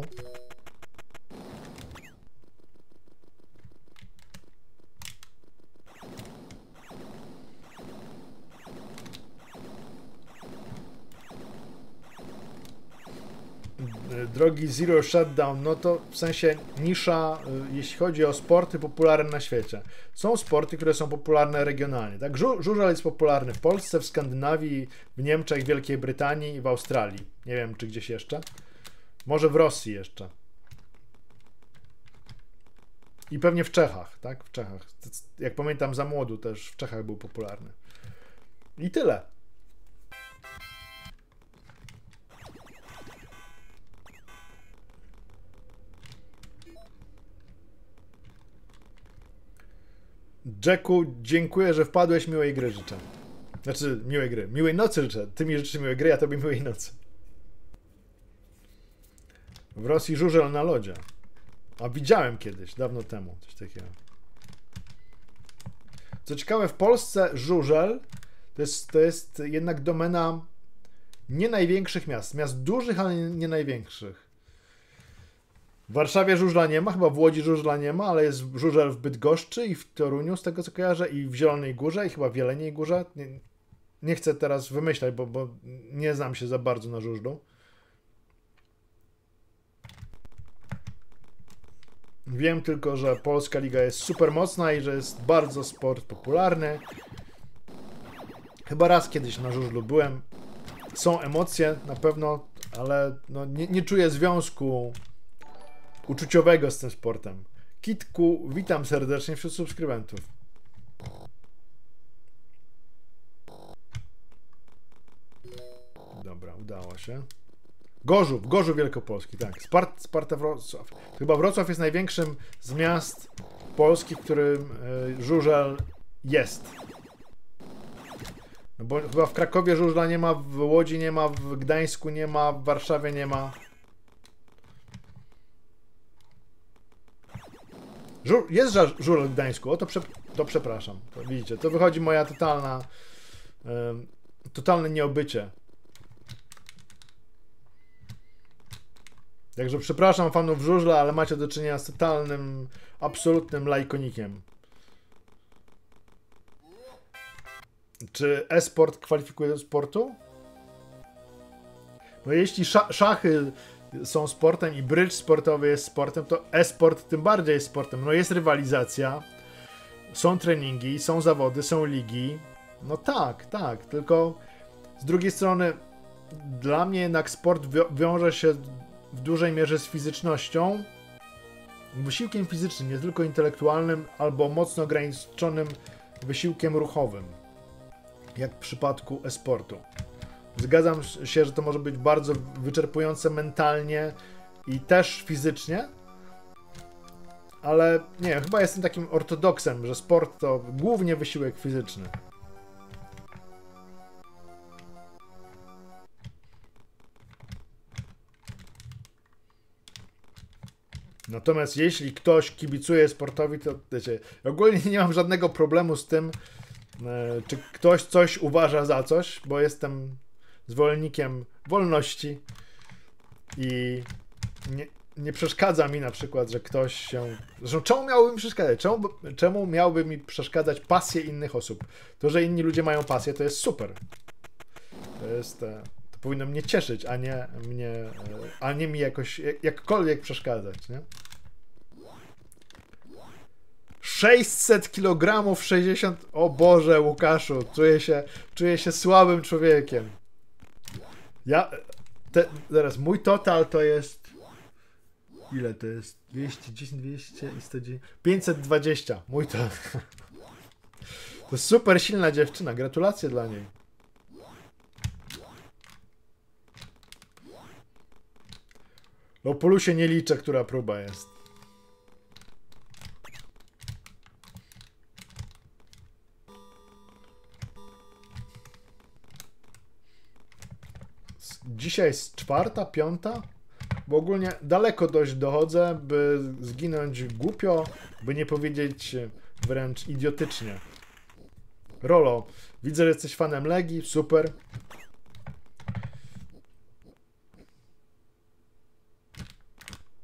Drogi Zero Shutdown, no to w sensie nisza, jeśli chodzi o sporty popularne na świecie. Są sporty, które są popularne regionalnie. Tak? Żużel jest popularny w Polsce, w Skandynawii, w Niemczech, Wielkiej Brytanii i w Australii. Nie wiem, czy gdzieś jeszcze. Może w Rosji jeszcze. I pewnie w Czechach, tak? W Czechach. Jak pamiętam, za młodu też w Czechach był popularny. I tyle. Jacku, dziękuję, że wpadłeś. Miłej gry życzę. Znaczy, miłej gry. Miłej nocy życzę. Ty mi życzysz miłej gry, a tobie miłej nocy. W Rosji żużel na lodzie. A widziałem kiedyś, dawno temu, coś takiego. Co ciekawe, w Polsce żużel to jest jednak domena nie największych miast. Miast dużych, ale nie największych. W Warszawie żużla nie ma, chyba w Łodzi żużla nie ma, ale jest żużel w Bydgoszczy i w Toruniu, z tego co kojarzę, i w Zielonej Górze, i chyba w Jeleniej Górze. Nie chcę teraz wymyślać, bo nie znam się za bardzo na żużlu. Wiem tylko, że polska liga jest super mocna i że jest bardzo sport popularny. Chyba raz kiedyś na żużlu byłem. Są emocje na pewno, ale no nie czuję związku uczuciowego z tym sportem. Kitku, witam serdecznie wśród subskrybentów. Dobra, udało się. Gorzów Wielkopolski, tak. Sparta Wrocław. Chyba Wrocław jest największym z miast polskich, w którym żużel jest. No bo chyba w Krakowie żużla nie ma, w Łodzi nie ma, w Gdańsku nie ma, w Warszawie nie ma. Jest żużel w Gdańsku, o to przepraszam. To widzicie, to wychodzi moja totalne nieobycie. Także przepraszam fanów żużla, ale macie do czynienia z totalnym, absolutnym lajkonikiem. Czy e-sport kwalifikuje do sportu? No jeśli szachy są sportem i brydż sportowy jest sportem, to e-sport tym bardziej jest sportem. No jest rywalizacja, są treningi, są zawody, są ligi. No tak, tylko z drugiej strony dla mnie jednak sport wiąże się w dużej mierze z fizycznością, wysiłkiem fizycznym, nie tylko intelektualnym, albo mocno ograniczonym wysiłkiem ruchowym, jak w przypadku e-sportu. Zgadzam się, że to może być bardzo wyczerpujące mentalnie i też fizycznie, ale nie, chyba jestem takim ortodoksem, że sport to głównie wysiłek fizyczny. Natomiast jeśli ktoś kibicuje sportowi, to wiecie, ogólnie nie mam żadnego problemu z tym, czy ktoś coś uważa za coś, bo jestem zwolennikiem wolności i nie przeszkadza mi na przykład, że ktoś się... Zresztą czemu miałoby mi przeszkadzać? Czemu miałoby mi przeszkadzać pasje innych osób? To, że inni ludzie mają pasję, to jest super. To powinno mnie cieszyć, a nie mi jakoś jakkolwiek przeszkadzać, nie? 600 kg 60... O Boże, Łukaszu, czuję się słabym człowiekiem. Zaraz, mój total to jest... Ile to jest? 210, 200 i 110... 520, mój total. To jest super silna dziewczyna, gratulacje dla niej. No polusie nie liczę, która próba jest. Dzisiaj jest 4., 5, bo ogólnie daleko dość dochodzę, by zginąć głupio, by nie powiedzieć wręcz idiotycznie. Rolo, widzę, że jesteś fanem Legii, super.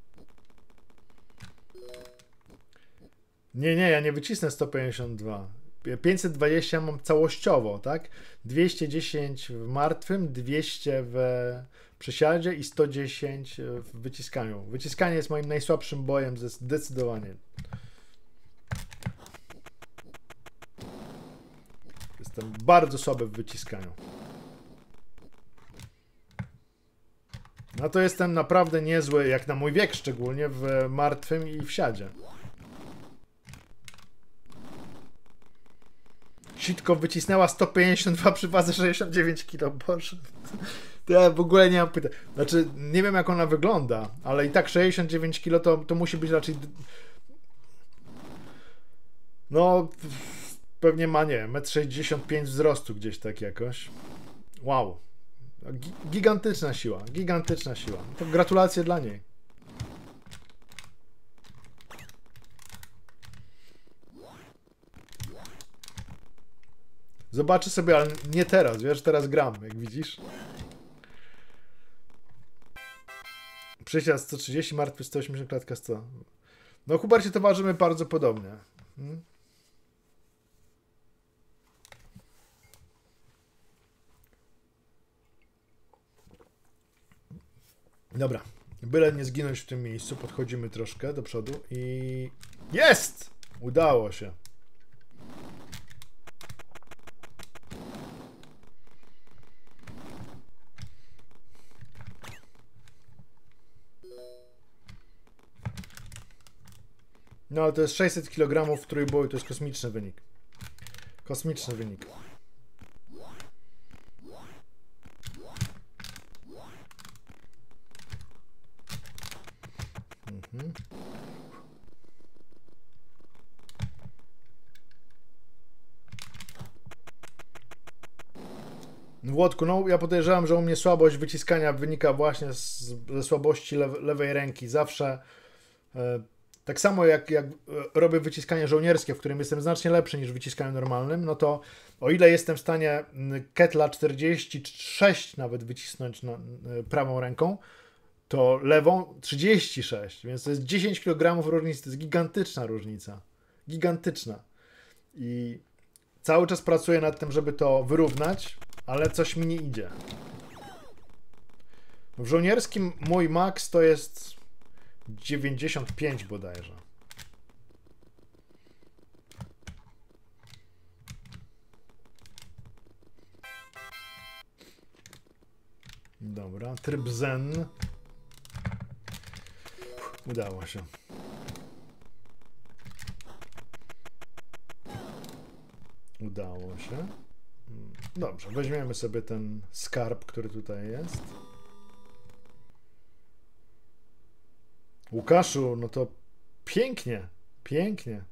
Nie, ja nie wycisnę 152. 520 mam całościowo, tak? 210 w martwym, 200 w przysiadzie i 110 w wyciskaniu. Wyciskanie jest moim najsłabszym bojem zdecydowanie. Jestem bardzo słaby w wyciskaniu. No to jestem naprawdę niezły, jak na mój wiek szczególnie, w martwym i w siadzie. Sitko wycisnęła 152 przy wadze 69 kg. Boże. To ja w ogóle nie mam pytań. Znaczy, nie wiem jak ona wygląda, ale i tak 69 kg to musi być raczej... No, pewnie ma, nie wiem, 1,65 m wzrostu gdzieś tak jakoś. Wow. Gigantyczna siła, gigantyczna siła. To gratulacje dla niej. Zobaczę sobie, ale nie teraz, wiesz, teraz gram, jak widzisz. Przysiad 130, martwy 180, klatka 100. No, Hubercie, to ważymy bardzo podobnie. Dobra, byle nie zginąć w tym miejscu, podchodzimy troszkę do przodu i... Jest! Udało się. No ale to jest 600 kg w trójboju, to jest kosmiczny wynik. Kosmiczny wynik. Włodku, no ja podejrzewam, że u mnie słabość wyciskania wynika właśnie ze słabości lewej ręki. Zawsze tak samo jak robię wyciskanie żołnierskie, w którym jestem znacznie lepszy niż w wyciskaniu normalnym, no to o ile jestem w stanie ketla 46 nawet wycisnąć prawą ręką, to lewą 36, więc to jest 10 kg różnicy, to jest gigantyczna różnica. Gigantyczna. I cały czas pracuję nad tym, żeby to wyrównać, ale coś mi nie idzie. W żołnierskim mój max to jest 95 bodajże. Dobra, tryb zen. Udało się. Udało się. Dobrze, weźmiemy sobie ten skarb, który tutaj jest. Łukaszu, no to pięknie, pięknie.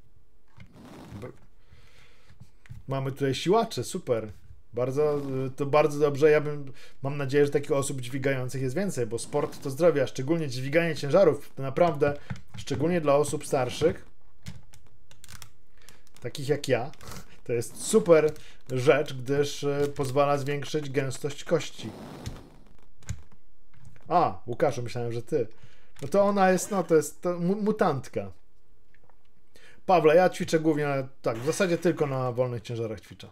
Mamy tutaj siłacze, super. To bardzo dobrze. Mam nadzieję, że takich osób dźwigających jest więcej, bo sport to zdrowie, a szczególnie dźwiganie ciężarów, to naprawdę, szczególnie dla osób starszych, takich jak ja, to jest super rzecz, gdyż pozwala zwiększyć gęstość kości. A, Łukaszu, myślałem, że ty. No to ona jest, no to jest mutantka. Pawle, ja ćwiczę głównie, tak, w zasadzie tylko na wolnych ciężarach ćwiczę.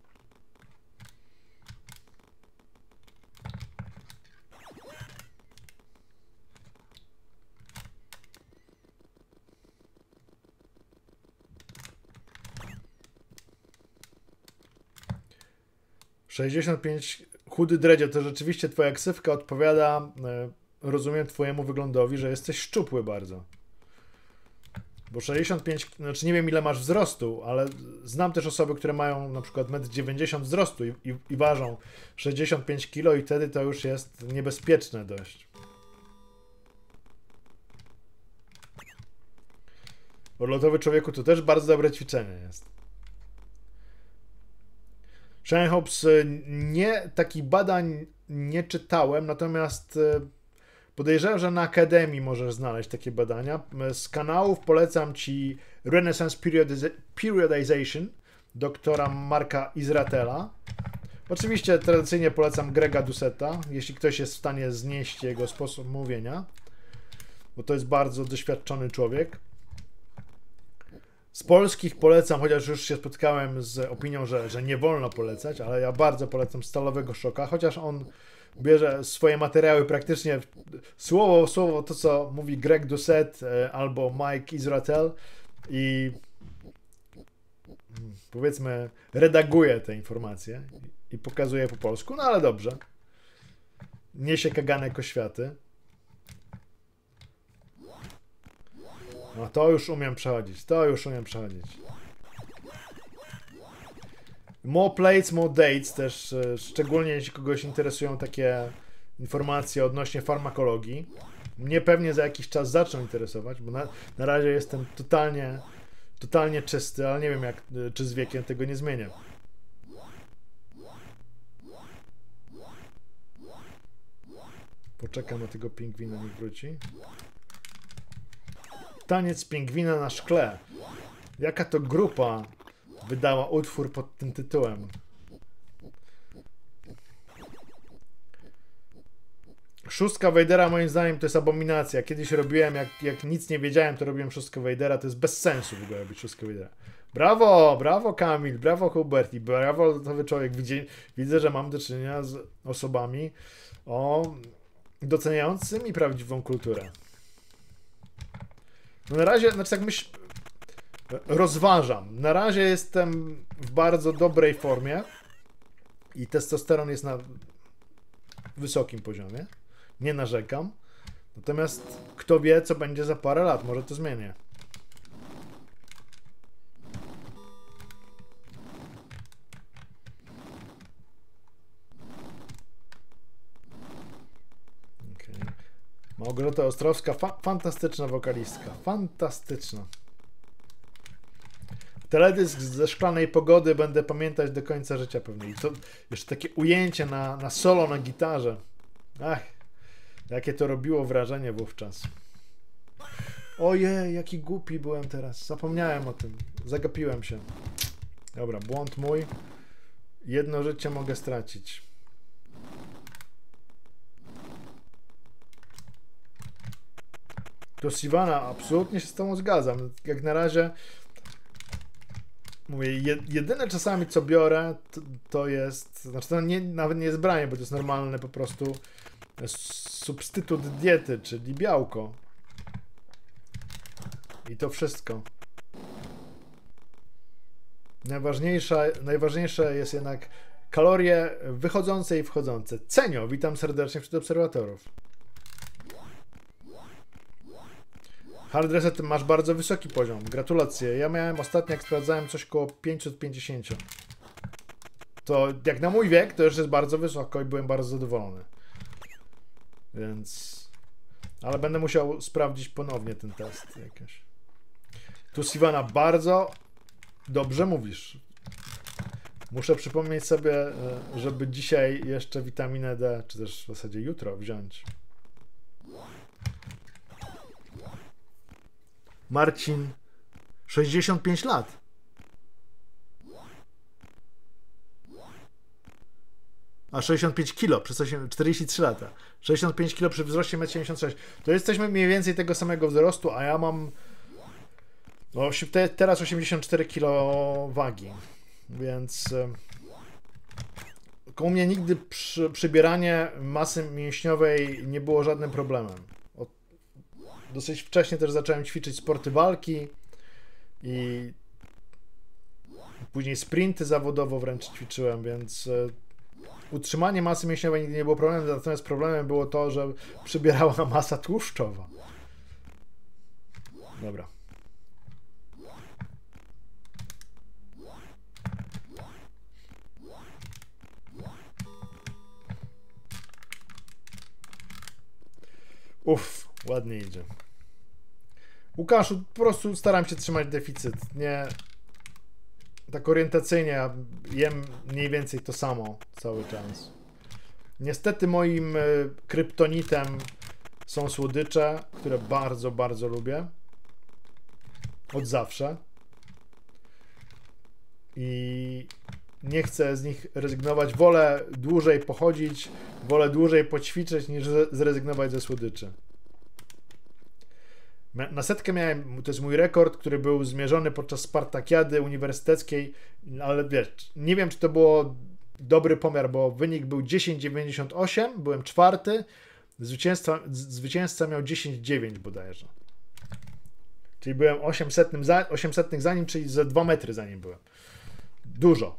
...65 chudy dredzie, to rzeczywiście twoja ksywka odpowiada, rozumiem, twojemu wyglądowi, że jesteś szczupły bardzo. Bo 65, znaczy nie wiem ile masz wzrostu, ale znam też osoby, które mają na przykład 1,90 m wzrostu i ważą 65 kg i wtedy to już jest niebezpieczne dość. Odlotowy człowieku to też bardzo dobre ćwiczenie jest. Shane Hobbs, takich badań nie czytałem, natomiast podejrzewam, że na Akademii możesz znaleźć takie badania. Z kanałów polecam ci Renaissance Periodization doktora Marka Izratela. Oczywiście tradycyjnie polecam Grega Doucetta, jeśli ktoś jest w stanie znieść jego sposób mówienia, bo to jest bardzo doświadczony człowiek. Z polskich polecam, chociaż już się spotkałem z opinią, że nie wolno polecać, ale ja bardzo polecam Stalowego Szoka, chociaż on bierze swoje materiały praktycznie słowo w słowo to, co mówi Greg Doucette albo Mike Israetel i powiedzmy redaguje te informacje i pokazuje po polsku, no ale dobrze. Niesie kaganek oświaty. No to już umiem przechodzić, More plates, more dates też, szczególnie jeśli kogoś interesują takie informacje odnośnie farmakologii. Mnie pewnie za jakiś czas zaczną interesować, bo na razie jestem totalnie czysty, ale nie wiem czy z wiekiem tego nie zmienię. Poczekam na tego pingwina, niech wróci. Taniec pingwina na szkle. Jaka to grupa wydała utwór pod tym tytułem? Szóstka Vadera moim zdaniem to jest abominacja. Kiedyś robiłem, jak nic nie wiedziałem, to robiłem szóstkę Vadera. To jest bez sensu w ogóle robić szóstkę Vadera. Brawo, brawo Kamil, brawo Huberti, brawo nowy człowiek. Widzę, że mam do czynienia z osobami doceniającymi prawdziwą kulturę. No na razie, znaczy tak rozważam. Na razie jestem w bardzo dobrej formie i testosteron jest na wysokim poziomie. Nie narzekam. Natomiast kto wie, co będzie za parę lat. Może to zmienię. Okay. Małgorzata Ostrowska, fantastyczna wokalistka. Fantastyczna. Teledysk ze Szklanej Pogody będę pamiętać do końca życia pewnie. I to jeszcze takie ujęcie na solo na gitarze. Ach, jakie to robiło wrażenie wówczas. Ojej, jaki głupi byłem teraz. Zapomniałem o tym. Zagapiłem się. Dobra, błąd mój. Jedno życie mogę stracić. To Sivana, absolutnie się z tobą zgadzam. Jak na razie mówię, jedyne czasami co biorę to jest, znaczy to nawet nie jest branie, bo to jest normalne po prostu substytut diety, czyli białko. I to wszystko. Najważniejsze jest jednak kalorie wychodzące i wchodzące. Cenio, witam serdecznie wśród obserwatorów. Hard Reset masz bardzo wysoki poziom. Gratulacje. Ja miałem ostatnio, jak sprawdzałem, coś koło 550. To jak na mój wiek, to już jest bardzo wysoko i byłem bardzo zadowolony. Więc... Ale będę musiał sprawdzić ponownie ten test jakoś. Tu Sivana, bardzo dobrze mówisz. Muszę przypomnieć sobie, żeby dzisiaj jeszcze witaminę D, czy też w zasadzie jutro wziąć. Marcin, 65 lat. A 65 kilo przez 43 lata. 65 kilo przy wzroście 1,76 m. To jesteśmy mniej więcej tego samego wzrostu, a ja mam no, teraz 84 kg wagi. Więc u mnie nigdy przybieranie masy mięśniowej nie było żadnym problemem. Dosyć wcześnie też zacząłem ćwiczyć sporty walki i później sprinty zawodowo wręcz ćwiczyłem, więc utrzymanie masy mięśniowej nigdy nie było problemem, natomiast problemem było to, że przybierała masa tłuszczowa. Dobra. Uff, ładnie idzie. Łukaszu, po prostu staram się trzymać deficyt. Nie... Tak orientacyjnie jem mniej więcej to samo cały czas. Niestety moim kryptonitem są słodycze, które bardzo, bardzo lubię. Od zawsze. I nie chcę z nich rezygnować. Wolę dłużej pochodzić, wolę dłużej poćwiczyć, niż zrezygnować ze słodyczy. Na setkę miałem, to jest mój rekord, który był zmierzony podczas Spartakiady uniwersyteckiej, ale wiesz, nie wiem, czy to było dobry pomiar, bo wynik był 10,98, byłem czwarty, zwycięzca miał 10,9 bodajże. Czyli byłem 800 za nim, czyli ze 2 metry za nim byłem. Dużo.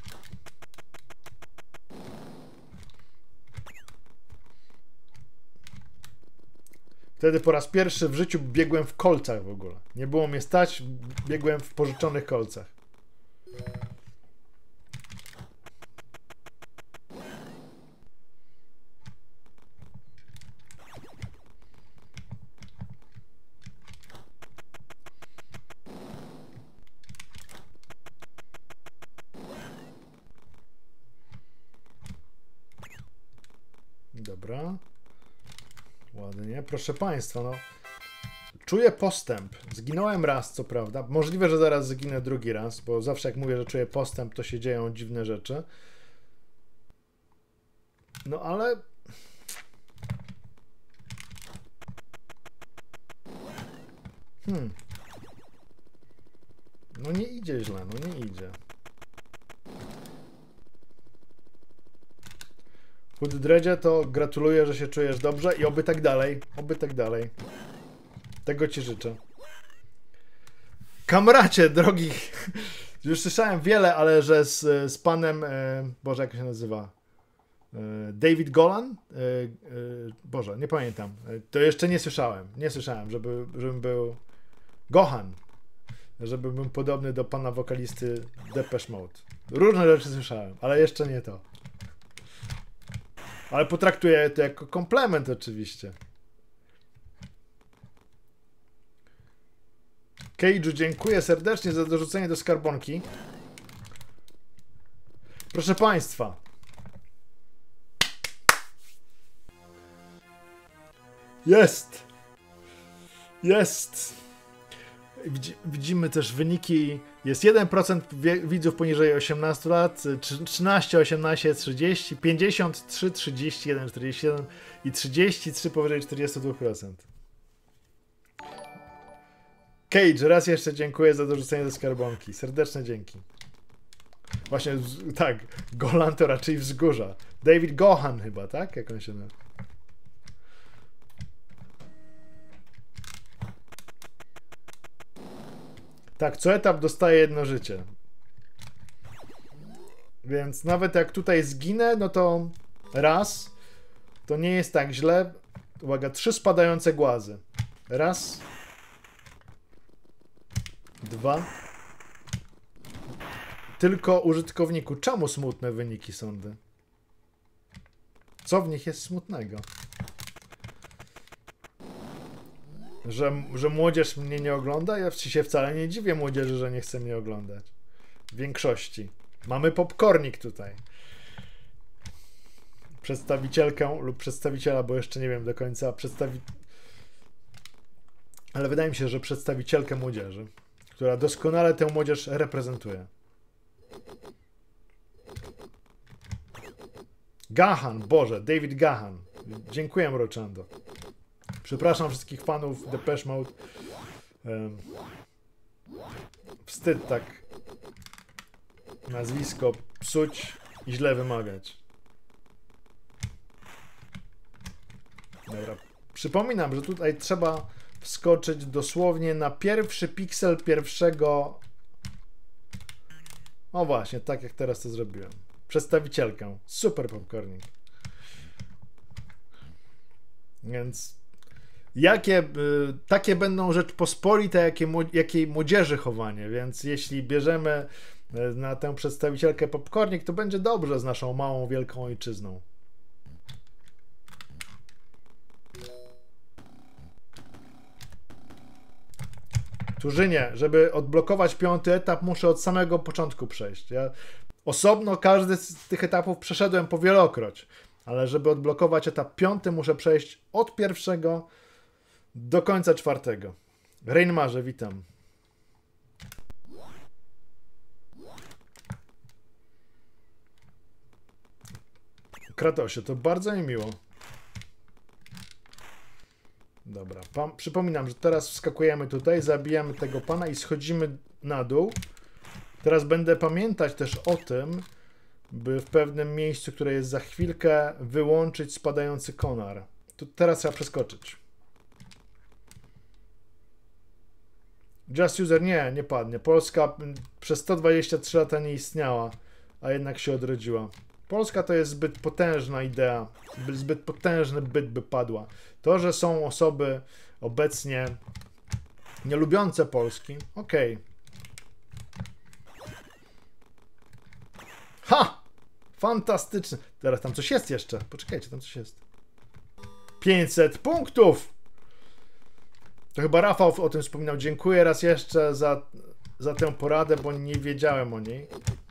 Wtedy po raz pierwszy w życiu biegłem w kolcach w ogóle. Nie było mnie stać, biegłem w pożyczonych kolcach. Dobra. Ładnie. Proszę Państwa, no. Czuję postęp. Zginąłem raz, co prawda. Możliwe, że zaraz zginę drugi raz, bo zawsze jak mówię, że czuję postęp, to się dzieją dziwne rzeczy. No ale... No nie idzie źle, no nie idzie. Hood Dredzie, to gratuluję, że się czujesz dobrze i oby tak dalej. Oby tak dalej. Tego ci życzę. Kamracie, drogi. Już słyszałem wiele, ale że z panem... Boże, jak się nazywa? David Golan? Boże, nie pamiętam. To jeszcze nie słyszałem. Nie słyszałem, żebym był... Gohan. Żebym był podobny do pana wokalisty Depeche Mode. Różne rzeczy słyszałem, ale jeszcze nie to. Ale potraktuję to jako komplement oczywiście. Cage'u, dziękuję serdecznie za dorzucenie do skarbonki. Proszę Państwa. Jest! Jest! Widzimy też wyniki. Jest 1% widzów poniżej 18 lat, 13, 18, 30, 53, 31, 41 i 33 powyżej 42%. Cage, raz jeszcze dziękuję za dorzucenie do skarbonki. Serdeczne dzięki. Właśnie, tak, Golan to raczej wzgórza. David Gohan chyba, tak? Jak on się nazywa? Tak, co etap dostaje jedno życie. Więc nawet jak tutaj zginę, no to raz, to nie jest tak źle. Uwaga, 3 spadające głazy. Raz. 2. Tylko użytkowniku. Czemu smutne wyniki sądy? Co w nich jest smutnego? Że młodzież mnie nie ogląda? Ja się wcale nie dziwię młodzieży, że nie chce mnie oglądać. W większości. Mamy popcornik tutaj. Przedstawicielkę lub przedstawiciela, bo jeszcze nie wiem do końca. Ale wydaje mi się, że przedstawicielkę młodzieży, która doskonale tę młodzież reprezentuje. Gahan, Boże, David Gahan. Dziękuję, Roczando. Przepraszam wszystkich fanów Depeche Mode. Wstyd tak nazwisko psuć i źle wymawiać. Dobra. Przypominam, że tutaj trzeba wskoczyć dosłownie na pierwszy piksel pierwszego... O właśnie, tak jak teraz to zrobiłem. Przedstawicielkę. Super popcornik. Więc takie będą rzeczpospolite, jakiej młodzieży chowanie, więc jeśli bierzemy na tę przedstawicielkę popcornik, to będzie dobrze z naszą małą, wielką ojczyzną. Turzynie, żeby odblokować 5. etap, muszę od samego początku przejść. Ja osobno każdy z tych etapów przeszedłem powielokroć, ale żeby odblokować etap 5, muszę przejść od 1. do końca 4. Reinmarze, witam. Kratosie, to bardzo mi miło. Dobra, Przypominam, że teraz wskakujemy tutaj, zabijamy tego pana i schodzimy na dół. Teraz będę pamiętać też o tym, by w pewnym miejscu, które jest za chwilkę, wyłączyć spadający konar. Tu teraz trzeba przeskoczyć. Just User nie padnie. Polska przez 123 lata nie istniała, a jednak się odrodziła. Polska to jest zbyt potężna idea, zbyt potężny byt by padła. To, że są osoby obecnie nie lubiące Polski, okej. Ha! Fantastyczne. Teraz tam coś jest jeszcze. Poczekajcie, tam coś jest. 500 punktów! To chyba Rafał o tym wspominał. Dziękuję raz jeszcze za tę poradę, bo nie wiedziałem o niej.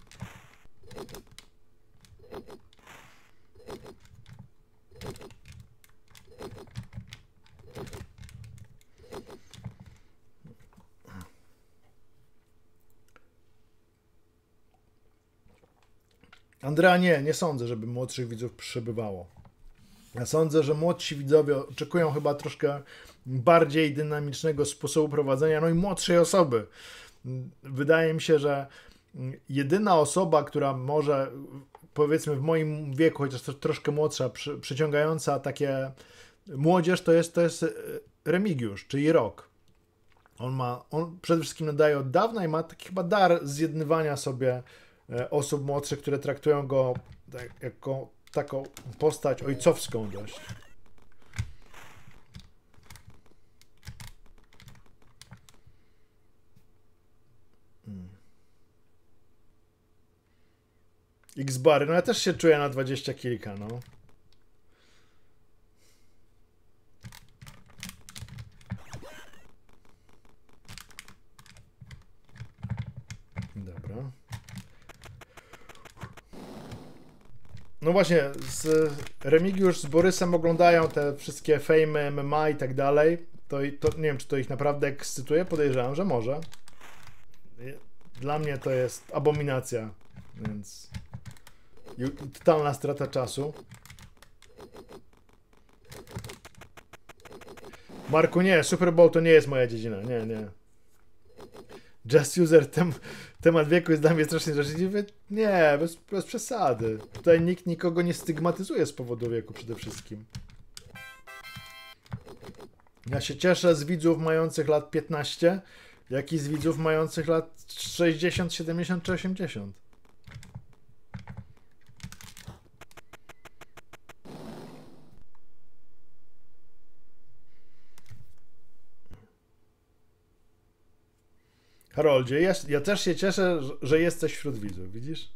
Andrea, nie sądzę, żeby młodszych widzów przybywało. Ja sądzę, że młodsi widzowie oczekują chyba troszkę bardziej dynamicznego sposobu prowadzenia, no i młodszej osoby. Wydaje mi się, że jedyna osoba, która może, powiedzmy w moim wieku, chociaż troszkę młodsza, przyciągająca takie młodzież, to jest Remigiusz, czyli Rok. On przede wszystkim nadaje od dawna i ma taki chyba dar zjednywania sobie osób młodszych, które traktują go jako taką postać ojcowską dość. X-bary, no ja też się czuję na 20 kilka, no. Dobra. No właśnie, Remigiusz z Borysem oglądają te wszystkie fejmy, MMA i tak dalej. To nie wiem, czy to ich naprawdę ekscytuje. Podejrzewam, że może. Dla mnie to jest abominacja, więc totalna strata czasu. Marku, nie, Super Bowl to nie jest moja dziedzina. Nie. Just User, temat wieku jest dla mnie strasznie drażliwy. Nie, bez przesady. Tutaj nikt nikogo nie stygmatyzuje z powodu wieku przede wszystkim. Ja się cieszę z widzów mających lat 15, jak i z widzów mających lat 60, 70 czy 80. Haroldzie, ja też się cieszę, że jesteś wśród widzów, widzisz?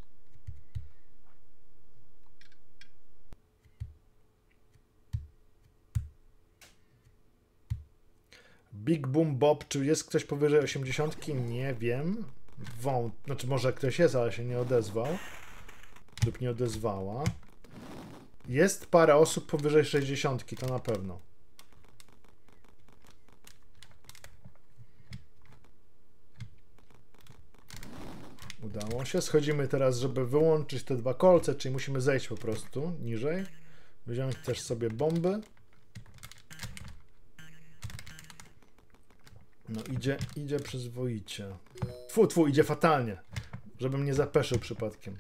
Big Boom Bob, czy jest ktoś powyżej 80? Nie wiem. Znaczy może ktoś jest, ale się nie odezwał. Lub nie odezwała. Jest parę osób powyżej 60, to na pewno. Udało się. Schodzimy teraz, żeby wyłączyć te dwa kolce, czyli musimy zejść po prostu niżej. Wziąć też sobie bomby. No idzie przyzwoicie. Tfu, idzie fatalnie. Żebym nie zapeszył przypadkiem.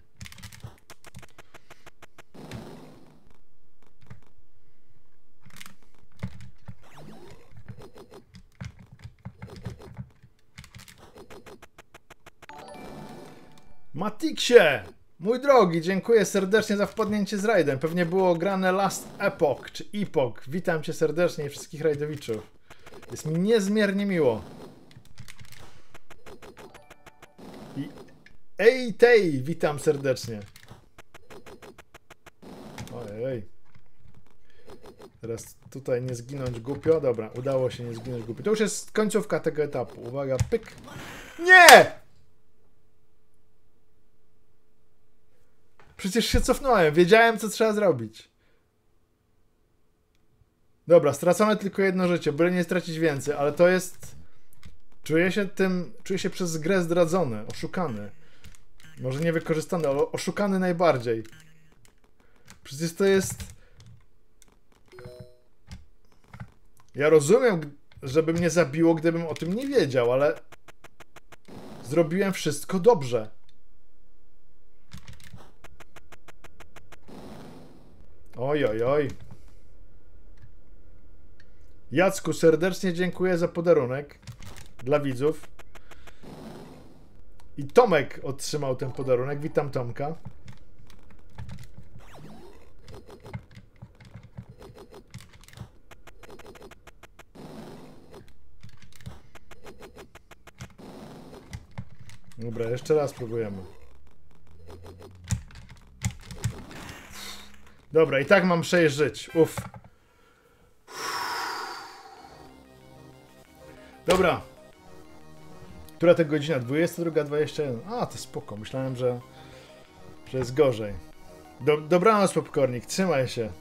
Matiksie! Mój drogi, dziękuję serdecznie za wpadnięcie z rajdem. Pewnie było grane Last Epoch, czy Epoch. Witam cię serdecznie i wszystkich rajdowiczów. Jest mi niezmiernie miło. I Tej, witam serdecznie. Ojej. Teraz tutaj nie zginąć głupio. Dobra, udało się nie zginąć głupio. To już jest końcówka tego etapu. Uwaga, pyk. Nie! Przecież się cofnąłem. Wiedziałem, co trzeba zrobić. Dobra, stracone tylko jedno życie, byle nie stracić więcej, ale to jest... Czuję się przez grę zdradzony, oszukany. Może nie wykorzystany, ale oszukany najbardziej. Przecież to jest... Ja rozumiem, żeby mnie zabiło, gdybym o tym nie wiedział, ale zrobiłem wszystko dobrze. Oj, oj, oj. Jacku, serdecznie dziękuję za podarunek dla widzów. I Tomek otrzymał ten podarunek. Witam Tomka. Dobra, jeszcze raz próbujemy. Dobra, i tak mam 6 żyć. Uff. Dobra. Która to godzina? 22:21. A, to spoko. Myślałem, że jest gorzej. Dobranoc, Popcornik. Trzymaj się.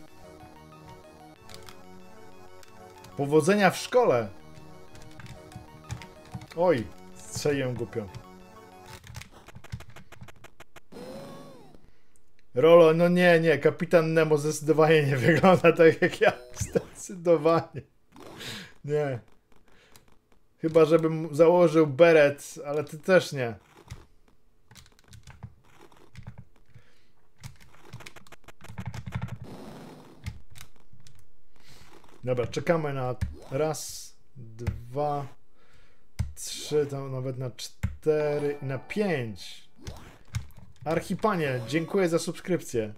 Powodzenia w szkole. Oj, strzeliłem głupio. Rolo, no nie. Kapitan Nemo zdecydowanie nie wygląda tak jak ja. Zdecydowanie. Nie. Chyba, żebym założył beret, ale ty też nie. Dobra, czekamy na raz, 2, 3, tam nawet na 4 i na 5. Archipanie, dziękuję za subskrypcję.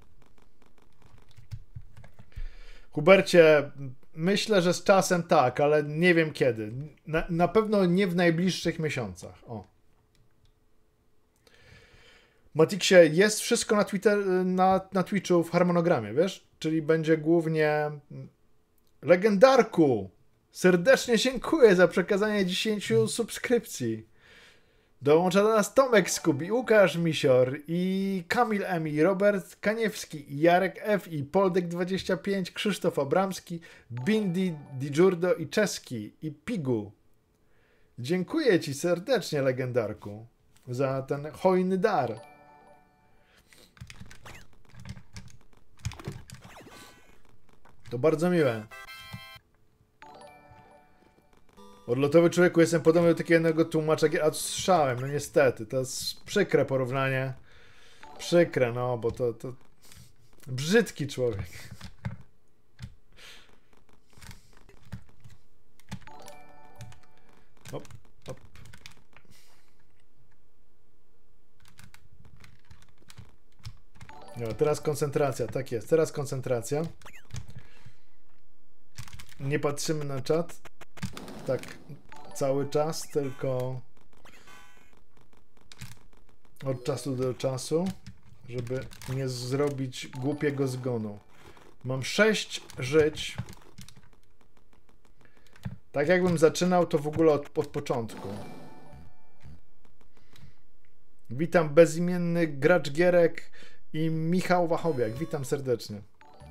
Hubercie, myślę, że z czasem tak, ale nie wiem kiedy. Na pewno nie w najbliższych miesiącach. O. Matixie, jest wszystko na Twitter, na Twitchu w harmonogramie, wiesz? Czyli będzie głównie Legendarku. Serdecznie dziękuję za przekazanie 10 subskrypcji. Dołącza do nas Tomek Skubi, Łukasz Misior i Kamil M, i Robert Kaniewski, i Jarek F, i Poldek25, Krzysztof Abramski, Bindi, Dijurdo i Czeski, i Pigu. Dziękuję ci serdecznie, Legendarku, za ten hojny dar. To bardzo miłe. Odlotowy człowieku, jestem podobny do takiego tłumacza, a słyszałem, no niestety, to jest przykre porównanie. Przykre, no, bo to brzydki człowiek. Hop, hop. No, teraz koncentracja, tak jest, teraz koncentracja. Nie patrzymy na czat. Tak cały czas, tylko od czasu do czasu, żeby nie zrobić głupiego zgonu. Mam 6 żyć. Tak jakbym zaczynał to w ogóle od początku. Witam bezimienny gracz gierek i Michał Wachowiak. Witam serdecznie.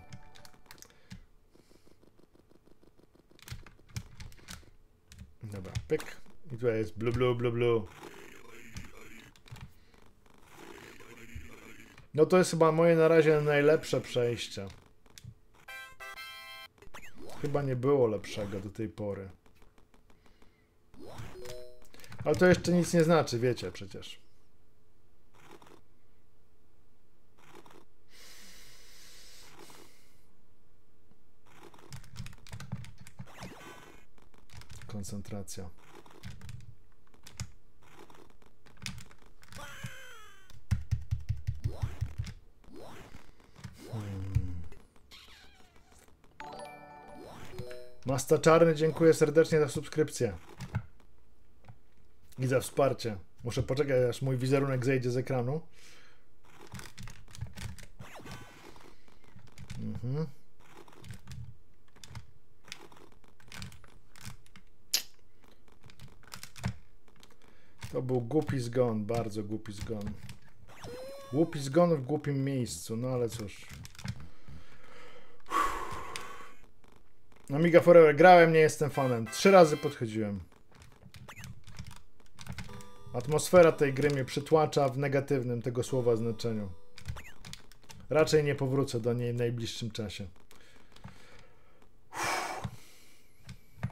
Dobra, pyk. I tutaj jest blu. No to jest chyba moje na razie najlepsze przejście. Chyba nie było lepszego do tej pory. Ale to jeszcze nic nie znaczy, wiecie przecież. Koncentracja. Masta Czarny, dziękuję serdecznie za subskrypcję i za wsparcie. Muszę poczekać, aż mój wizerunek zejdzie z ekranu. To był głupi zgon, bardzo głupi zgon. Głupi zgon w głupim miejscu, no ale cóż. Amiga Forever grałem, nie jestem fanem. 3 razy podchodziłem. Atmosfera tej gry mnie przytłacza w negatywnym tego słowa znaczeniu. Raczej nie powrócę do niej w najbliższym czasie.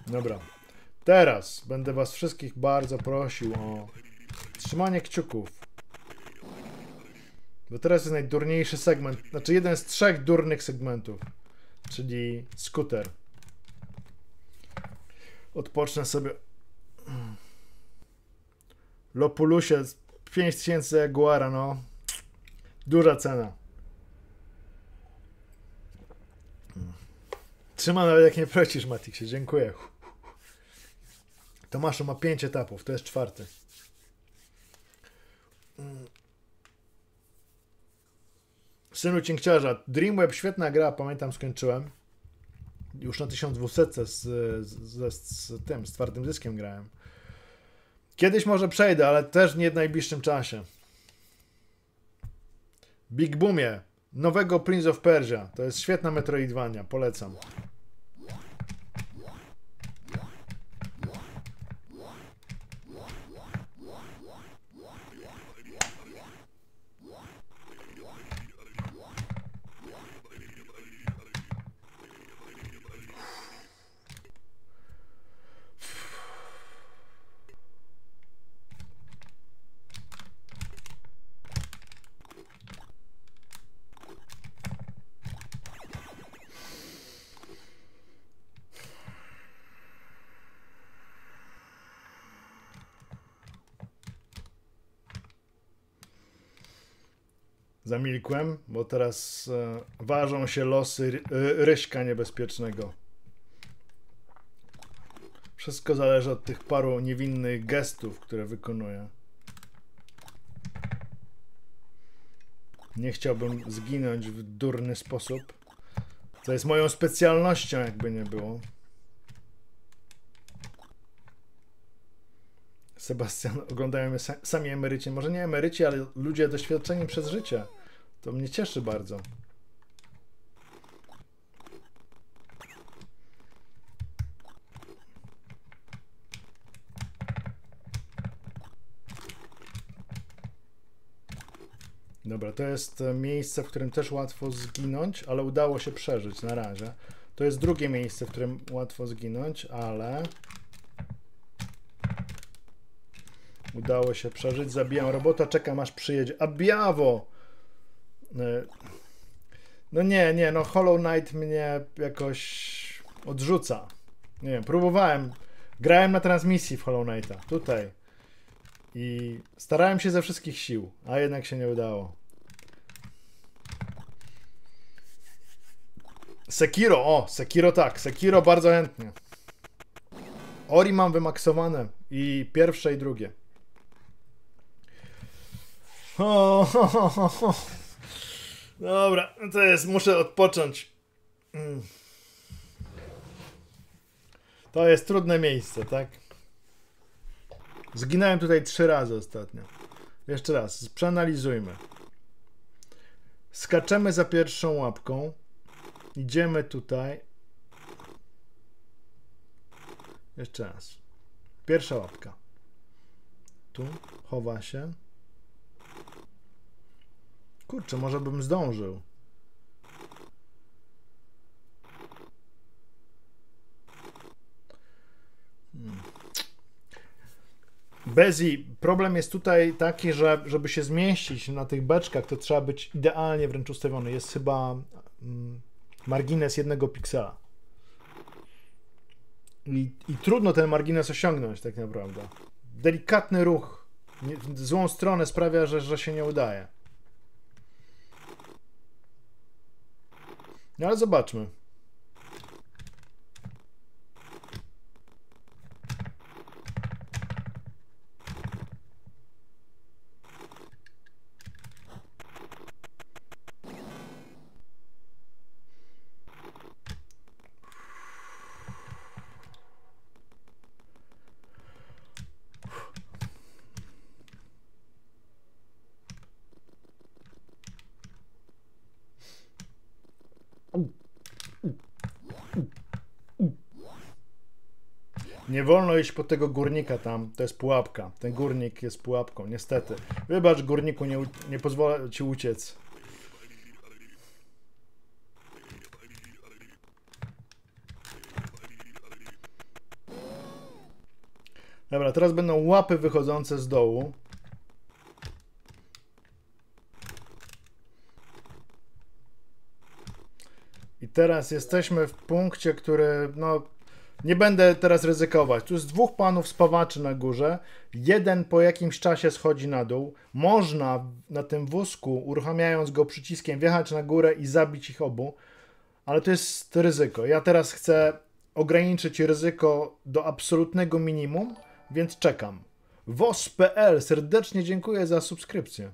Dobra. Teraz będę was wszystkich bardzo prosił o trzymanie kciuków. Bo teraz jest najdurniejszy segment. Znaczy jeden z 3 durnych segmentów. Czyli skuter. Odpocznę sobie. Lopulusie 5000 Jaguara, no. Duża cena. Trzymam nawet jak nie prosisz, Matiksie. Dziękuję. Tomaszu ma 5 etapów, to jest 4. Synu Cinkciarza. Dreamweb, świetna gra, pamiętam, skończyłem. Już na 1200 z twardym dyskiem grałem. Kiedyś może przejdę, ale też nie w najbliższym czasie. Big Boomie. Nowego Prince of Persia. To jest świetna Metroidvania, polecam. Zamilkłem, bo teraz ważą się losy Ryśka Niebezpiecznego. Wszystko zależy od tych paru niewinnych gestów, które wykonuje. Nie chciałbym zginąć w durny sposób. To jest moją specjalnością, jakby nie było. Sebastian, oglądają mnie sami emeryci. Może nie emeryci, ale ludzie doświadczeni przez życie. To mnie cieszy bardzo. Dobra, to jest miejsce, w którym też łatwo zginąć, ale udało się przeżyć na razie. To jest drugie miejsce, w którym łatwo zginąć, ale udało się przeżyć. Zabijam robota, czekam aż przyjedzie. A Biawo! No nie, no Hollow Knight mnie jakoś odrzuca. Nie wiem, próbowałem. Grałem na transmisji w Hollow Knighta, tutaj. I starałem się ze wszystkich sił, a jednak się nie udało. Sekiro, o, Sekiro tak, Sekiro bardzo chętnie. Ori mam wymaksowane i pierwsze i drugie. Dobra, to jest, muszę odpocząć. To jest trudne miejsce, tak? Zginąłem tutaj 3 razy ostatnio. Jeszcze raz, przeanalizujmy. Skaczemy za pierwszą łapką. Idziemy tutaj. Jeszcze raz. Pierwsza łapka. Tu, chowa się. Kurczę, może bym zdążył. Bezi, problem jest tutaj taki, że żeby się zmieścić na tych beczkach, to trzeba być idealnie wręcz ustawiony. Jest chyba margines 1 piksela. I trudno ten margines osiągnąć tak naprawdę. Delikatny ruch w złą stronę sprawia, że się nie udaje. No ale zobaczmy. Nie wolno iść po tego górnika tam, to jest pułapka. Ten górnik jest pułapką, niestety. Wybacz, górniku, nie pozwolę ci uciec. Dobra, teraz będą łapy wychodzące z dołu. I teraz jesteśmy w punkcie, który, no, nie będę teraz ryzykować. Tu jest 2 panów spawaczy na górze. Jeden po jakimś czasie schodzi na dół. Można na tym wózku, uruchamiając go przyciskiem, wjechać na górę i zabić ich obu. Ale to jest ryzyko. Ja teraz chcę ograniczyć ryzyko do absolutnego minimum, więc czekam. WOS.pl, serdecznie dziękuję za subskrypcję.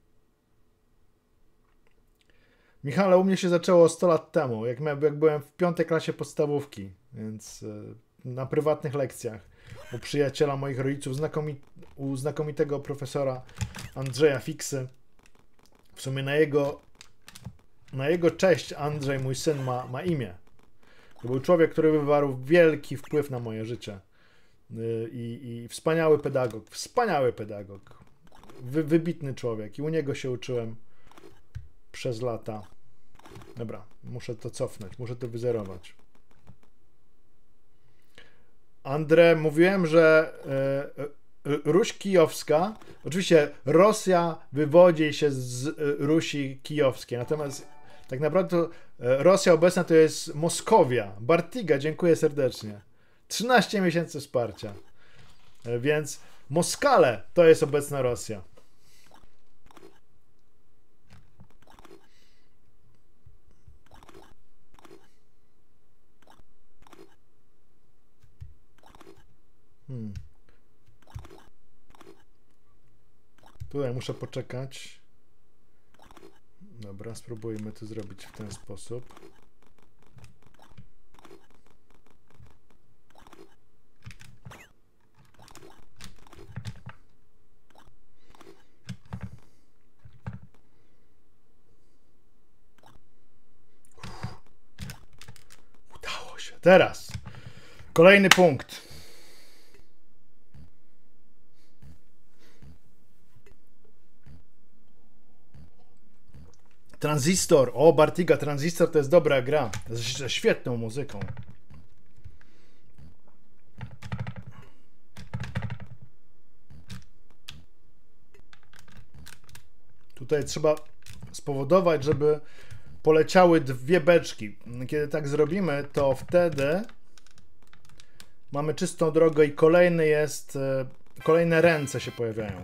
Michale, u mnie się zaczęło 100 lat temu, jak byłem w 5. klasie podstawówki, więc na prywatnych lekcjach u przyjaciela moich rodziców, u znakomitego profesora Andrzeja Fiksy. W sumie na jego cześć Andrzej, mój syn, ma imię. To był człowiek, który wywarł wielki wpływ na moje życie. I wspaniały pedagog. Wybitny człowiek. I u niego się uczyłem przez lata. Dobra, muszę to cofnąć, muszę to wyzerować. André, mówiłem, że Ruś Kijowska, oczywiście Rosja wywodzi się z Rusi Kijowskiej, natomiast tak naprawdę to Rosja obecna to jest Moskowia. Bartiga, dziękuję serdecznie. 13 miesięcy wsparcia. Więc Moskale to jest obecna Rosja. Tutaj muszę poczekać. Dobra, spróbujmy to zrobić w ten sposób. Udało się. Teraz kolejny punkt. Transistor. O, Bartiga, Transistor to jest dobra gra. Ze świetną muzyką. Tutaj trzeba spowodować, żeby poleciały 2 beczki. Kiedy tak zrobimy, to wtedy mamy czystą drogę i kolejne ręce się pojawiają.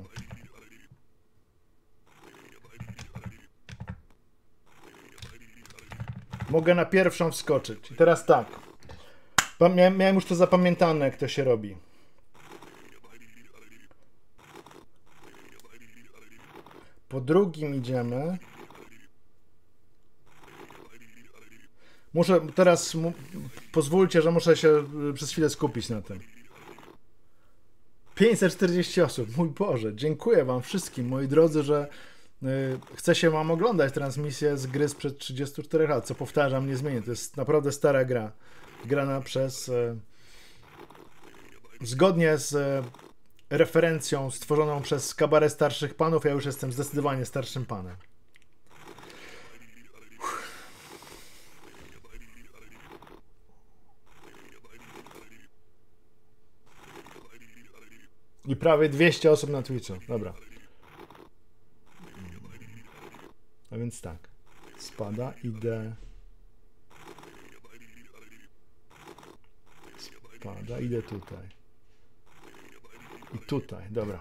Mogę na pierwszą wskoczyć. I teraz tak. Miałem już to zapamiętane, jak to się robi. Po drugim idziemy. Pozwólcie, że muszę się przez chwilę skupić na tym. 540 osób. Mój Boże, dziękuję wam wszystkim, moi drodzy, że chce się wam oglądać transmisję z gry sprzed 34 lat, co powtarzam, nie zmienię. To jest naprawdę stara gra. Grana zgodnie z referencją stworzoną przez kabarę starszych panów. Ja już jestem zdecydowanie starszym panem. I prawie 200 osób na Twitchu. Dobra. A więc tak. Spada, idę. Spada, idę tutaj. I tutaj, dobra.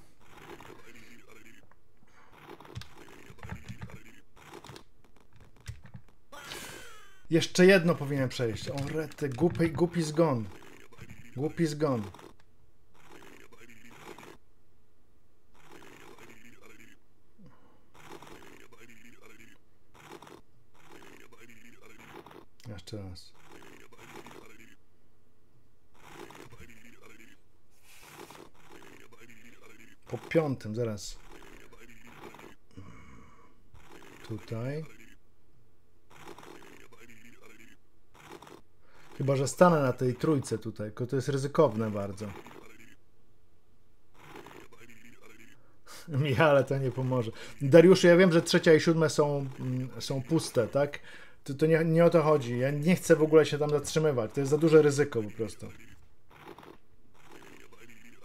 Jeszcze jedno powinien przejść. O rety, głupi zgon. Głupi zgon. Jeszcze raz. Po 5, zaraz. Tutaj. Chyba że stanę na tej trójce tutaj, tylko to jest ryzykowne bardzo. Michale, to nie pomoże. Dariuszu, ja wiem, że 3. i 7 są puste, tak? To nie o to chodzi. Ja nie chcę w ogóle się tam zatrzymywać. To jest za duże ryzyko po prostu.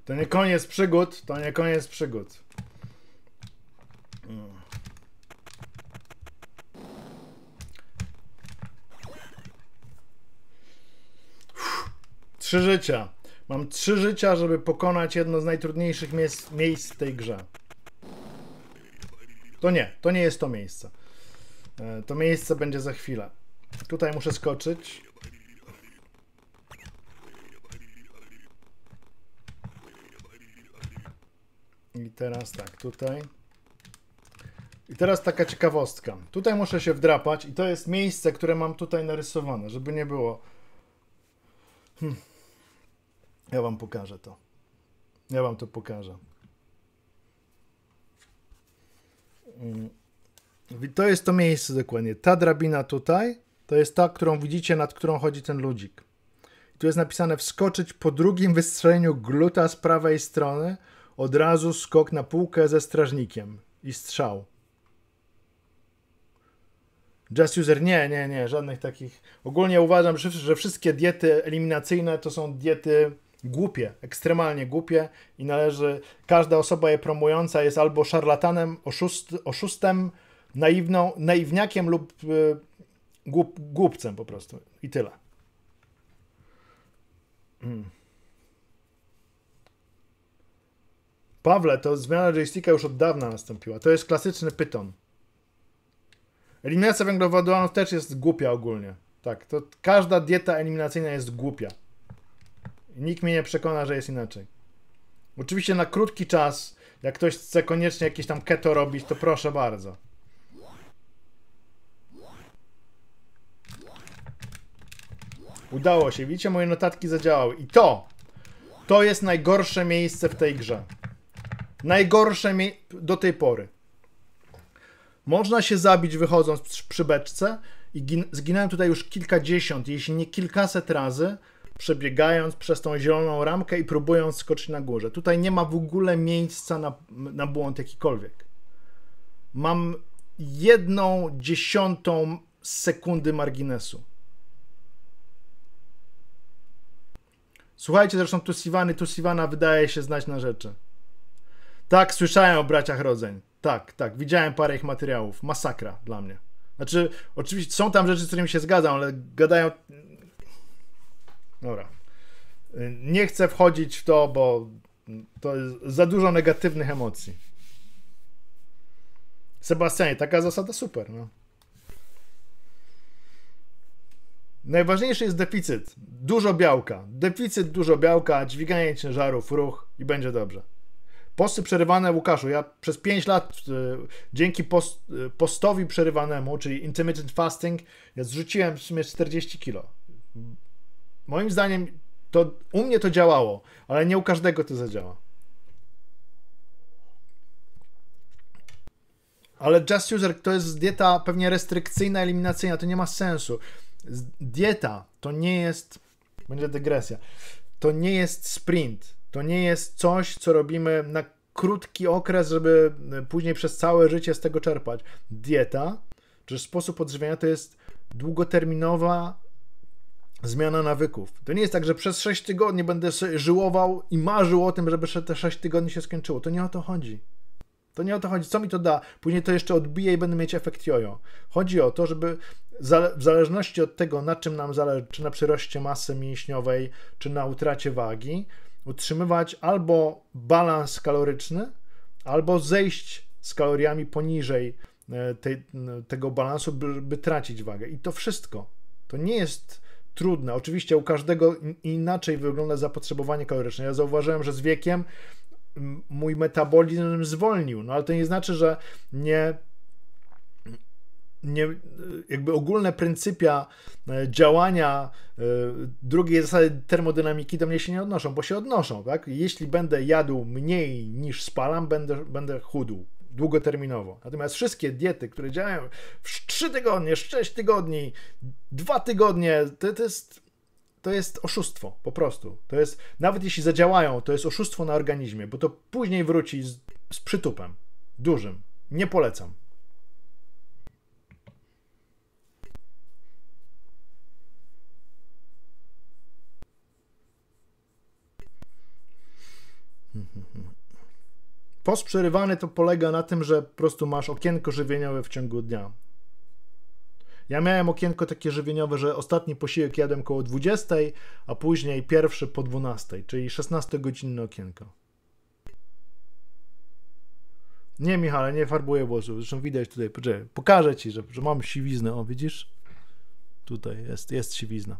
To nie koniec przygód, to nie koniec przygód. Trzy życia. Mam 3 życia, żeby pokonać jedno z najtrudniejszych miejsc w tej grze. To nie jest to miejsce. To miejsce będzie za chwilę. Tutaj muszę skoczyć. I teraz tak, tutaj. I teraz taka ciekawostka. Tutaj muszę się wdrapać i to jest miejsce, które mam tutaj narysowane, żeby nie było. Ja wam pokażę to. Ja wam to pokażę. To jest to miejsce dokładnie. Ta drabina tutaj, to jest ta, którą widzicie, nad którą chodzi ten ludzik. Tu jest napisane wskoczyć po drugim wystrzeleniu gluta z prawej strony, od razu skok na półkę ze strażnikiem i strzał. Just User, nie, żadnych takich. Ogólnie uważam, że wszystkie diety eliminacyjne to są diety głupie, ekstremalnie głupie i każda osoba je promująca jest albo szarlatanem, oszustem, naiwniakiem lub głupcem po prostu. I tyle. Pawle, to zmiana joysticka już od dawna nastąpiła. To jest klasyczny pyton. Eliminacja węglowodanów też jest głupia ogólnie. Tak, to każda dieta eliminacyjna jest głupia. Nikt mnie nie przekona, że jest inaczej. Oczywiście na krótki czas, jak ktoś chce koniecznie jakieś tam keto robić, to proszę bardzo. Udało się. Widzicie, moje notatki zadziałały. I to jest najgorsze miejsce w tej grze. Najgorsze do tej pory. Można się zabić wychodząc przy beczce i zginąłem tutaj już kilkadziesiąt, jeśli nie kilkaset razy, przebiegając przez tą zieloną ramkę i próbując skoczyć na górze. Tutaj nie ma w ogóle miejsca na błąd jakikolwiek. Mam 1/10 sekundy marginesu. Słuchajcie, zresztą Tusivana wydaje się znać na rzeczy. Tak, słyszałem o braciach Rodzeń. Tak, widziałem parę ich materiałów. Masakra dla mnie. Znaczy, oczywiście są tam rzeczy, z którymi się zgadzam, ale gadają... Dobra. Nie chcę wchodzić w to, bo to jest za dużo negatywnych emocji. Sebastianie, taka zasada super, no. Najważniejszy jest deficyt. Dużo białka. Deficyt, dużo białka, dźwiganie ciężarów, ruch i będzie dobrze. Posty przerywane, Łukaszu. Ja przez 5 lat dzięki postowi przerywanemu, czyli intermittent fasting, ja zrzuciłem w sumie 40 kilo. Moim zdaniem u mnie to działało, ale nie u każdego to zadziała. Ale Just User to jest dieta pewnie restrykcyjna, eliminacyjna, to nie ma sensu. Dieta to nie jest, będzie dygresja, to nie jest sprint, to nie jest coś, co robimy na krótki okres, żeby później przez całe życie z tego czerpać. Dieta, czy sposób odżywiania to jest długoterminowa zmiana nawyków. To nie jest tak, że przez 6 tygodni będę sobie żyłował i marzył o tym, żeby te 6 tygodni się skończyło. To nie o to chodzi. To nie o to chodzi. Co mi to da? Później to jeszcze odbije i będę mieć efekt jojo. Chodzi o to, żeby w zależności od tego, na czym nam zależy, czy na przyroście masy mięśniowej, czy na utracie wagi, utrzymywać albo balans kaloryczny, albo zejść z kaloriami poniżej tego balansu, by tracić wagę. I to wszystko. To nie jest trudne. Oczywiście u każdego inaczej wygląda zapotrzebowanie kaloryczne. Ja zauważyłem, że z wiekiem mój metabolizm zwolnił, no ale to nie znaczy, że nie jakby ogólne pryncypia działania drugiej zasady termodynamiki do mnie się nie odnoszą, bo się odnoszą, tak? Jeśli będę jadł mniej niż spalam, będę chudł długoterminowo. Natomiast wszystkie diety, które działają w 3 tygodnie, 6 tygodni, 2 tygodnie, to jest oszustwo, po prostu. To jest, nawet jeśli zadziałają, to jest oszustwo na organizmie, bo to później wróci z przytupem dużym. Nie polecam. Post przerywany to polega na tym, że po prostu masz okienko żywieniowe w ciągu dnia. Ja miałem okienko takie żywieniowe, że ostatni posiłek jadłem koło 20, a później pierwszy po 12, czyli 16-godzinne okienko. Nie, Michale, nie farbuję włosów. Zresztą widać tutaj, poczekaj, pokażę ci, że mam siwiznę. O, widzisz? Tutaj jest siwizna.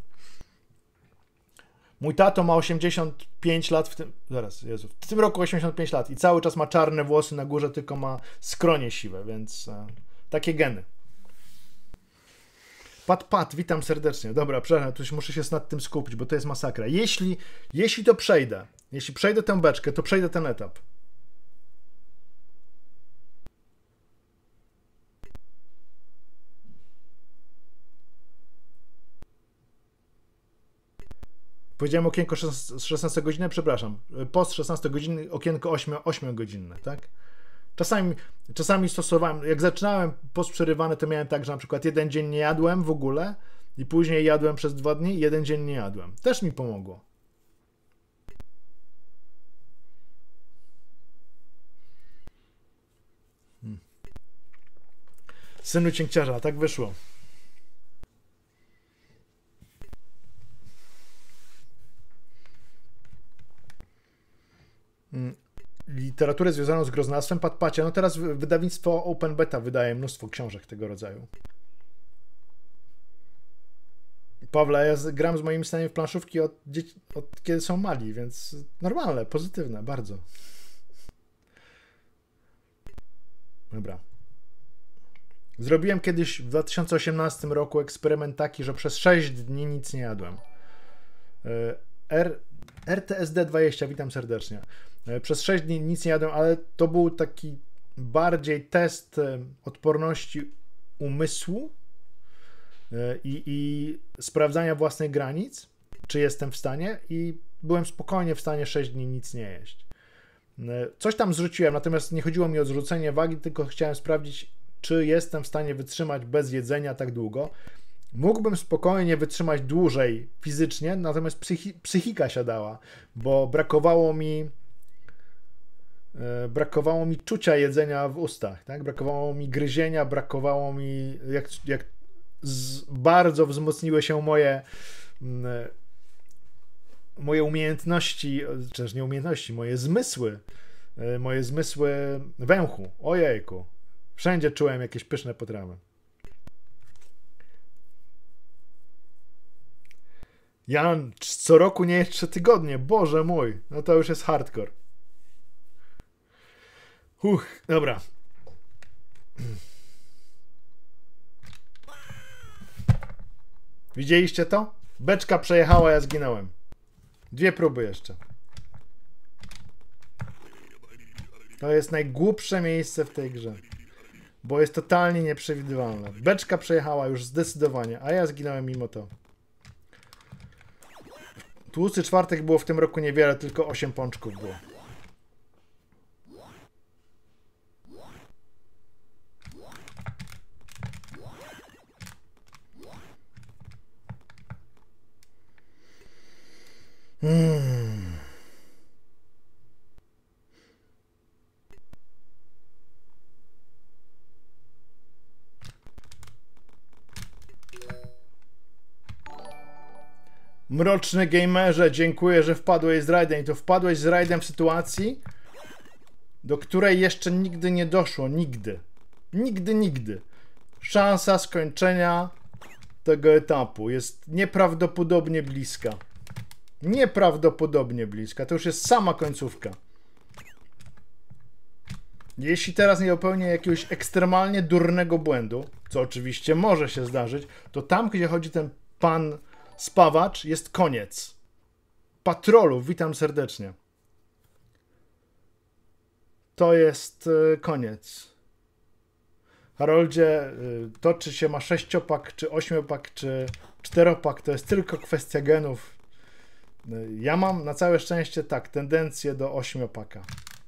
Mój tato ma 85 lat w tym roku 85 lat i cały czas ma czarne włosy na górze, tylko ma skronie siwe, więc takie geny. Pat, witam serdecznie. Dobra, przepraszam, tu muszę się nad tym skupić, bo to jest masakra. Jeśli to przejdę, jeśli przejdę tę beczkę, to przejdę ten etap. Powiedziałem okienko 16 godziny, przepraszam. Post 16 godziny, okienko 8-godzinne, tak? Czasami stosowałem, jak zaczynałem post przerywany, to miałem tak, że na przykład jeden dzień nie jadłem w ogóle i później jadłem przez 2 dni, jeden dzień nie jadłem. Też mi pomogło. Synu cięciarza, tak wyszło. Literaturę związaną z groznastwem, Pacie. No teraz wydawnictwo Open Beta wydaje mnóstwo książek tego rodzaju. Pawle, ja gram z moim synem w planszówki od kiedy są mali, więc normalne, pozytywne, bardzo. Dobra. Zrobiłem kiedyś w 2018 roku eksperyment taki, że przez 6 dni nic nie jadłem. RTSD20, witam serdecznie. Przez 6 dni nic nie jadłem, ale to był taki bardziej test odporności umysłu i sprawdzania własnych granic, czy jestem w stanie, i byłem spokojnie w stanie 6 dni nic nie jeść. Coś tam zrzuciłem, natomiast nie chodziło mi o zrzucenie wagi, tylko chciałem sprawdzić, czy jestem w stanie wytrzymać bez jedzenia tak długo. Mógłbym spokojnie wytrzymać dłużej fizycznie, natomiast psychika siadała, bo brakowało mi czucia jedzenia w ustach, tak? Brakowało mi gryzienia, brakowało mi, bardzo wzmocniły się moje umiejętności, czy też nie umiejętności, moje zmysły węchu. Ojejku, wszędzie czułem jakieś pyszne potrawy. Jan, co roku nie jest 3 tygodnie, Boże mój, no to już jest hardcore. Dobra. Widzieliście to? Beczka przejechała, ja zginąłem. 2 próby jeszcze. To jest najgłupsze miejsce w tej grze. Bo jest totalnie nieprzewidywalne. Beczka przejechała już zdecydowanie, a ja zginąłem mimo to. Tłusty czwartek było w tym roku niewiele, tylko 8 pączków było. Mroczny gamerze, dziękuję, że wpadłeś z rajdem. I to wpadłeś z rajdem w sytuacji, do której jeszcze nigdy nie doszło. Nigdy. Nigdy. Szansa skończenia tego etapu jest nieprawdopodobnie bliska. Nieprawdopodobnie bliska. To już jest sama końcówka. Jeśli teraz nie popełnię jakiegoś ekstremalnie durnego błędu, co oczywiście może się zdarzyć, to tam, gdzie chodzi ten pan spawacz, jest koniec. Patrolów, witam serdecznie. To jest koniec. Haroldzie, to czy się ma 6-pak, czy 8-pak, czy 4-pak, to jest tylko kwestia genów. Ja mam na całe szczęście tak, tendencję do 8-paka.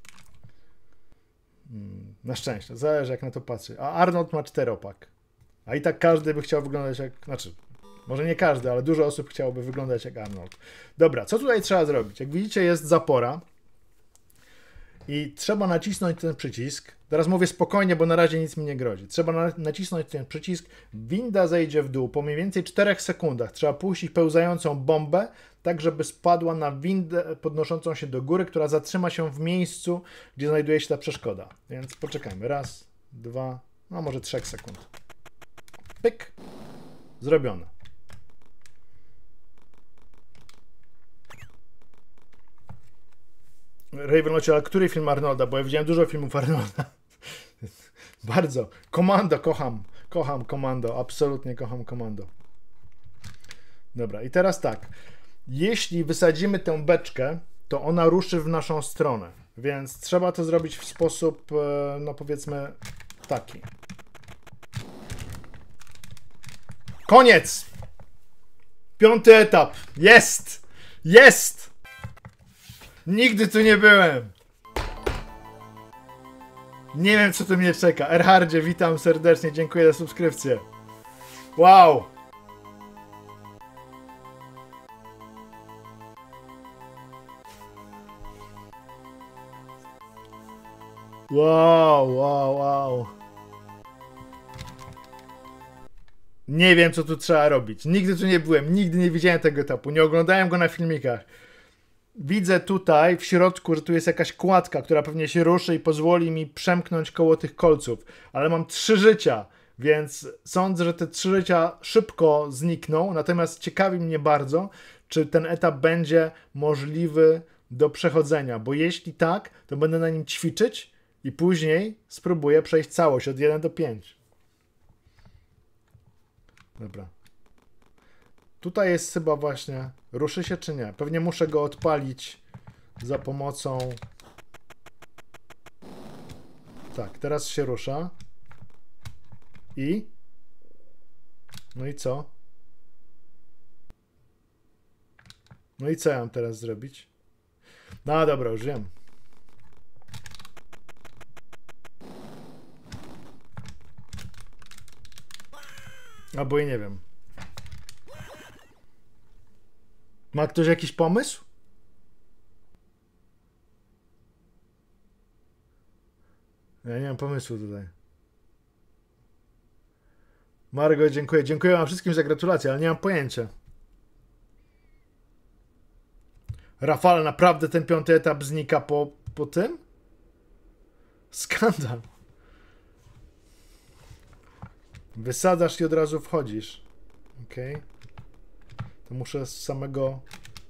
Na szczęście, zależy jak na to patrzy. A Arnold ma 4-pak. A i tak każdy by chciał wyglądać jak... Znaczy, może nie każdy, ale dużo osób chciałoby wyglądać jak Arnold. Dobra, co tutaj trzeba zrobić? Jak widzicie, jest zapora. I trzeba nacisnąć ten przycisk. Teraz mówię spokojnie, bo na razie nic mi nie grozi. Trzeba nacisnąć ten przycisk, winda zejdzie w dół. Po mniej więcej 4 sekundach trzeba puścić pełzającą bombę, tak żeby spadła na windę podnoszącą się do góry, która zatrzyma się w miejscu, gdzie znajduje się ta przeszkoda. Więc poczekajmy. 1, 2, no może 3 sekund. Pyk. Zrobione. Ravenlocie, ale który film Arnolda? Bo ja widziałem dużo filmów Arnolda. Bardzo. Komando, kocham. Kocham Komando. Absolutnie kocham Komando. Dobra, i teraz tak. Jeśli wysadzimy tę beczkę, to ona ruszy w naszą stronę. Więc trzeba to zrobić w sposób, no powiedzmy, taki. Koniec! 5. etap. Jest! Jest! Nigdy tu nie byłem. Nie wiem, co tu mnie czeka. Erhardzie, witam serdecznie. Dziękuję za subskrypcję. Wow! Wow, wow, wow. Nie wiem, co tu trzeba robić. Nigdy tu nie byłem. Nigdy nie widziałem tego etapu. Nie oglądałem go na filmikach. Widzę tutaj w środku, że tu jest jakaś kładka, która pewnie się ruszy i pozwoli mi przemknąć koło tych kolców. Ale mam 3 życia, więc sądzę, że te 3 życia szybko znikną. Natomiast ciekawi mnie bardzo, czy ten etap będzie możliwy do przechodzenia. Bo jeśli tak, to będę na nim ćwiczyć i później spróbuję przejść całość od 1 do 5. Dobra. Tutaj jest chyba właśnie... Ruszy się czy nie? Pewnie muszę go odpalić za pomocą... Tak, teraz się rusza. I? No i co? No i co ja mam teraz zrobić? No dobra, już wiem. Albo i nie wiem. Ma ktoś jakiś pomysł? Ja nie mam pomysłu tutaj. Margo, dziękuję. Dziękuję wam wszystkim za gratulacje, ale nie mam pojęcia. Rafale, naprawdę ten 5. etap znika po tym? Skandal. Wysadzasz i od razu wchodzisz. Okej. Okay. To muszę z samego...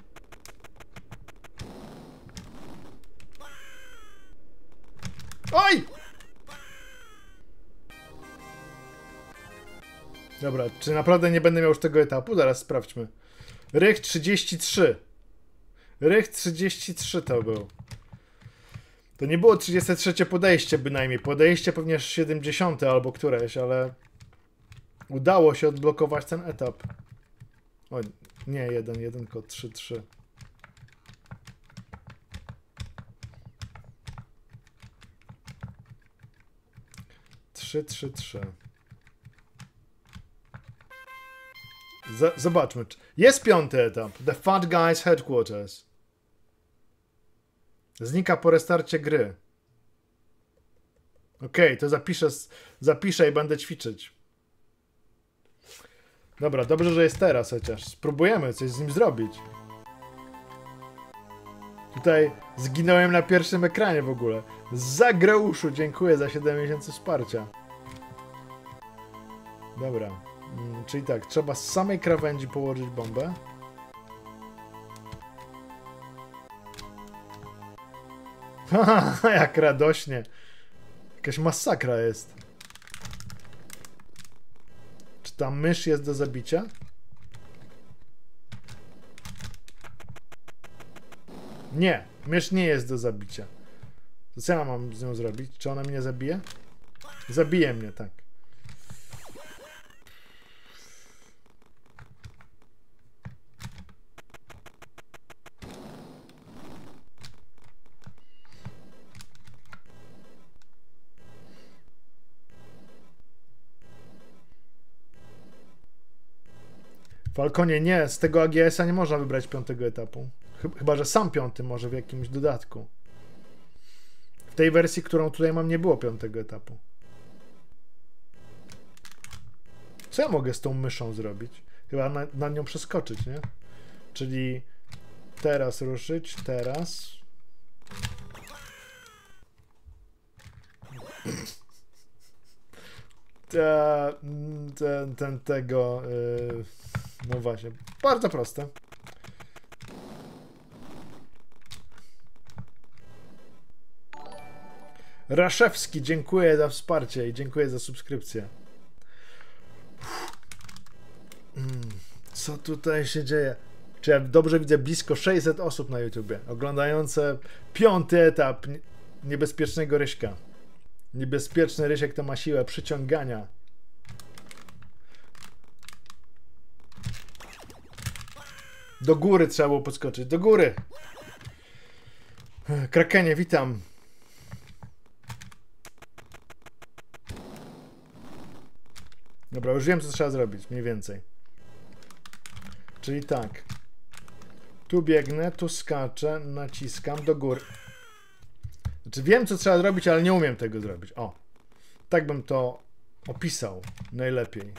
Oj! Dobra, czy naprawdę nie będę miał już tego etapu? Zaraz sprawdźmy. Rych 33. Rych 33 to był. To nie było 33 podejście bynajmniej. Podejście pewnie 70 albo któreś, ale... Udało się odblokować ten etap. O, nie 1, tylko 3, 3. Zobaczmy. Jest 5. etap. The Fat Guys Headquarters. Znika po restarcie gry. Okej, to zapiszę i będę ćwiczyć. Dobra, dobrze, że jest teraz chociaż. Spróbujemy coś z nim zrobić. Tutaj zginąłem na pierwszym ekranie w ogóle. Zagreuszu, dziękuję za 7 miesięcy wsparcia. Dobra. Czyli tak, trzeba z samej krawędzi położyć bombę. Haha, jak radośnie. Jakaś masakra jest. Czy ta mysz jest do zabicia? Nie, mysz nie jest do zabicia. To co ja mam z nią zrobić? Czy ona mnie zabije? Zabije mnie, tak. Falconie, nie, z tego AGS-a nie można wybrać 5. etapu. Chyba, że sam 5 może w jakimś dodatku. W tej wersji, którą tutaj mam, nie było 5. etapu. Co ja mogę z tą myszą zrobić? Chyba na nią przeskoczyć, nie? Czyli teraz ruszyć, teraz. Tego. No właśnie. Bardzo proste. Raszewski, dziękuję za wsparcie i dziękuję za subskrypcję. Co tutaj się dzieje? Czy ja dobrze widzę blisko 600 osób na YouTubie oglądające 5. etap niebezpiecznego Ryśka. Niebezpieczny Rysiek to ma siłę przyciągania. Do góry trzeba było podskoczyć. Do góry! Krakenie, witam. Dobra, już wiem, co trzeba zrobić, mniej więcej. Czyli tak. Tu biegnę, tu skaczę, naciskam do góry. Znaczy wiem, co trzeba zrobić, ale nie umiem tego zrobić. O, tak bym to opisał najlepiej.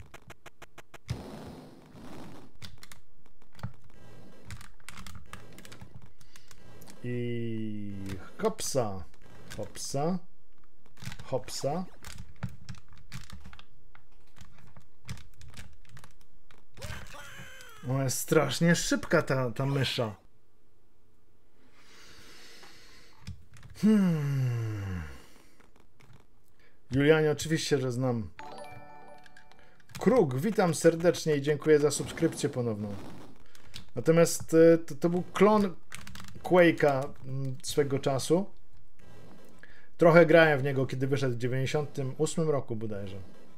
I hopsa, hopsa, hopsa. Ona jest strasznie szybka, ta mysza. Julianie, oczywiście, że znam. Kruk, witam serdecznie i dziękuję za subskrypcję ponowną. Natomiast to był klon Quake'a swego czasu. Trochę grałem w niego, kiedy wyszedł w 98 roku bodajże.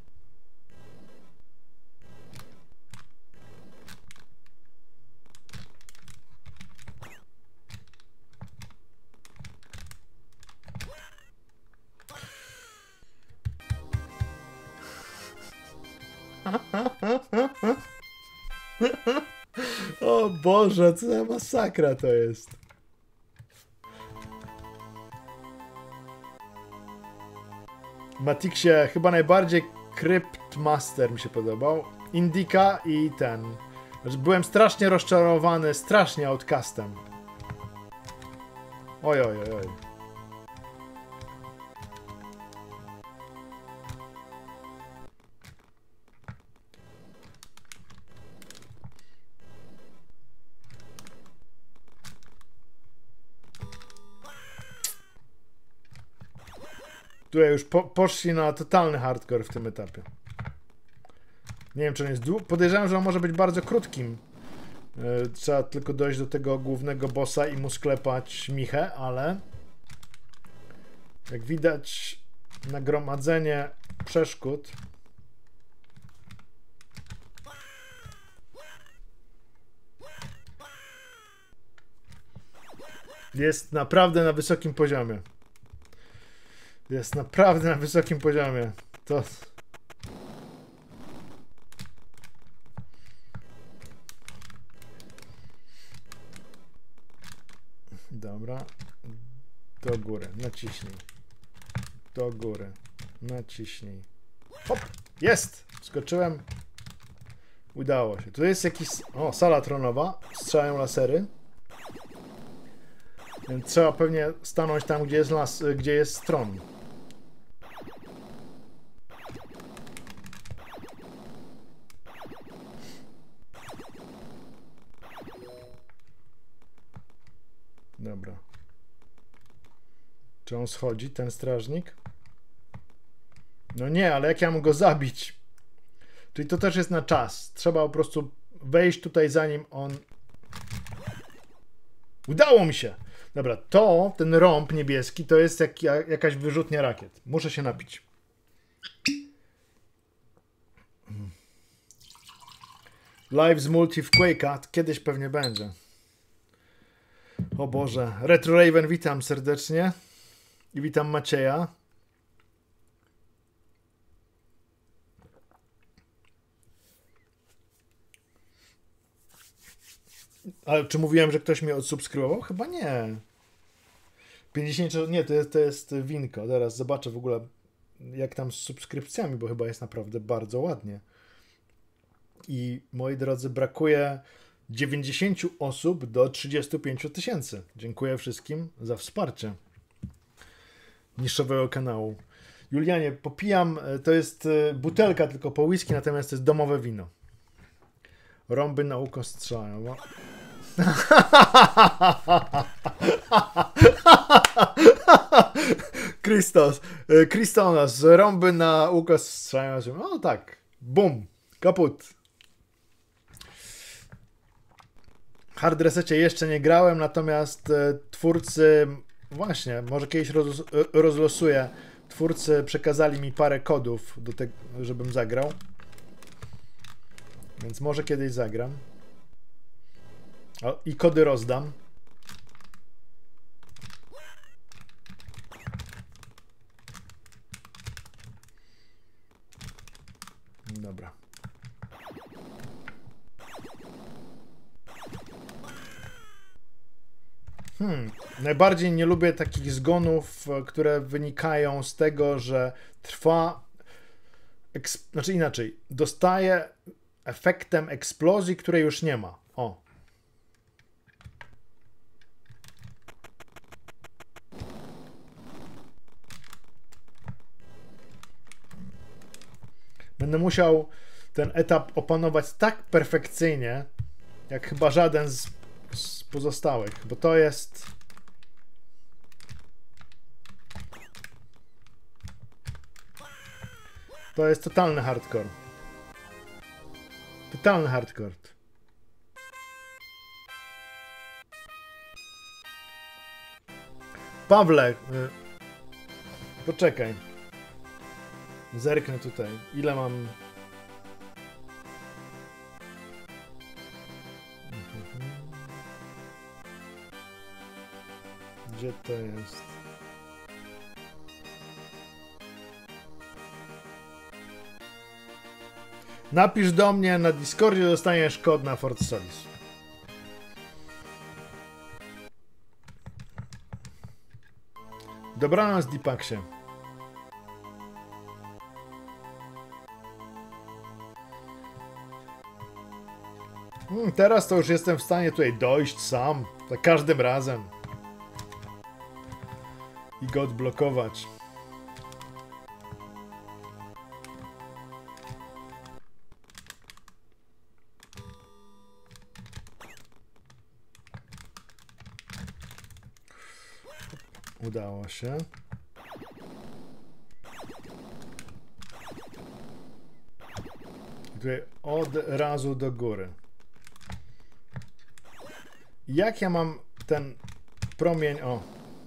O Boże, co za masakra to jest. Matixie chyba najbardziej Cryptmaster mi się podobał. Indica i ten. Byłem strasznie rozczarowany, strasznie Outcastem. Oj, oj, oj, oj. Tutaj już poszli na totalny hardcore w tym etapie. Nie wiem, czy on jest długi. Podejrzewam, że on może być bardzo krótkim. Trzeba tylko dojść do tego głównego bossa i mu sklepać michę, ale jak widać, nagromadzenie przeszkód jest naprawdę na wysokim poziomie. Jest naprawdę na wysokim poziomie. To... Dobra. Do góry. Naciśnij. Do góry. Naciśnij. Hop! Jest! Skoczyłem. Udało się. Tu jest jakiś... O, sala tronowa. Strzelają lasery. Więc trzeba pewnie stanąć tam, gdzie jest gdzie jest tron. Dobra. Czy on schodzi, ten strażnik? No nie, ale jak ja mam go zabić? Czyli to też jest na czas. Trzeba po prostu wejść tutaj, zanim on... Udało mi się! Dobra, ten rąb niebieski, to jest jakaś wyrzutnia rakiet. Muszę się napić. Live z multi w Quake'a kiedyś pewnie będzie. O Boże. Retro Raven, witam serdecznie. I witam Macieja. Ale czy mówiłem, że ktoś mnie odsubskrybował? Chyba nie. 50, nie, to jest winko. Teraz zobaczę w ogóle jak tam z subskrypcjami, bo chyba jest naprawdę bardzo ładnie. I moi drodzy, brakuje 90 osób do 35 000. Dziękuję wszystkim za wsparcie niszowego kanału. Julianie, popijam, to jest butelka tylko po whisky, natomiast to jest domowe wino. Rąby na uko strzelają. No. Kristonas, rąby na uko strzelają. No tak, bum, kaput. Hard Resecie jeszcze nie grałem, natomiast twórcy, właśnie, może kiedyś rozlosuję. Twórcy przekazali mi parę kodów do tego, żebym zagrał. Więc może kiedyś zagram. O, i kody rozdam. Dobra. Najbardziej nie lubię takich zgonów, które wynikają z tego, że trwa... Znaczy inaczej. Dostaję efektem eksplozji, której już nie ma. O. Będę musiał ten etap opanować tak perfekcyjnie, jak chyba żaden z pozostałych, bo to jest... To jest totalny hardcore. Totalny hardcore. Pawle, poczekaj. Zerknę tutaj. Ile mam... Gdzie to jest? Napisz do mnie na Discordzie, dostaniesz kod na Fort Solis. Dobranoc, Dipaksie. Teraz to już jestem w stanie tutaj dojść sam. Za każdym razem. I go odblokować. Udało się. I tutaj od razu do góry. Jak ja mam ten promień... O.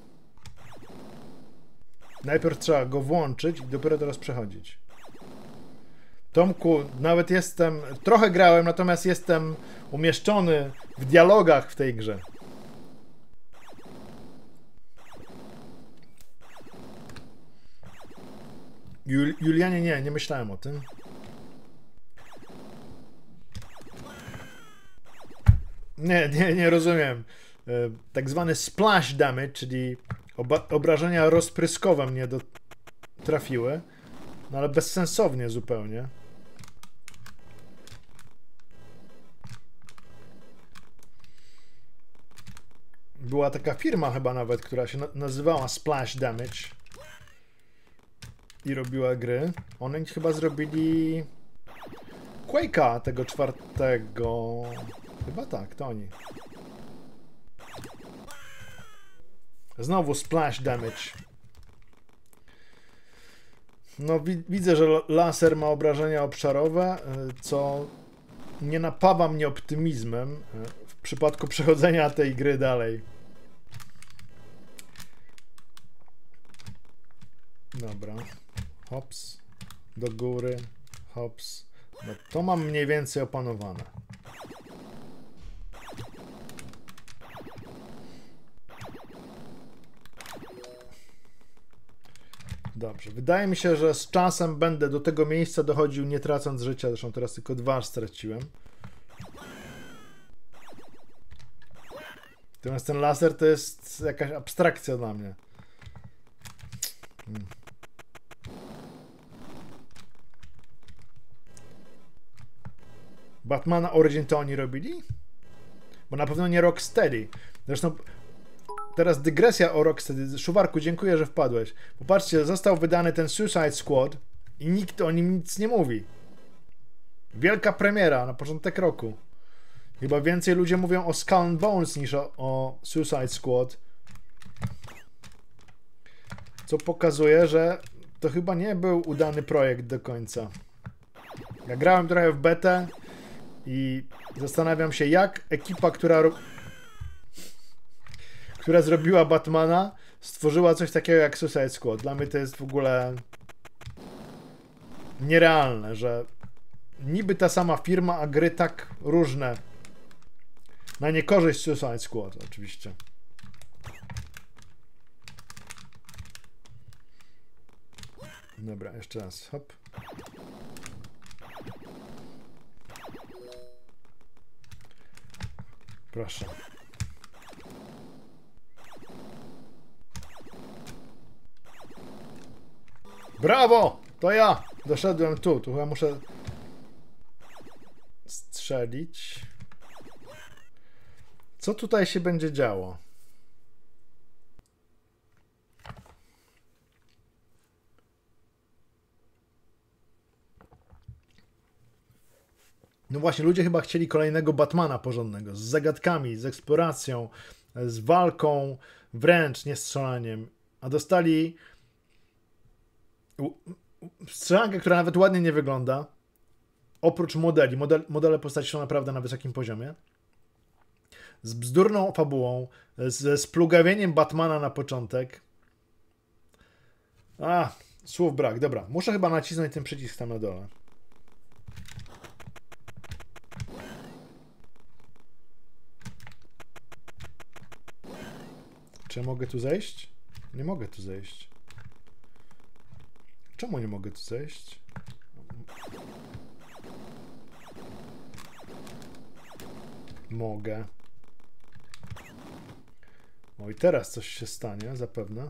Najpierw trzeba go włączyć i dopiero teraz przechodzić. Tomku, nawet jestem... Trochę grałem, natomiast jestem umieszczony w dialogach w tej grze. Julianie, nie myślałem o tym. Nie rozumiem. Tak zwany splash damage, czyli obrażenia rozpryskowe mnie trafiły. No ale bezsensownie zupełnie. Była taka firma chyba nawet, która się nazywała Splash Damage. I robiła gry. Oni chyba zrobili Quake'a tego 4. Chyba tak, to oni. Znowu Splash Damage. No widzę, że laser ma obrażenia obszarowe, co nie napawa mnie optymizmem w przypadku przechodzenia tej gry dalej. Dobra. Hops. Do góry. Hops. No to mam mniej więcej opanowane. Dobrze. Wydaje mi się, że z czasem będę do tego miejsca dochodził nie tracąc życia. Zresztą teraz tylko 2 straciłem. Natomiast ten laser to jest jakaś abstrakcja dla mnie. Batmana Origin to oni robili? Bo na pewno nie Rocksteady. Zresztą teraz dygresja o Rocksteady. Szuwarku, dziękuję, że wpadłeś. Popatrzcie, został wydany ten Suicide Squad i nikt o nim nic nie mówi. Wielka premiera na początek roku. Chyba więcej ludzie mówią o Skull and Bones niż o Suicide Squad. Co pokazuje, że to chyba nie był udany projekt do końca. Ja grałem trochę w betę i zastanawiam się, jak ekipa, która zrobiła Batmana, stworzyła coś takiego jak Suicide Squad. Dla mnie to jest w ogóle nierealne, że niby ta sama firma, a gry tak różne. Na niekorzyść Suicide Squad, oczywiście. Dobra, jeszcze raz. Hop. Proszę. Brawo! To ja! Doszedłem tu. Tu chyba muszę strzelić. Co tutaj się będzie działo? No właśnie, ludzie chyba chcieli kolejnego Batmana porządnego, z zagadkami, z eksploracją, z walką, wręcz nie strzelaniem, a dostali strzelankę, która nawet ładnie nie wygląda, oprócz modeli. Modele postaci są naprawdę na wysokim poziomie, z bzdurną fabułą, ze splugawieniem Batmana na początek. Słów brak. Dobra, muszę chyba nacisnąć ten przycisk tam na dole. Czy ja mogę tu zejść? Nie mogę tu zejść. Czemu nie mogę tu zejść? Mogę. O, i teraz coś się stanie, zapewne.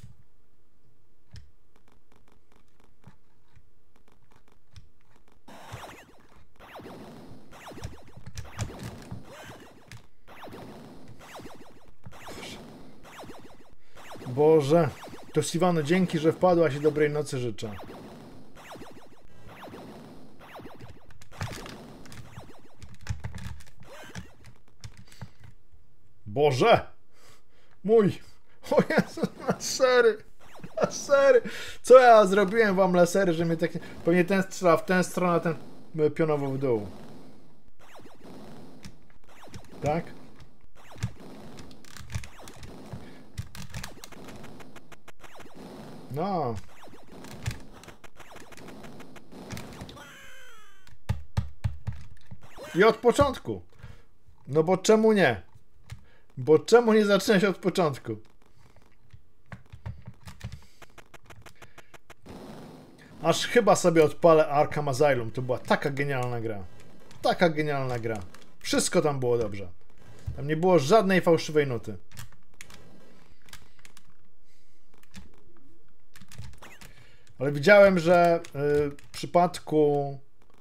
Boże, to Siwano, dzięki, że wpadłaś i dobrej nocy życzę. Boże! Mój! O Jezu, lasery! Co ja zrobiłem wam, lasery, że mnie tak... Pewnie ten strzela w tę stronę, ten pionowo w dół. Tak? No. I od początku. No bo czemu nie? Bo czemu nie zaczynać od początku? Aż chyba sobie odpalę Arkham Asylum. To była taka genialna gra. Taka genialna gra. Wszystko tam było dobrze. Tam nie było żadnej fałszywej nuty. Ale widziałem, że w przypadku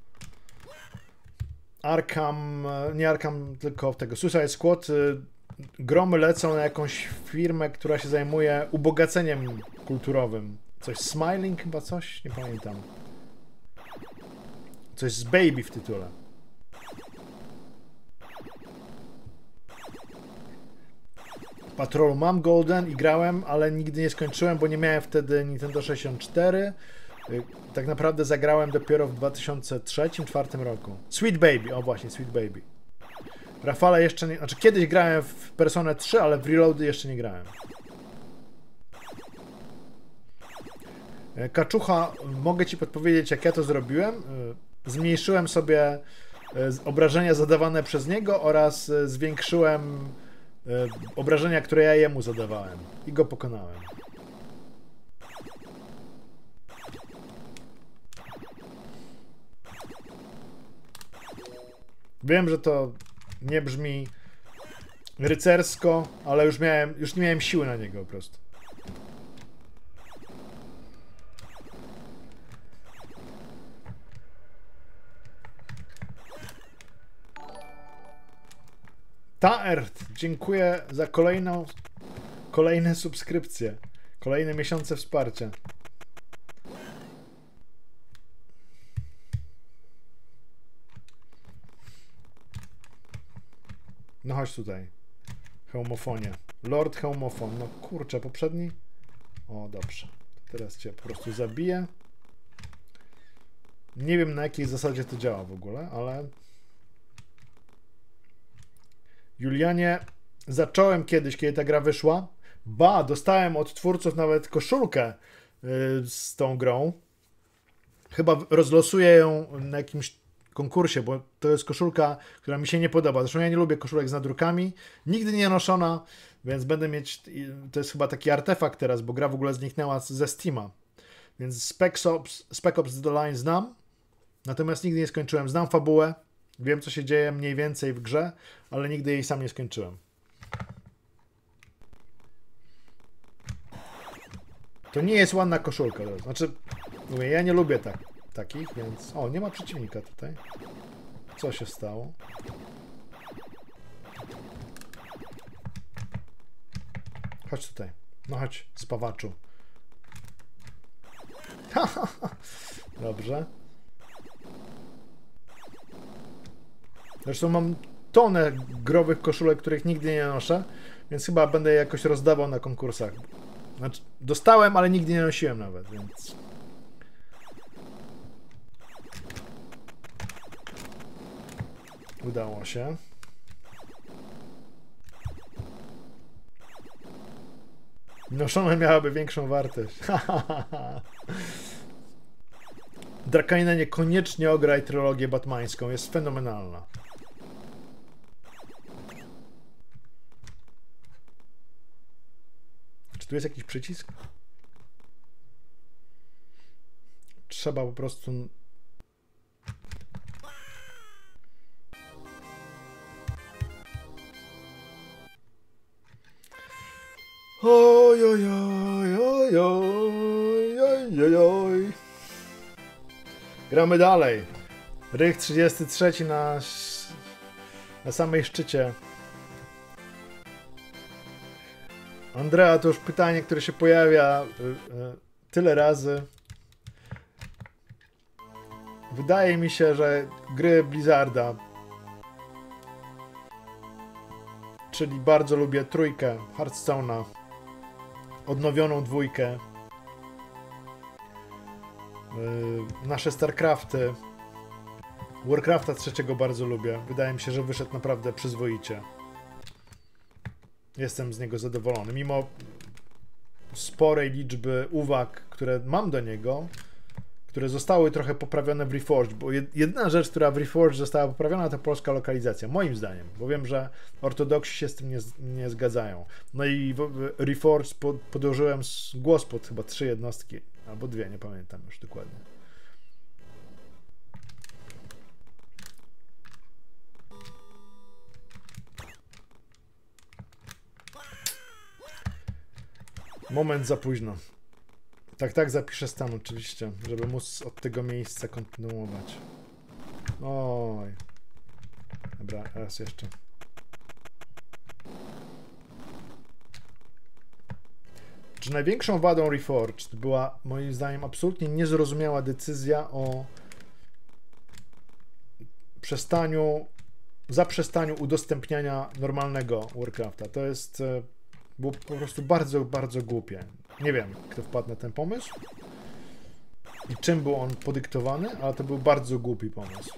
Arkham, nie Arkham, tylko tego Suicide Squad, gromy lecą na jakąś firmę, która się zajmuje ubogaceniem kulturowym. Coś Smiling chyba coś? Nie pamiętam. Coś z Baby w tytule. Patrolu mam Golden i grałem, ale nigdy nie skończyłem, bo nie miałem wtedy Nintendo 64. Tak naprawdę zagrałem dopiero w 2003-2004 roku. Sweet Baby, o właśnie, Sweet Baby. Rafale jeszcze nie... Znaczy kiedyś grałem w Personę 3, ale w Reloady jeszcze nie grałem. Kaczucha, mogę ci podpowiedzieć, jak ja to zrobiłem. Zmniejszyłem sobie obrażenia zadawane przez niego oraz zwiększyłem obrażenia, które ja jemu zadawałem. I go pokonałem. Wiem, że to nie brzmi rycersko, ale już nie miałem siły na niego po prostu. Taert, dziękuję za kolejne subskrypcje, kolejne miesiące wsparcia. No chodź tutaj. Hełmofonie. Lord Hełmofon. No kurczę, poprzedni? O, dobrze. Teraz cię po prostu zabiję. Nie wiem, na jakiej zasadzie to działa w ogóle, ale... Julianie, zacząłem kiedyś, kiedy ta gra wyszła. Dostałem od twórców nawet koszulkę z tą grą. Chyba rozlosuję ją na jakimś konkursie, bo to jest koszulka, która mi się nie podoba. Zresztą ja nie lubię koszulek z nadrukami. Nigdy nie noszona, więc będę mieć... To jest chyba taki artefakt teraz, bo gra w ogóle zniknęła ze Steama. Więc Spec Ops The Line znam, natomiast nigdy nie skończyłem. Znam fabułę, wiem co się dzieje mniej więcej w grze, ale nigdy jej sam nie skończyłem. To nie jest ładna koszulka. Znaczy, mówię, ja nie lubię takich, więc... O, nie ma przeciwnika tutaj. Co się stało? Chodź tutaj. No chodź, spawaczu. Dobrze. Zresztą mam tonę growych koszulek, których nigdy nie noszę, więc chyba będę je jakoś rozdawał na konkursach. Znaczy, dostałem, ale nigdy nie nosiłem nawet, więc... Udało się. Noszone miałaby większą wartość. Drakanina, niekoniecznie ograj trylogię batmańską. Jest fenomenalna. Czy tu jest jakiś przycisk? Trzeba po prostu... Oj, oj, oj, oj, oj, oj, oj, oj. Gramy dalej. Rych 33 na samej szczycie. Andrea, to już pytanie, które się pojawia tyle razy. Wydaje mi się, że gry Blizzarda, czyli bardzo lubię trójkę Hearthstone'a, odnowioną dwójkę, nasze StarCrafty, Warcrafta trzeciego bardzo lubię. Wydaje mi się, że wyszedł naprawdę przyzwoicie. Jestem z niego zadowolony. Mimo sporej liczby uwag, które mam do niego, które zostały trochę poprawione w Reforged, bo jedyna rzecz, która w Reforged została poprawiona, to polska lokalizacja, moim zdaniem, bo wiem, że ortodoksi się z tym nie zgadzają. No i w Reforged podłożyłem głos pod chyba 3 jednostki, albo 2, nie pamiętam już dokładnie. Moment za późno. Tak, zapiszę stan oczywiście, żeby móc od tego miejsca kontynuować. Oj. Dobra, raz jeszcze. Czy największą wadą Reforged była moim zdaniem absolutnie niezrozumiała decyzja o zaprzestaniu udostępniania normalnego Warcrafta. To jest... było po prostu bardzo, bardzo głupie. Nie wiem, kto wpadł na ten pomysł i czym był on podyktowany, ale to był bardzo głupi pomysł.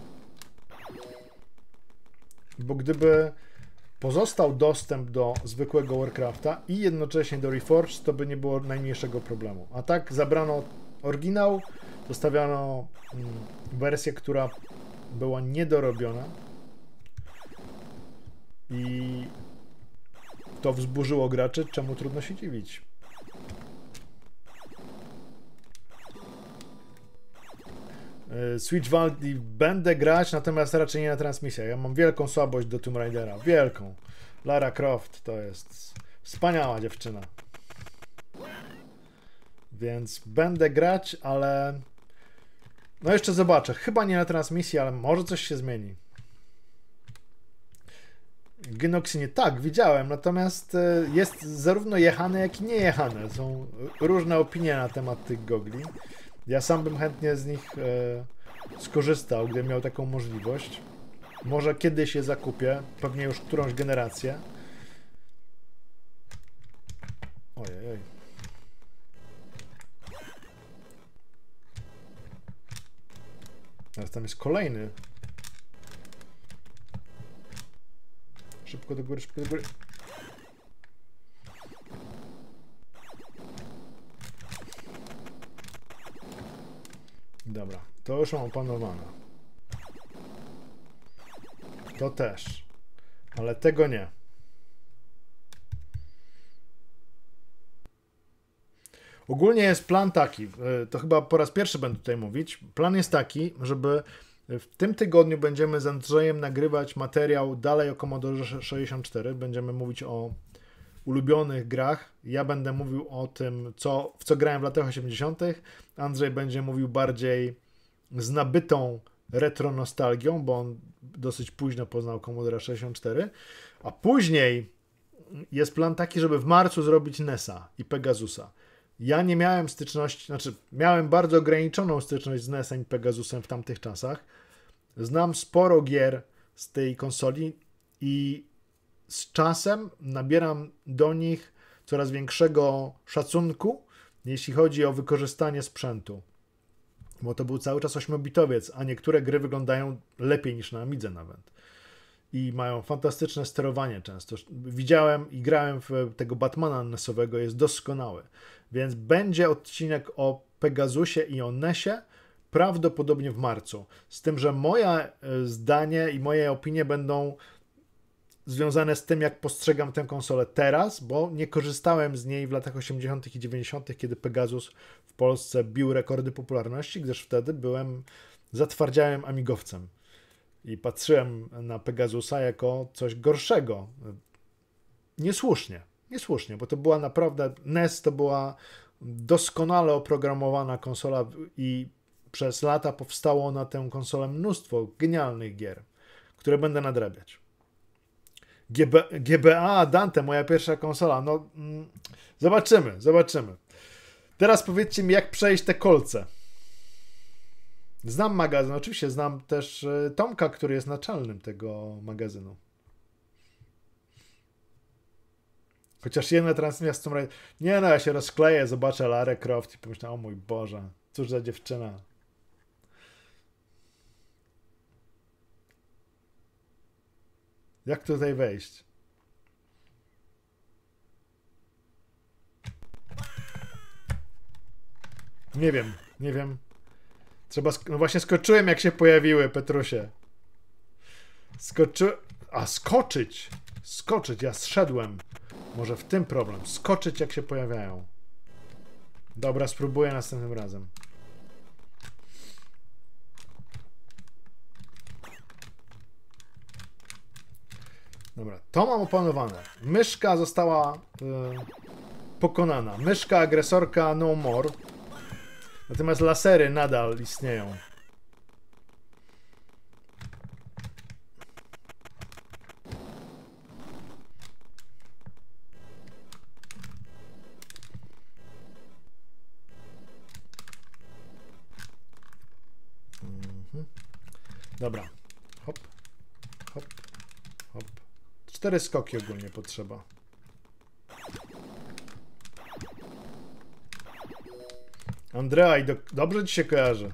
Bo gdyby pozostał dostęp do zwykłego Warcrafta i jednocześnie do Reforged, to by nie było najmniejszego problemu. A tak zabrano oryginał, zostawiano wersję, która była niedorobiona i to wzburzyło graczy, czemu trudno się dziwić. Switch Valdi będę grać, natomiast raczej nie na transmisjach. Ja mam wielką słabość do Tomb Raidera. Wielką. Lara Croft to jest wspaniała dziewczyna. Więc będę grać, ale no jeszcze zobaczę. Chyba nie na transmisji, ale może coś się zmieni. Gynoxinie, tak, widziałem, natomiast jest zarówno jechane, jak i niejechane. Są różne opinie na temat tych gogli. Ja sam bym chętnie z nich skorzystał, gdybym miał taką możliwość. Może kiedyś je zakupię, pewnie już którąś generację. Ojej. Ale tam jest kolejny. Szybko do góry, szybko do góry. Dobra, to już mam opanowane. To też. Ale tego nie. Ogólnie jest plan taki, to chyba po raz pierwszy będę tutaj mówić. Plan jest taki, żeby w tym tygodniu będziemy z Andrzejem nagrywać materiał dalej o Commodore 64. Będziemy mówić o ulubionych grach. Ja będę mówił o tym, w co grałem w latach 80. Andrzej będzie mówił bardziej z nabytą retro nostalgią, bo on dosyć późno poznał Commodore 64. A później jest plan taki, żeby w marcu zrobić NES-a i Pegasusa. Ja nie miałem styczności, znaczy miałem bardzo ograniczoną styczność z NES-em i Pegasusem w tamtych czasach. Znam sporo gier z tej konsoli i z czasem nabieram do nich coraz większego szacunku, jeśli chodzi o wykorzystanie sprzętu. Bo to był cały czas 8-bitowiec, a niektóre gry wyglądają lepiej niż na Amidze nawet. I mają fantastyczne sterowanie często. Widziałem i grałem w tego Batmana NES-owego, jest doskonały. Więc będzie odcinek o Pegasusie i o NES-ie prawdopodobnie w marcu. Z tym, że moje zdanie i moje opinie będą związane z tym, jak postrzegam tę konsolę teraz, bo nie korzystałem z niej w latach 80. i 90., kiedy Pegasus w Polsce bił rekordy popularności, gdyż wtedy zatwardziałym amigowcem i patrzyłem na Pegasusa jako coś gorszego. Niesłusznie, bo to była naprawdę, NES to była doskonale oprogramowana konsola i przez lata powstało na tę konsolę mnóstwo genialnych gier, które będę nadrabiać. GBA Dante, moja pierwsza konsola. No, zobaczymy. Teraz powiedzcie mi, jak przejść te kolce. Znam magazyn, oczywiście znam też Tomka, który jest naczelnym tego magazynu. Chociaż jedna transmisja z Tomb Raider. Nie no, ja się rozkleję, zobaczę Larę Croft i pomyślę, o mój Boże, cóż za dziewczyna. Jak tutaj wejść? Nie wiem. Trzeba... No właśnie skoczyłem, jak się pojawiły, Petrusie. Skoczyć, ja zszedłem. Może w tym problem. Skoczyć, jak się pojawiają. Dobra, spróbuję następnym razem. Dobra, to mam opanowane. Myszka została pokonana. Myszka agresorka no more. Natomiast lasery nadal istnieją. Dobra. Hop. 4 skoki ogólnie potrzeba. Andrea, dobrze ci się kojarzy.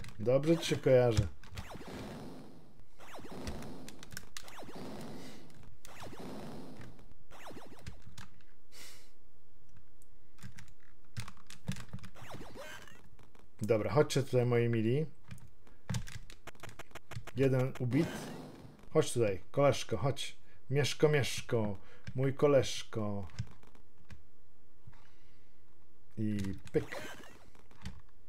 Dobra, chodźcie tutaj, moi mili. Jeden ubit. Chodź tutaj, koleżko, chodź. Mieszko, mój koleżko. I pyk.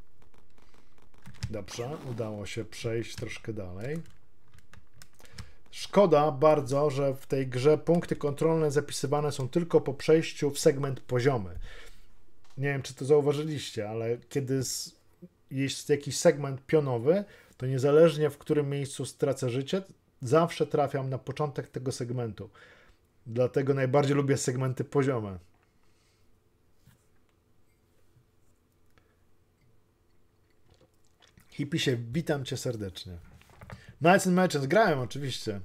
Dobrze, udało się przejść troszkę dalej. Szkoda bardzo, że w tej grze punkty kontrolne zapisywane są tylko po przejściu w segment poziomy. Nie wiem, czy to zauważyliście, ale kiedy jest jakiś segment pionowy, to niezależnie w którym miejscu stracę życie, zawsze trafiam na początek tego segmentu. Dlatego najbardziej lubię segmenty poziome. Hipisie, witam cię serdecznie. Knights and Merchants grałem oczywiście.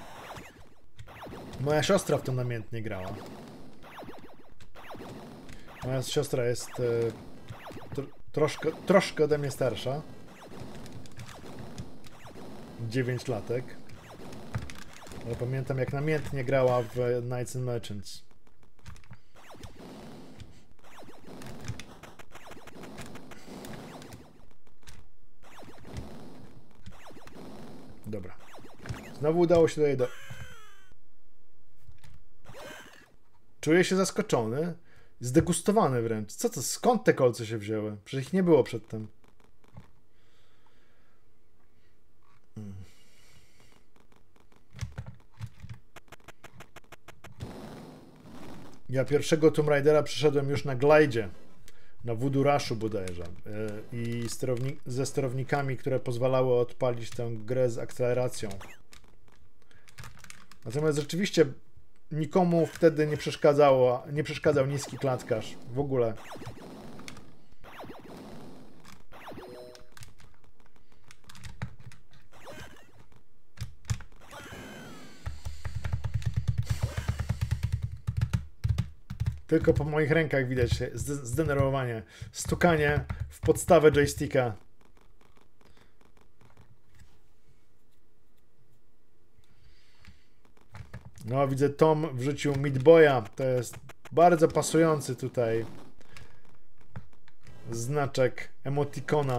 Moja siostra w to namiętnie grała. Moja siostra jest troszkę ode mnie starsza. 9 latek. Ale pamiętam, jak namiętnie grała w Knights and Merchants. Dobra. Znowu udało się tutaj Czuję się zaskoczony. Zdegustowany wręcz. Co to? Skąd te kolce się wzięły? Przecież ich nie było przedtem. Ja pierwszego Tomb Raidera przeszedłem już na glajdzie. Na Voodoo Rushu bodajże. I ze sterownikami, które pozwalały odpalić tę grę z akceleracją. Natomiast rzeczywiście nikomu wtedy nie przeszkadzał niski klatkarz. W ogóle. Tylko po moich rękach widać zdenerwowanie. Stukanie w podstawę joysticka. No, widzę, Tom wrzucił Meat Boya. To jest bardzo pasujący tutaj znaczek emotikona.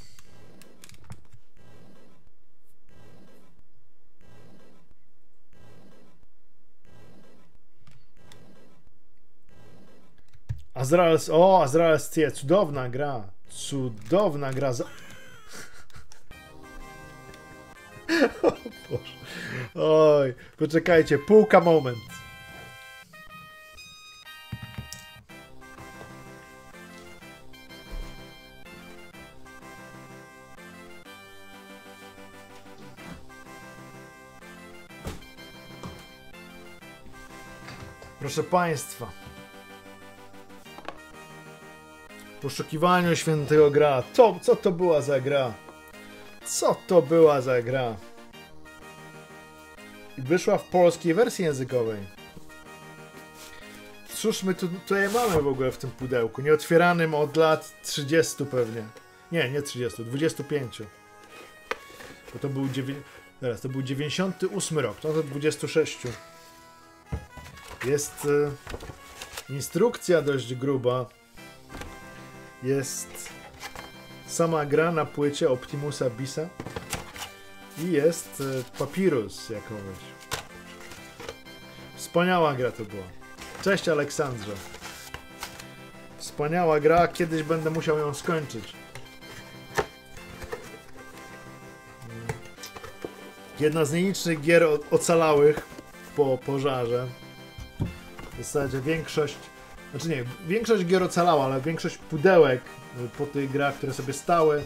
Azrael's Tear, cudowna gra. Cudowna gra. O Boże. Oj, poczekajcie, półka moment. Proszę Państwa. W poszukiwaniu świętego gra. Co to była za gra? Co to była za gra? I wyszła w polskiej wersji językowej. Cóż my tutaj mamy w ogóle w tym pudełku? Nieotwieranym od lat 30 pewnie. Nie 30, 25. Bo to był to był 98 rok, to 26. Jest instrukcja dość gruba. Jest sama gra na płycie Optimusa Bisa i jest papirus jakoś. Wspaniała gra to była. Cześć Aleksandrze. Wspaniała gra, kiedyś będę musiał ją skończyć. Jedna z nielicznych gier ocalałych po pożarze. W zasadzie większość gier ocalała, ale większość pudełek po tych grach, które sobie stały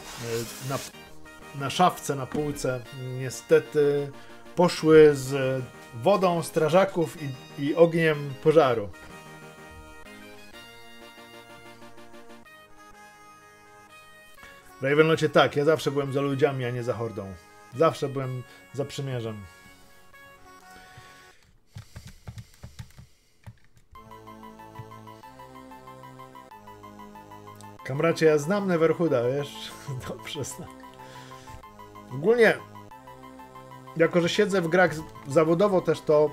na szafce, na półce, niestety poszły z wodą strażaków i ogniem pożaru. Ravenlocie, tak, ja zawsze byłem za ludziami, a nie za hordą. Zawsze byłem za przymierzem. Kamracie, ja znam Neverhooda, wiesz? Dobrze znam. Ogólnie, jako że siedzę w grach zawodowo też, to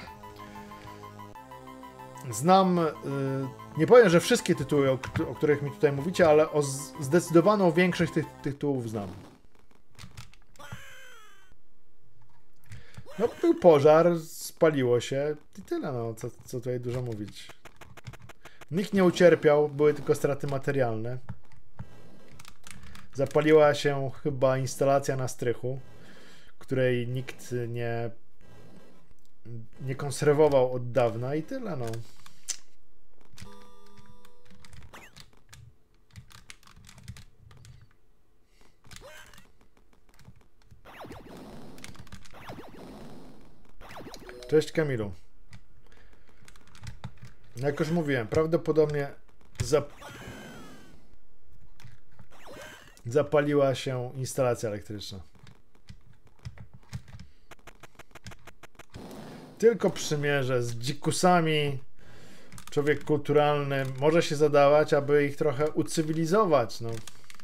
znam, nie powiem, że wszystkie tytuły, o których mi tutaj mówicie, ale zdecydowaną większość tych tytułów znam. No, był pożar, spaliło się i tyle, no, co tutaj dużo mówić. Nikt nie ucierpiał, były tylko straty materialne. Zapaliła się chyba instalacja na strychu, której nikt nie konserwował od dawna i tyle, no. Cześć Kamilu. Jak już mówiłem, prawdopodobnie zapaliła się instalacja elektryczna. Tylko przymierze z dzikusami człowiek kulturalny może się zadawać, aby ich trochę ucywilizować. No.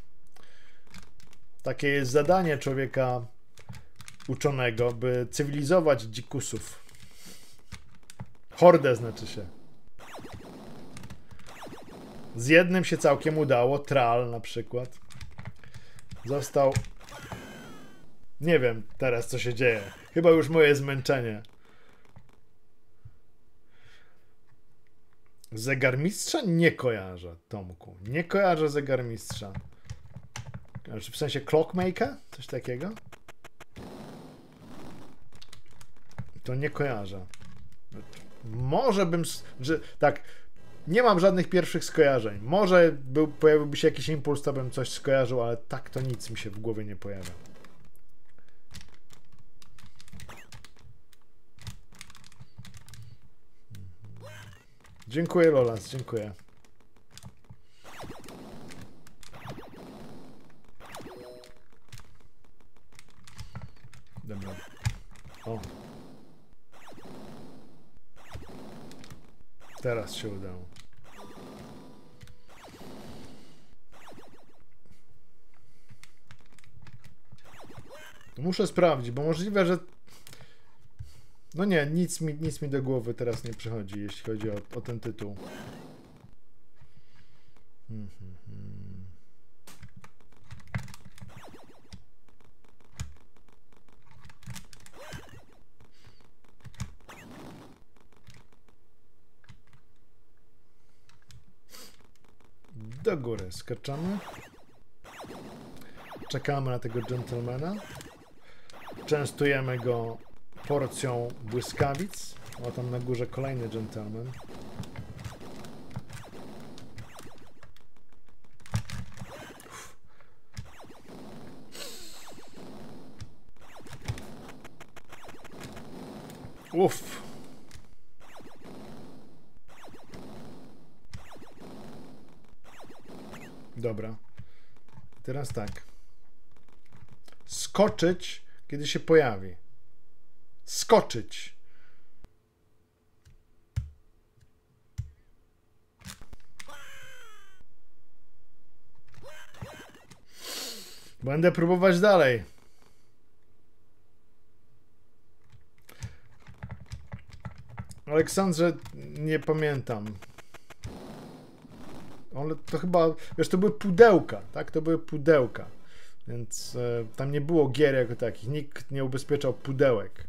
Takie jest zadanie człowieka uczonego, by cywilizować dzikusów. Hordę znaczy się. Z jednym się całkiem udało, Tral na przykład. Został... Nie wiem teraz co się dzieje. Chyba już moje zmęczenie. Zegarmistrza? Nie kojarzę, Tomku. Nie kojarzę zegarmistrza. Czy w sensie clockmaker? Coś takiego? To nie kojarzę. Może bym... Tak, nie mam żadnych pierwszych skojarzeń. Może pojawiłby się jakiś impuls, to bym coś skojarzył, ale tak to nic mi się w głowie nie pojawia. Dziękuję, Lolas, dziękuję. Dobra. O. Teraz się udało. Muszę sprawdzić, bo możliwe, że... No nie, nic mi do głowy teraz nie przychodzi, jeśli chodzi o ten tytuł. Do góry skaczamy. Czekamy na tego gentlemana. Częstujemy go porcją błyskawic. O, tam na górze kolejny gentleman. Uff. Dobra. Teraz tak. Skoczyć, kiedy się pojawi. Skoczyć. Będę próbować dalej. Aleksandrze, nie pamiętam. Ale to chyba, wiesz, to były pudełka, tak? To były pudełka. Więc tam nie było gier jako takich. Nikt nie ubezpieczał pudełek.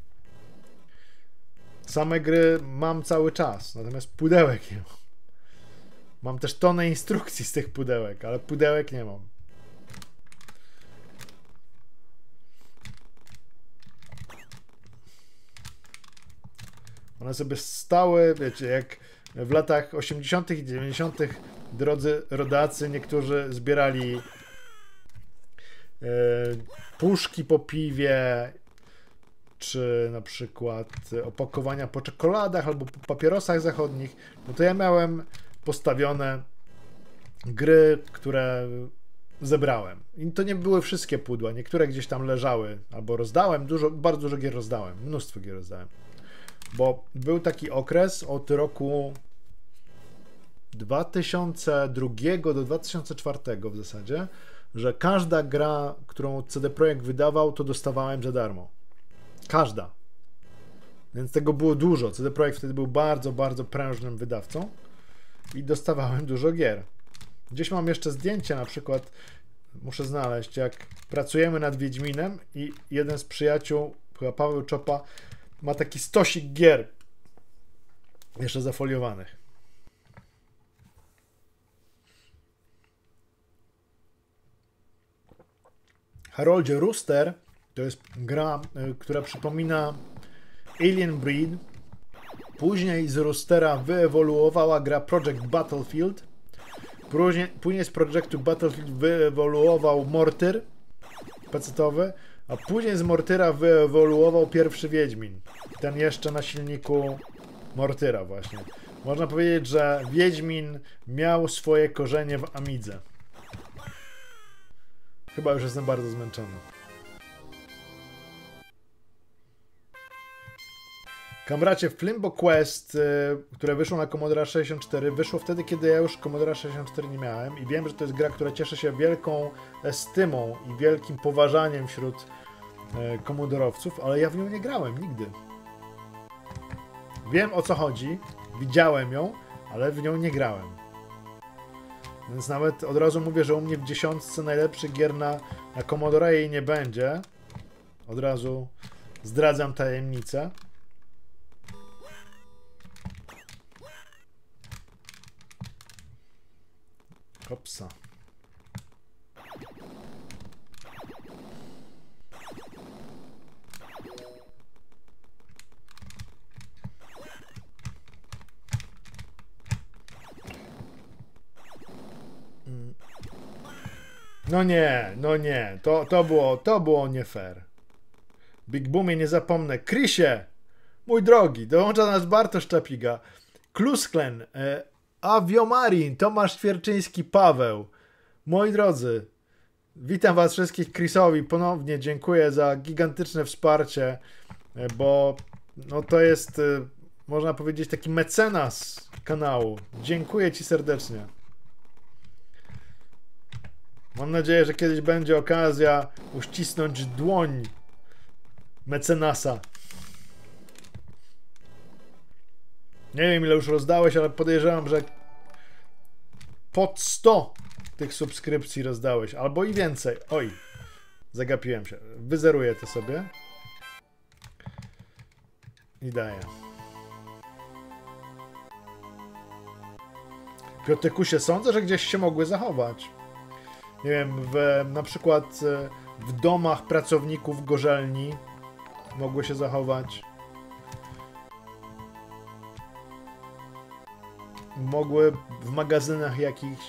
Same gry mam cały czas, natomiast pudełek nie mam. Mam też tonę instrukcji z tych pudełek, ale pudełek nie mam. One sobie stały, wiecie, jak w latach 80. i 90. drodzy rodacy, niektórzy zbierali puszki po piwie, czy na przykład opakowania po czekoladach albo po papierosach zachodnich, no to ja miałem postawione gry, które zebrałem. I to nie były wszystkie pudła, niektóre gdzieś tam leżały, albo rozdałem, bardzo dużo gier rozdałem, mnóstwo gier rozdałem. Bo był taki okres od roku 2002 do 2004 w zasadzie, że każda gra, którą CD Projekt wydawał, to dostawałem za darmo. Każda. Więc tego było dużo. CD Projekt wtedy był bardzo, bardzo prężnym wydawcą i dostawałem dużo gier. Gdzieś mam jeszcze zdjęcie, na przykład muszę znaleźć, jak pracujemy nad Wiedźminem i jeden z przyjaciół, chyba Paweł Czopa, ma taki stosik gier jeszcze zafoliowanych. Haroldzie, Rooster To jest gra, która przypomina Alien Breed. Później z rostera wyewoluowała gra Project Battlefield. Później z Projectu Battlefield wyewoluował Mortyr pecetowy, a później z Mortyra wyewoluował pierwszy Wiedźmin. Ten jeszcze na silniku Mortyra właśnie. Można powiedzieć, że Wiedźmin miał swoje korzenie w Amidze. Chyba już jestem bardzo zmęczony. Kamracie, Flimbo Quest, które wyszło na Commodore 64, wyszło wtedy, kiedy ja już Commodore 64 nie miałem i wiem, że to jest gra, która cieszy się wielką estymą i wielkim poważaniem wśród komodorowców, ale ja w nią nie grałem nigdy. Wiem, o co chodzi, widziałem ją, ale w nią nie grałem. Więc nawet od razu mówię, że u mnie w 10 najlepszych gier na Commodore jej nie będzie. Od razu zdradzam tajemnicę. Hopsa. No nie, no nie. To było nie fair. Big Boomie nie zapomnę. Krysie, mój drogi, dołącza do nas Bartosz Czapiga. Klusklen, Aviomarin, Tomasz Twierczyński, Paweł. Moi drodzy, witam was wszystkich. Chrisowi ponownie dziękuję za gigantyczne wsparcie, bo no to jest, można powiedzieć, taki mecenas kanału. Dziękuję ci serdecznie. Mam nadzieję, że kiedyś będzie okazja uścisnąć dłoń mecenasa. Nie wiem, ile już rozdałeś, ale podejrzewam, że pod 100 tych subskrypcji rozdałeś, albo i więcej. Oj, zagapiłem się. Wyzeruję to sobie. I daję. Piotrekusie, sądzę, że gdzieś się mogły zachować. Nie wiem, na przykład w domach pracowników gorzelni mogły się zachować. Mogły w magazynach jakichś.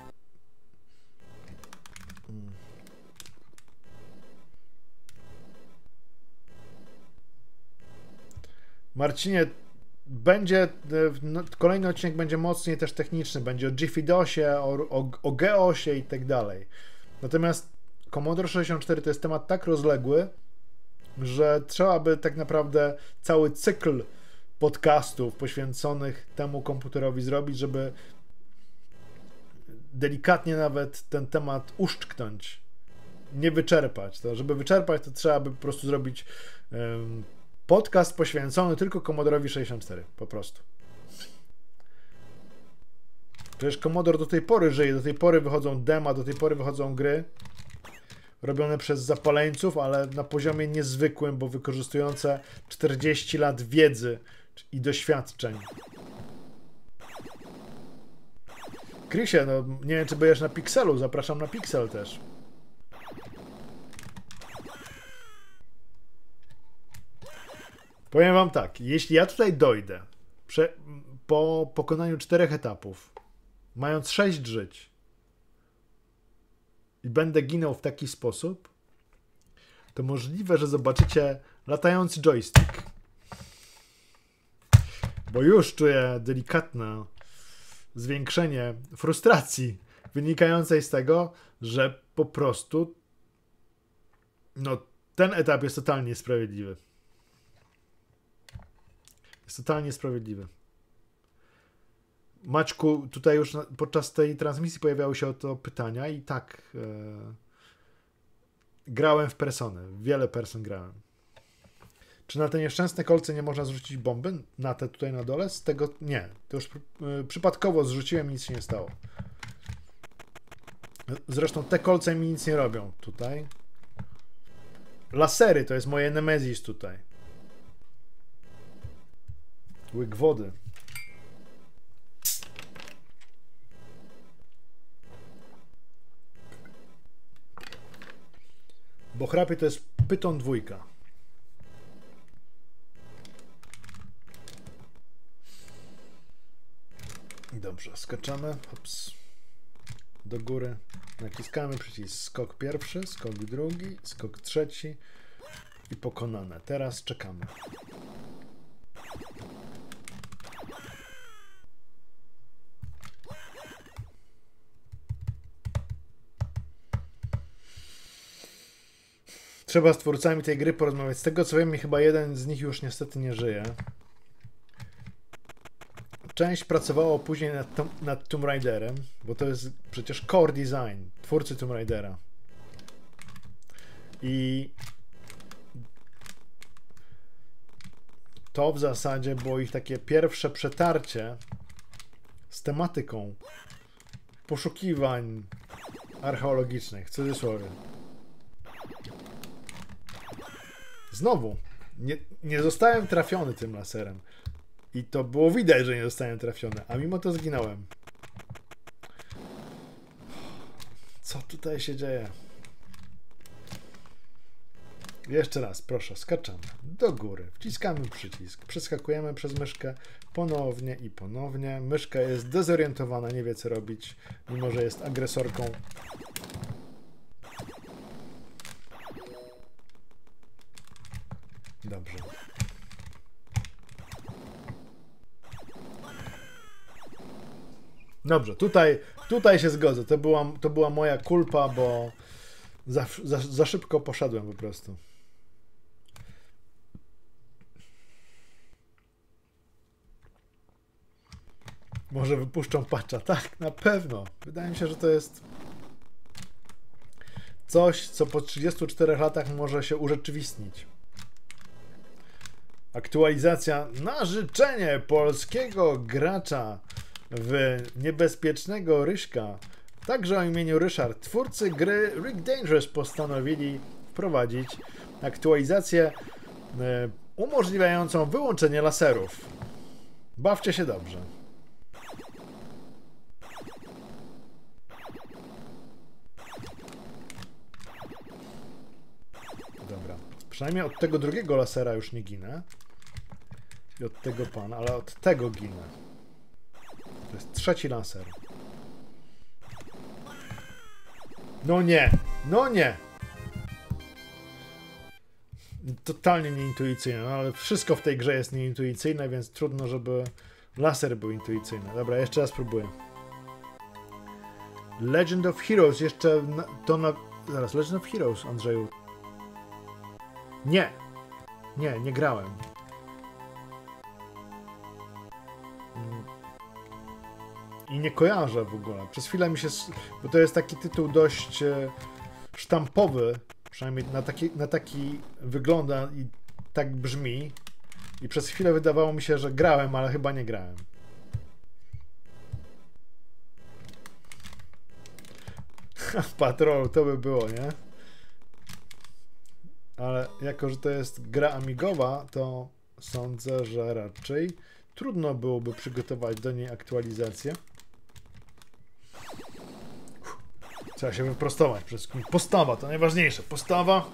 Marcinie, będzie kolejny odcinek będzie mocniej też techniczny, będzie o GFIDOSie, o GEOSie i tak dalej. Natomiast Commodore 64 to jest temat tak rozległy, że trzeba by tak naprawdę cały cykl podcastów poświęconych temu komputerowi zrobić, żeby delikatnie nawet ten temat uszczknąć, nie wyczerpać. To, żeby wyczerpać, to trzeba by po prostu zrobić podcast poświęcony tylko Commodorowi 64, po prostu. Przecież Commodore do tej pory żyje, do tej pory wychodzą dema, do tej pory wychodzą gry robione przez zapaleńców, ale na poziomie niezwykłym, bo wykorzystujące 40 lat wiedzy i doświadczeń. Krysie, no nie wiem, czy będziesz na Pixelu, zapraszam na Pixel też. Powiem wam tak, jeśli ja tutaj dojdę po pokonaniu 4 etapów, mając 6 żyć i będę ginął w taki sposób, to możliwe, że zobaczycie latający joystick. Bo już czuję delikatne zwiększenie frustracji wynikającej z tego, że po prostu no, ten etap jest totalnie niesprawiedliwy. Jest totalnie niesprawiedliwy. Maćku, tutaj już podczas tej transmisji pojawiały się o to pytania i tak grałem w Persony. Wiele Person grałem. Czy na te nieszczęsne kolce nie można zrzucić bomby? Na te tutaj na dole? Z tego nie. To już przypadkowo zrzuciłem i nic się nie stało. Zresztą te kolce mi nic nie robią tutaj. Lasery to jest moje Nemesis tutaj. Łyk wody. Bo chrapie to jest Pyton 2. Dobrze, skaczamy. Hops. Do góry. Naciskamy przycisk skok pierwszy, skok drugi, skok trzeci i pokonane. Teraz czekamy. Trzeba z twórcami tej gry porozmawiać. Z tego co wiem, chyba jeden z nich już niestety nie żyje. Część pracowało później nad Tomb Raiderem, bo to jest przecież core design twórcy Tomb Raidera. I to w zasadzie było ich takie pierwsze przetarcie z tematyką poszukiwań archeologicznych, w cudzysłowie. Znowu, nie zostałem trafiony tym laserem. I to było widać, że nie zostałem trafiony, a mimo to zginąłem. Co tutaj się dzieje? Jeszcze raz, proszę, skaczamy do góry, wciskamy przycisk, przeskakujemy przez myszkę ponownie i ponownie. Myszka jest dezorientowana, nie wie co robić, mimo że jest agresorką. Dobrze. Dobrze, tutaj się zgodzę. To była moja kulpa, bo za szybko poszedłem po prostu. Może wypuszczą patcha. Tak, na pewno. Wydaje mi się, że to jest coś, co po 34 latach może się urzeczywistnić. Aktualizacja na życzenie polskiego gracza w niebezpiecznego Ryśka. Także o imieniu Ryszard. Twórcy gry Rick Dangerous postanowili wprowadzić aktualizację umożliwiającą wyłączenie laserów. Bawcie się dobrze. Dobra. Przynajmniej od tego drugiego lasera już nie ginę. I od tego pana, ale od tego ginę. To jest trzeci laser. No nie! No nie! Totalnie nieintuicyjne, no ale wszystko w tej grze jest nieintuicyjne, więc trudno, żeby laser był intuicyjny. Dobra, jeszcze raz spróbuję. Legend of Heroes, jeszcze zaraz, Legend of Heroes, Andrzeju. Nie! Nie grałem. I nie kojarzę w ogóle. Przez chwilę mi się... Bo to jest taki tytuł dość sztampowy. Przynajmniej na taki wygląda i tak brzmi. I przez chwilę wydawało mi się, że grałem, ale chyba nie grałem. W Patrolu to by było, nie? Ale jako, że to jest gra amigowa, to sądzę, że raczej trudno byłoby przygotować do niej aktualizację. Trzeba się wyprostować. Postawa to najważniejsze. Postawa.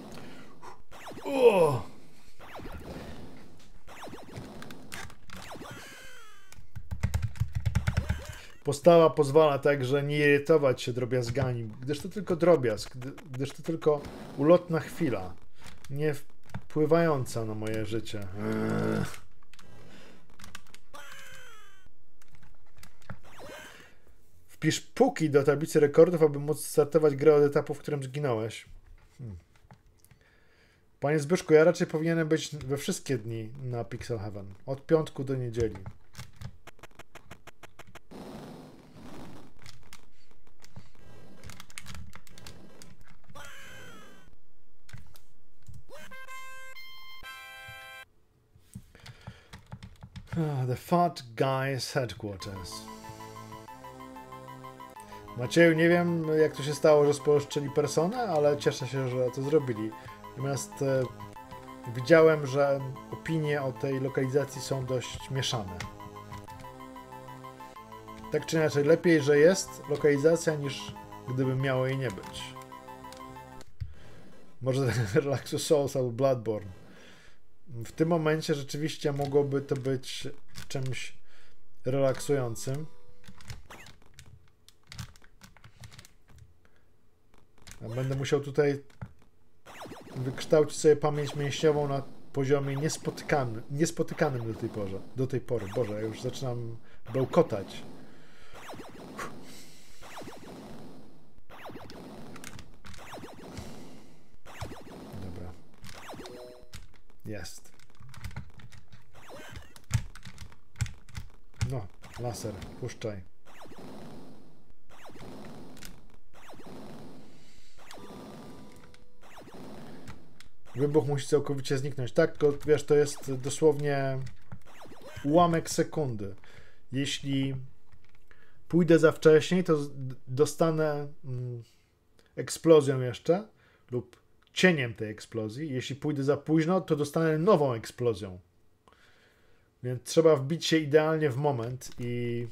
Postawa pozwala także nie irytować się drobiazgami, gdyż to tylko drobiazg, gdyż to tylko ulotna chwila, nie wpływająca na moje życie. Wpisz póki do tablicy rekordów, aby móc startować grę od etapu, w którym zginąłeś. Panie Zbyszku, ja raczej powinienem być we wszystkie dni na Pixel Heaven. Od piątku do niedzieli. The Fat Guy's Headquarters. Macieju, nie wiem jak to się stało, że spolszczyli personę, ale cieszę się, że to zrobili. Natomiast widziałem, że opinie o tej lokalizacji są dość mieszane. Tak czy inaczej, lepiej, że jest lokalizacja, niż gdyby miało jej nie być. Może Relaxus Souls albo Bloodborne. W tym momencie rzeczywiście mogłoby to być czymś relaksującym. Będę musiał tutaj wykształcić sobie pamięć mięśniową na poziomie niespotykanym do tej pory. Boże, ja już zaczynam bełkotać. Dobra. Jest. No, laser, puszczaj. Wybuch musi całkowicie zniknąć. Tak, tylko wiesz, to jest dosłownie ułamek sekundy. Jeśli pójdę za wcześnie, to dostanę eksplozją jeszcze lub cieniem tej eksplozji. Jeśli pójdę za późno, to dostanę nową eksplozją. Więc trzeba wbić się idealnie w moment i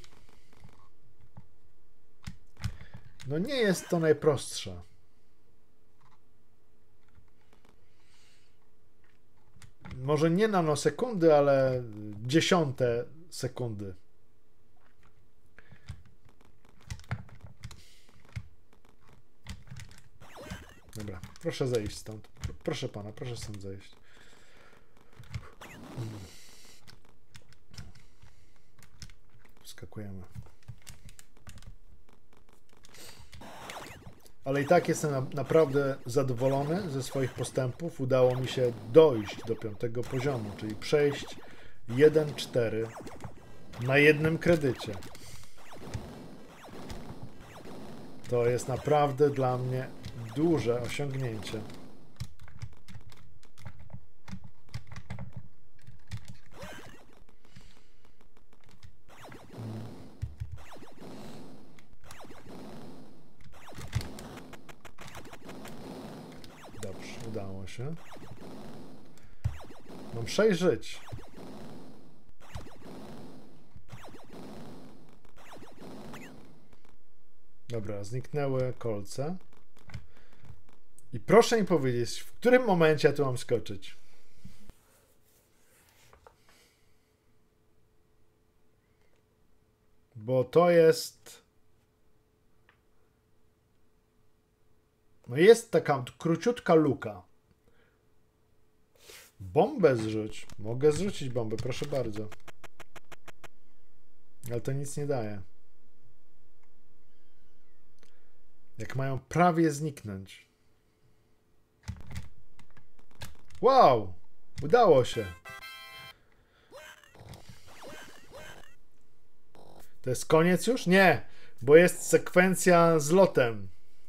no nie jest to najprostsze. Może nie nanosekundy, ale dziesiąte sekundy. Dobra, proszę zejść stąd. Proszę pana, proszę stąd zejść. Wskakujemy. Ale i tak jestem naprawdę zadowolony ze swoich postępów. Udało mi się dojść do 5. poziomu, czyli przejść 1-4 na jednym kredycie. To jest naprawdę dla mnie duże osiągnięcie. Udało się. Mam 6 żyć. Dobra, zniknęły kolce. I proszę mi powiedzieć, w którym momencie ja tu mam skoczyć? Bo to jest... No jest taka króciutka luka. Bombę zrzuć. Mogę zrzucić bombę, proszę bardzo. Ale to nic nie daje. Jak mają prawie zniknąć. Wow! Udało się. To jest koniec już? Nie! Bo jest sekwencja z lotem.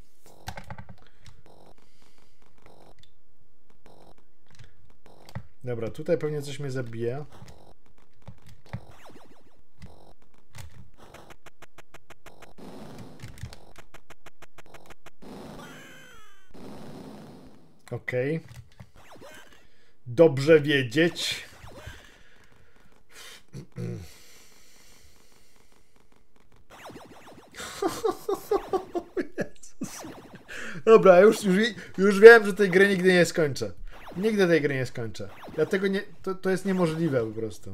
Dobra, tutaj pewnie coś mnie zabije. Okej. Dobrze wiedzieć. Jezus. Dobra, już wiem, że tej gry nigdy nie skończę. Nigdy tej gry nie skończę. Dlatego nie, to jest niemożliwe po prostu.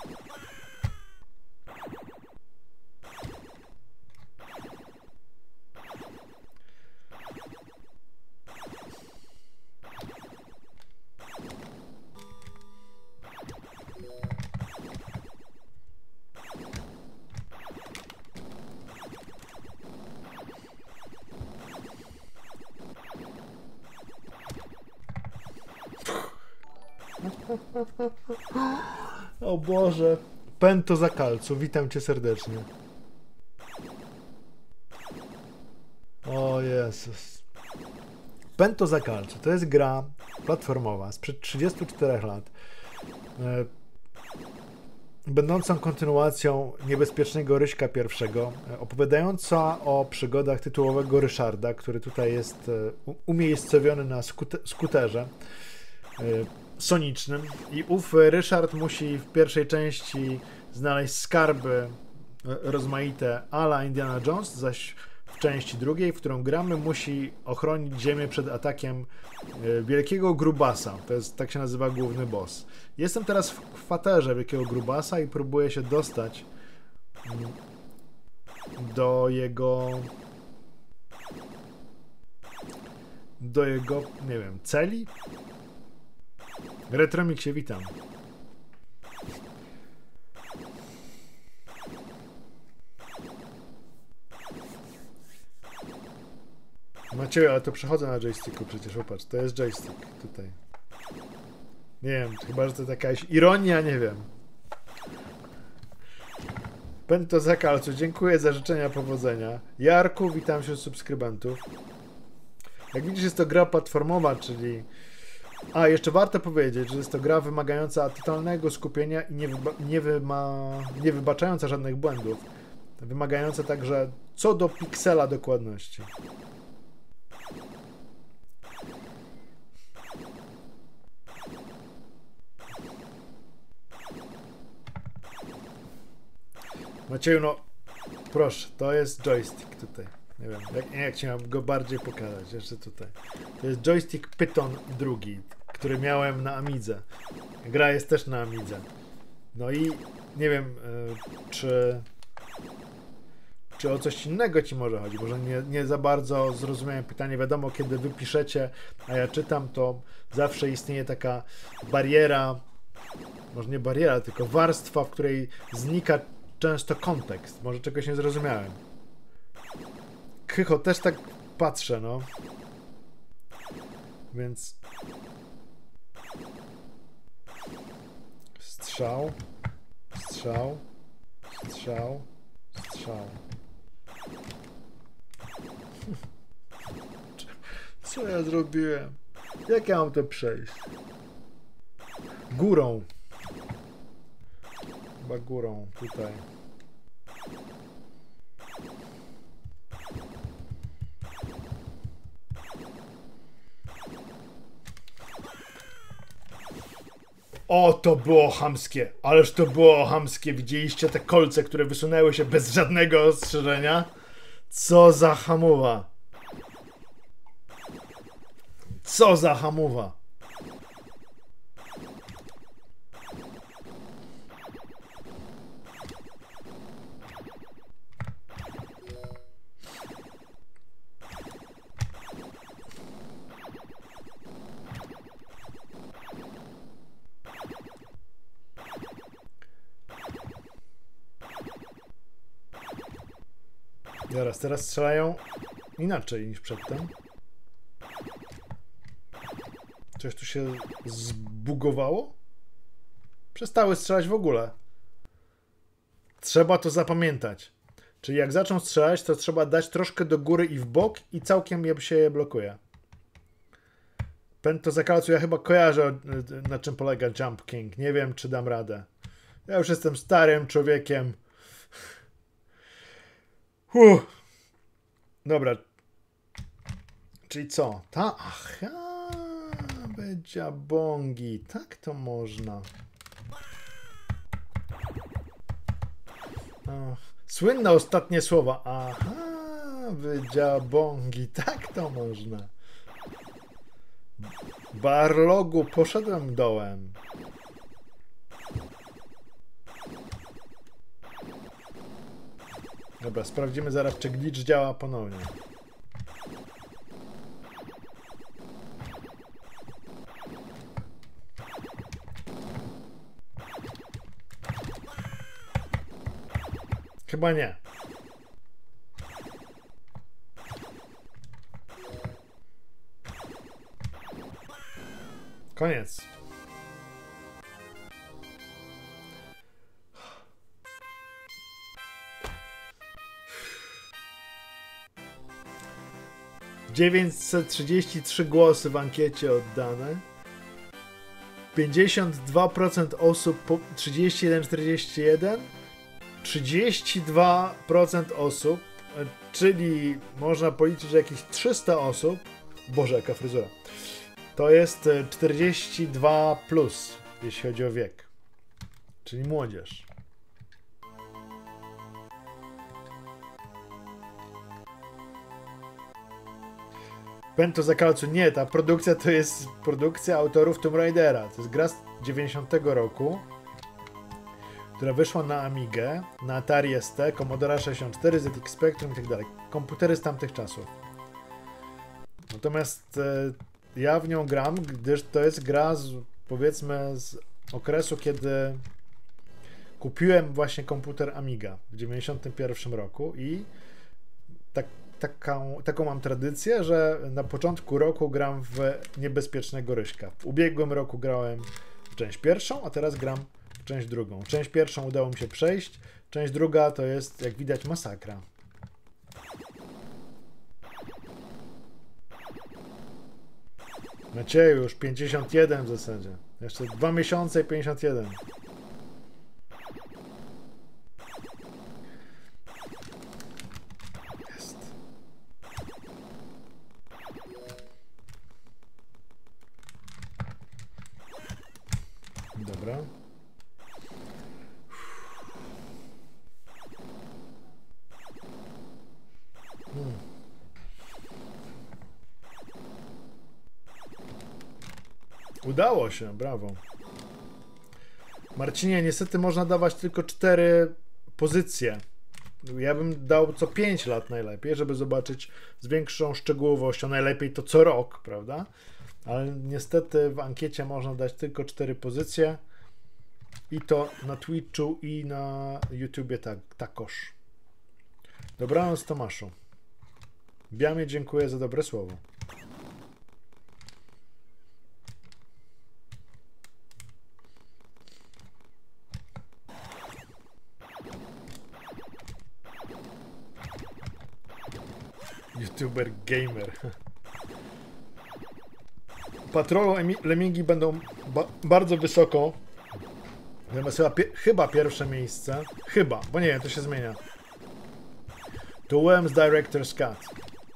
O Boże. Pento za kalcu, witam cię serdecznie. O Jezus. Pento za kalcu to jest gra platformowa sprzed 34 lat. Będącą kontynuacją Niebezpiecznego Ryśka I, opowiadająca o przygodach tytułowego Ryszarda, który tutaj jest umiejscowiony na skuterze sonicznym. I ów Ryszard musi w pierwszej części znaleźć skarby rozmaite a la Indiana Jones, zaś w części drugiej, w którą gramy, musi ochronić Ziemię przed atakiem wielkiego grubasa. To jest, tak się nazywa główny boss. Jestem teraz w kwaterze wielkiego grubasa i próbuję się dostać do jego, nie wiem, celi? Retromixie, witam. Macieju, ale to przechodzę na joysticku przecież, popatrz, to jest joystick tutaj. Nie wiem, chyba, że to jakaś ironia, nie wiem. Pento Zakalcu, dziękuję za życzenia powodzenia. Jarku, witam wśród subskrybentów. Jak widzisz, jest to gra platformowa, czyli... A, jeszcze warto powiedzieć, że jest to gra wymagająca totalnego skupienia i nie wybaczająca żadnych błędów. Wymagająca także co do piksela dokładności. Macieju, no proszę, to jest joystick tutaj. Nie wiem, jak ci mam go bardziej pokazać, jeszcze tutaj. To jest joystick Python II, który miałem na Amidze. Gra jest też na Amidze. No i nie wiem, czy o coś innego ci może chodzi. Może nie za bardzo zrozumiałem pytanie. Wiadomo, kiedy wy piszecie, a ja czytam, to zawsze istnieje taka bariera, może nie bariera, tylko warstwa, w której znika często kontekst. Może czegoś nie zrozumiałem. Kycho, też tak patrzę, no. Więc... Strzał. Strzał. Strzał. Strzał. Co ja zrobiłem? Jak ja mam to przejść? Górą. Chyba górą, tutaj. O, to było chamskie. Ależ to było chamskie. Widzieliście te kolce, które wysunęły się bez żadnego ostrzeżenia? Co za hamuwa. Co za hamuwa. Teraz strzelają inaczej niż przedtem. Coś tu się zbugowało? Przestały strzelać w ogóle. Trzeba to zapamiętać. Czyli jak zaczną strzelać, to trzeba dać troszkę do góry i w bok i całkiem się je blokuje. Pento Zakalcu, ja chyba kojarzę, na czym polega Jump King. Nie wiem, czy dam radę. Ja już jestem starym człowiekiem. Dobra. Czyli co? Aha, bedziabongi. Tak to można. Słynne ostatnie słowa. Aha, bedziabongi. Tak to można. Barlogu, poszedłem dołem. Dobra, sprawdzimy zaraz, czy glitch działa ponownie. Chyba nie. Koniec. ...933 głosy w ankiecie oddane. 52% osób... 31-41. 32% osób, czyli można policzyć, że jakieś 300 osób... Boże, jaka fryzura. To jest 42+, jeśli chodzi o wiek. Czyli młodzież. Pęto za kalcu. Nie, ta produkcja to jest produkcja autorów Tomb Raidera. To jest gra z 90 roku, która wyszła na Amigę, na Atari ST, Commodore 64, ZX Spectrum i tak dalej. Komputery z tamtych czasów. Natomiast ja w nią gram, gdyż to jest gra powiedzmy z okresu, kiedy kupiłem właśnie komputer Amiga w 91 roku i taką mam tradycję, że na początku roku gram w Niebezpiecznego Ryśka. W ubiegłym roku grałem w część pierwszą, a teraz gram w część drugą. Część pierwszą udało mi się przejść, część druga to jest, jak widać, masakra. Macieju, już 51 w zasadzie. Jeszcze 2 miesiące i 51. Jest. Dobra. Udało się, brawo. Marcinie, niestety można dawać tylko 4 pozycje. Ja bym dał co 5 lat najlepiej, żeby zobaczyć z większą szczegółowością. Najlepiej to co rok, prawda? Ale niestety w ankiecie można dać tylko 4 pozycje. I to na Twitchu i na YouTubie takoż. Dobranoc, Tomaszu. Biamie, dziękuję za dobre słowo. YouTuber gamer. Patrolu Lemingi będą bardzo wysoko. Natomiast chyba pierwsze miejsce. Chyba, bo nie wiem, to się zmienia. To Worms Director's Cut.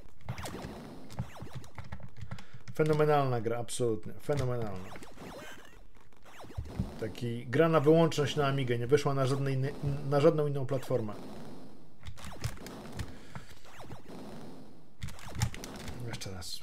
Fenomenalna gra, absolutnie. Fenomenalna. Taki gra na wyłączność na Amigę. Nie wyszła na żadną inną platformę. Jeszcze raz.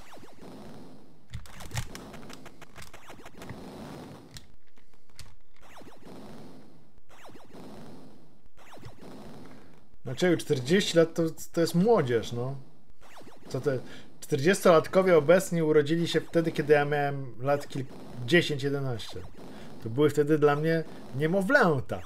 Macieju, 40 lat to jest młodzież, no. Co te 40-latkowie obecni urodzili się wtedy, kiedy ja miałem lat 10-11. To były wtedy dla mnie niemowlęta.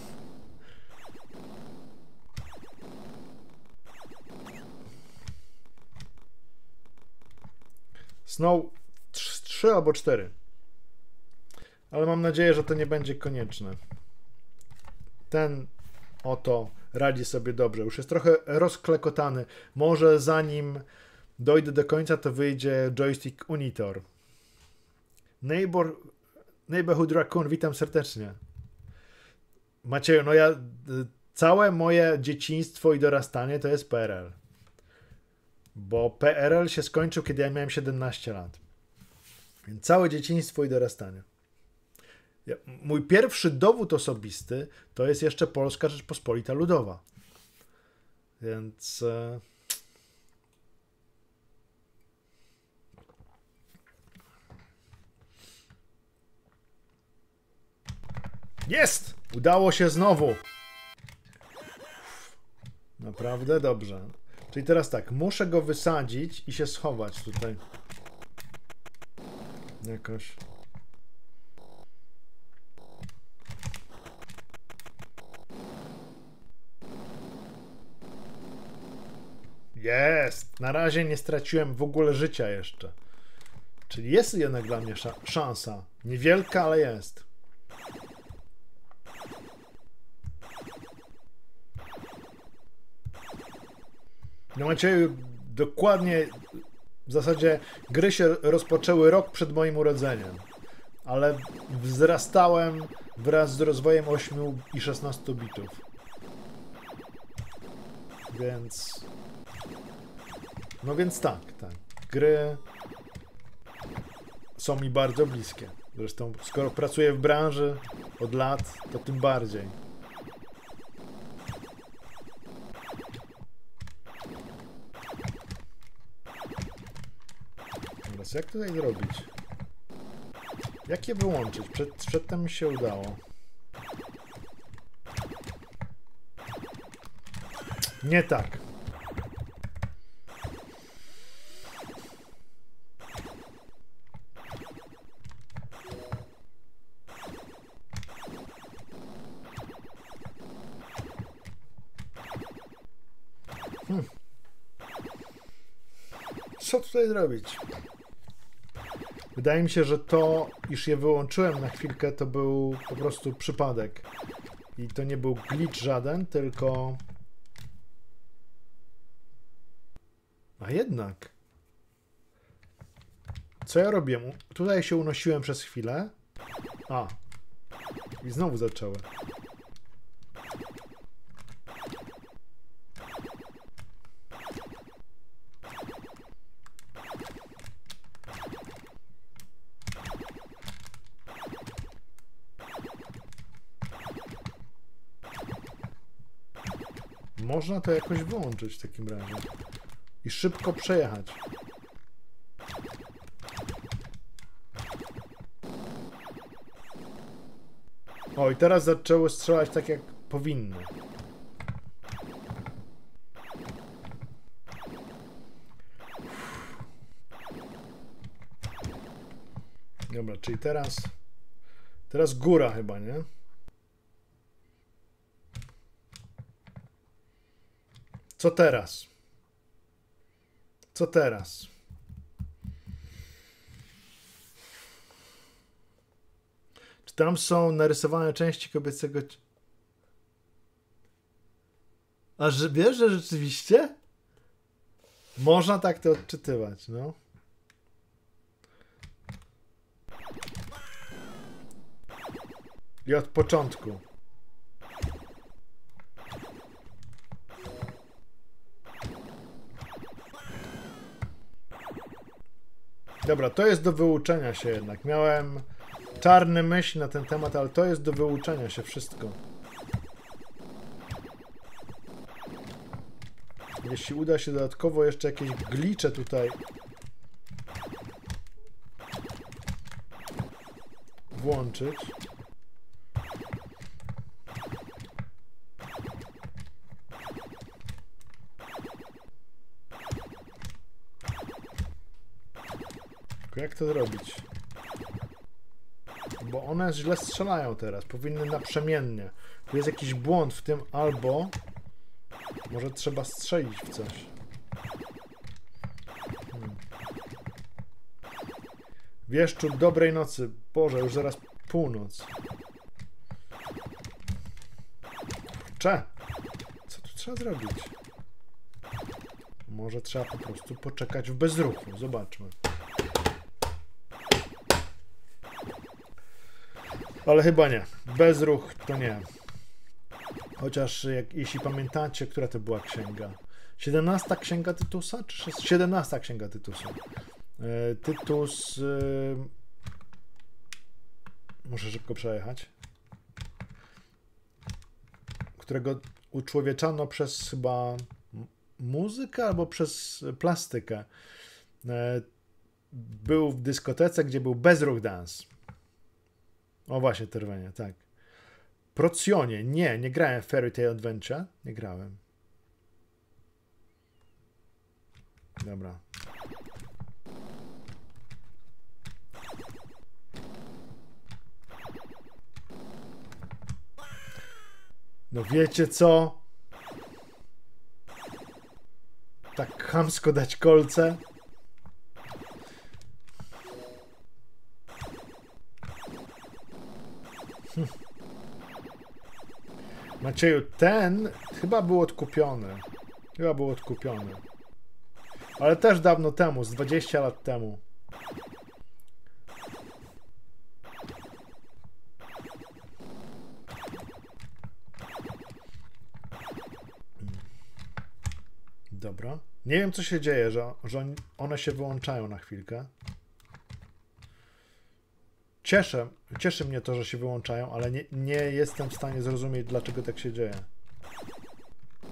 Snow 3 albo 4. Ale mam nadzieję, że to nie będzie konieczne. Ten oto radzi sobie dobrze. Już jest trochę rozklekotany. Może zanim dojdę do końca, to wyjdzie Joystick Unitor. Neighborhood Raccoon, witam serdecznie. Macieju, no całe moje dzieciństwo i dorastanie to jest PRL. Bo PRL się skończył, kiedy ja miałem 17 lat. Więc całe dzieciństwo i dorastanie. Mój pierwszy dowód osobisty to jest jeszcze Polska Rzeczpospolita Ludowa. Więc... Jest! Udało się znowu! Naprawdę dobrze. Czyli teraz tak, muszę go wysadzić i się schować tutaj. Jakoś. Jest! Na razie nie straciłem w ogóle życia jeszcze. Czyli jest jednak dla mnie szansa. Niewielka, ale jest. No Macieju, dokładnie w zasadzie gry się rozpoczęły rok przed moim urodzeniem. Ale wzrastałem wraz z rozwojem 8 i 16 bitów. Więc... No więc tak. Gry są mi bardzo bliskie. Zresztą skoro pracuję w branży od lat, to tym bardziej. Teraz jak tutaj zrobić? Jak je wyłączyć? Przedtem mi się udało. Nie tak. Co tutaj zrobić? Wydaje mi się, że to, iż je wyłączyłem na chwilkę, to był po prostu przypadek. I to nie był glitch żaden, tylko... A jednak. Co ja robię? Tutaj się unosiłem przez chwilę. A. I znowu zaczęły. Można to jakoś wyłączyć w takim razie. I szybko przejechać. O, i teraz zaczęły strzelać tak, jak powinny. Dobra, czyli teraz... Teraz góra chyba, nie? Co teraz? Co teraz? Czy tam są narysowane części kobiecego... A że wiesz, że rzeczywiście? Można tak to odczytywać, no. I od początku. Dobra, to jest do wyuczenia się jednak. Miałem czarne myśli na ten temat, ale to jest do wyuczenia się wszystko. Jeśli uda się dodatkowo jeszcze jakieś glicze tutaj włączyć. Tylko jak to zrobić? Bo one źle strzelają teraz. Powinny naprzemiennie. Tu jest jakiś błąd w tym, albo może trzeba strzelić w coś. Wieszczu, dobrej nocy. Boże, już zaraz północ. Kurczę! Co tu trzeba zrobić? Może trzeba po prostu poczekać w bezruchu. Zobaczmy. Ale chyba nie. Bezruch to nie. Chociaż jeśli pamiętacie, która to była księga? 17 księga Tytusa? Czy 17 księga Tytusa? Tytus... muszę szybko przejechać. Którego uczłowieczano przez chyba muzykę albo przez plastykę. Był w dyskotece, gdzie był bezruch dance. O właśnie, Terwanie, tak. Procjonie. Nie grałem w Fairy Tail Adventure. Nie grałem. Dobra. No wiecie co? Tak chamsko dać kolce. Macieju, ten chyba był odkupiony. Chyba był odkupiony. Ale też dawno temu, z 20 lat temu. Dobra. Nie wiem, co się dzieje, że one się wyłączają na chwilkę. Cieszy mnie to, że się wyłączają, ale nie jestem w stanie zrozumieć, dlaczego tak się dzieje.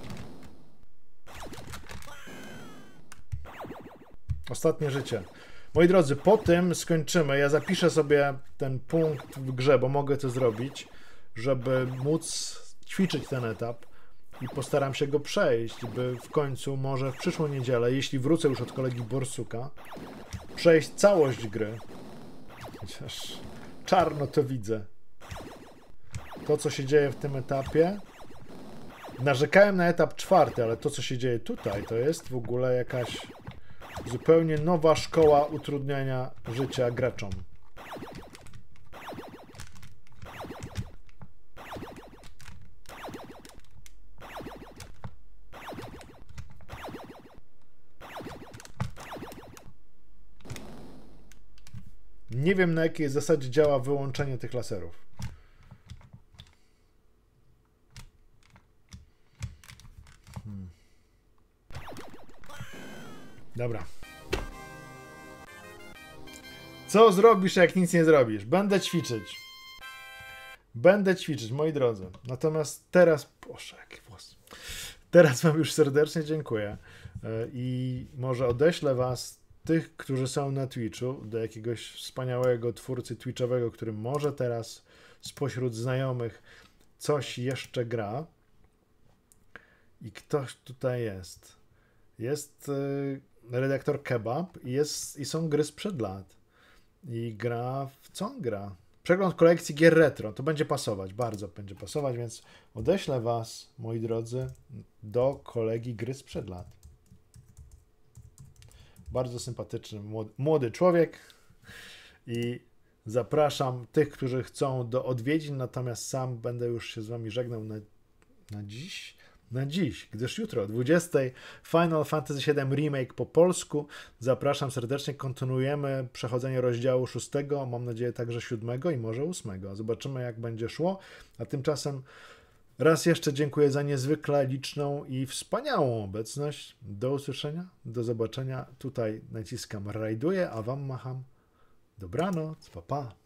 Ostatnie życie. Moi drodzy, po tym skończymy. Ja zapiszę sobie ten punkt w grze, bo mogę to zrobić, żeby móc ćwiczyć ten etap i postaram się go przejść, by w końcu może w przyszłą niedzielę, jeśli wrócę już od kolegi Borsuka, przejść całość gry. Chociaż czarno to widzę. To, co się dzieje w tym etapie. Narzekałem na etap 4, ale to, co się dzieje tutaj, to jest w ogóle jakaś zupełnie nowa szkoła utrudniania życia graczom. Nie wiem, na jakiej zasadzie działa wyłączenie tych laserów. Dobra. Co zrobisz, jak nic nie zrobisz? Będę ćwiczyć. Będę ćwiczyć, moi drodzy. Natomiast teraz... Boże, jaki włos. Teraz wam już serdecznie dziękuję. I może odeślę was, tych, którzy są na Twitchu, do jakiegoś wspaniałego twórcy twitchowego, który może teraz spośród znajomych coś jeszcze gra. I ktoś tutaj jest. Jest redaktor Kebab i są gry sprzed lat. I gra w co on gra? Przegląd kolekcji gier retro. To będzie pasować, bardzo będzie pasować, więc odeślę was, moi drodzy, do kolegi gry sprzed lat. Bardzo sympatyczny, młody człowiek i zapraszam tych, którzy chcą do odwiedzin, natomiast sam będę już się z wami żegnał na dziś, gdyż jutro o 20 Final Fantasy VII Remake po polsku. Zapraszam serdecznie, kontynuujemy przechodzenie rozdziału 6, mam nadzieję także 7 i może 8. Zobaczymy, jak będzie szło, a tymczasem raz jeszcze dziękuję za niezwykle liczną i wspaniałą obecność. Do usłyszenia, do zobaczenia. Tutaj naciskam rajduję, a wam macham. Dobranoc, pa pa.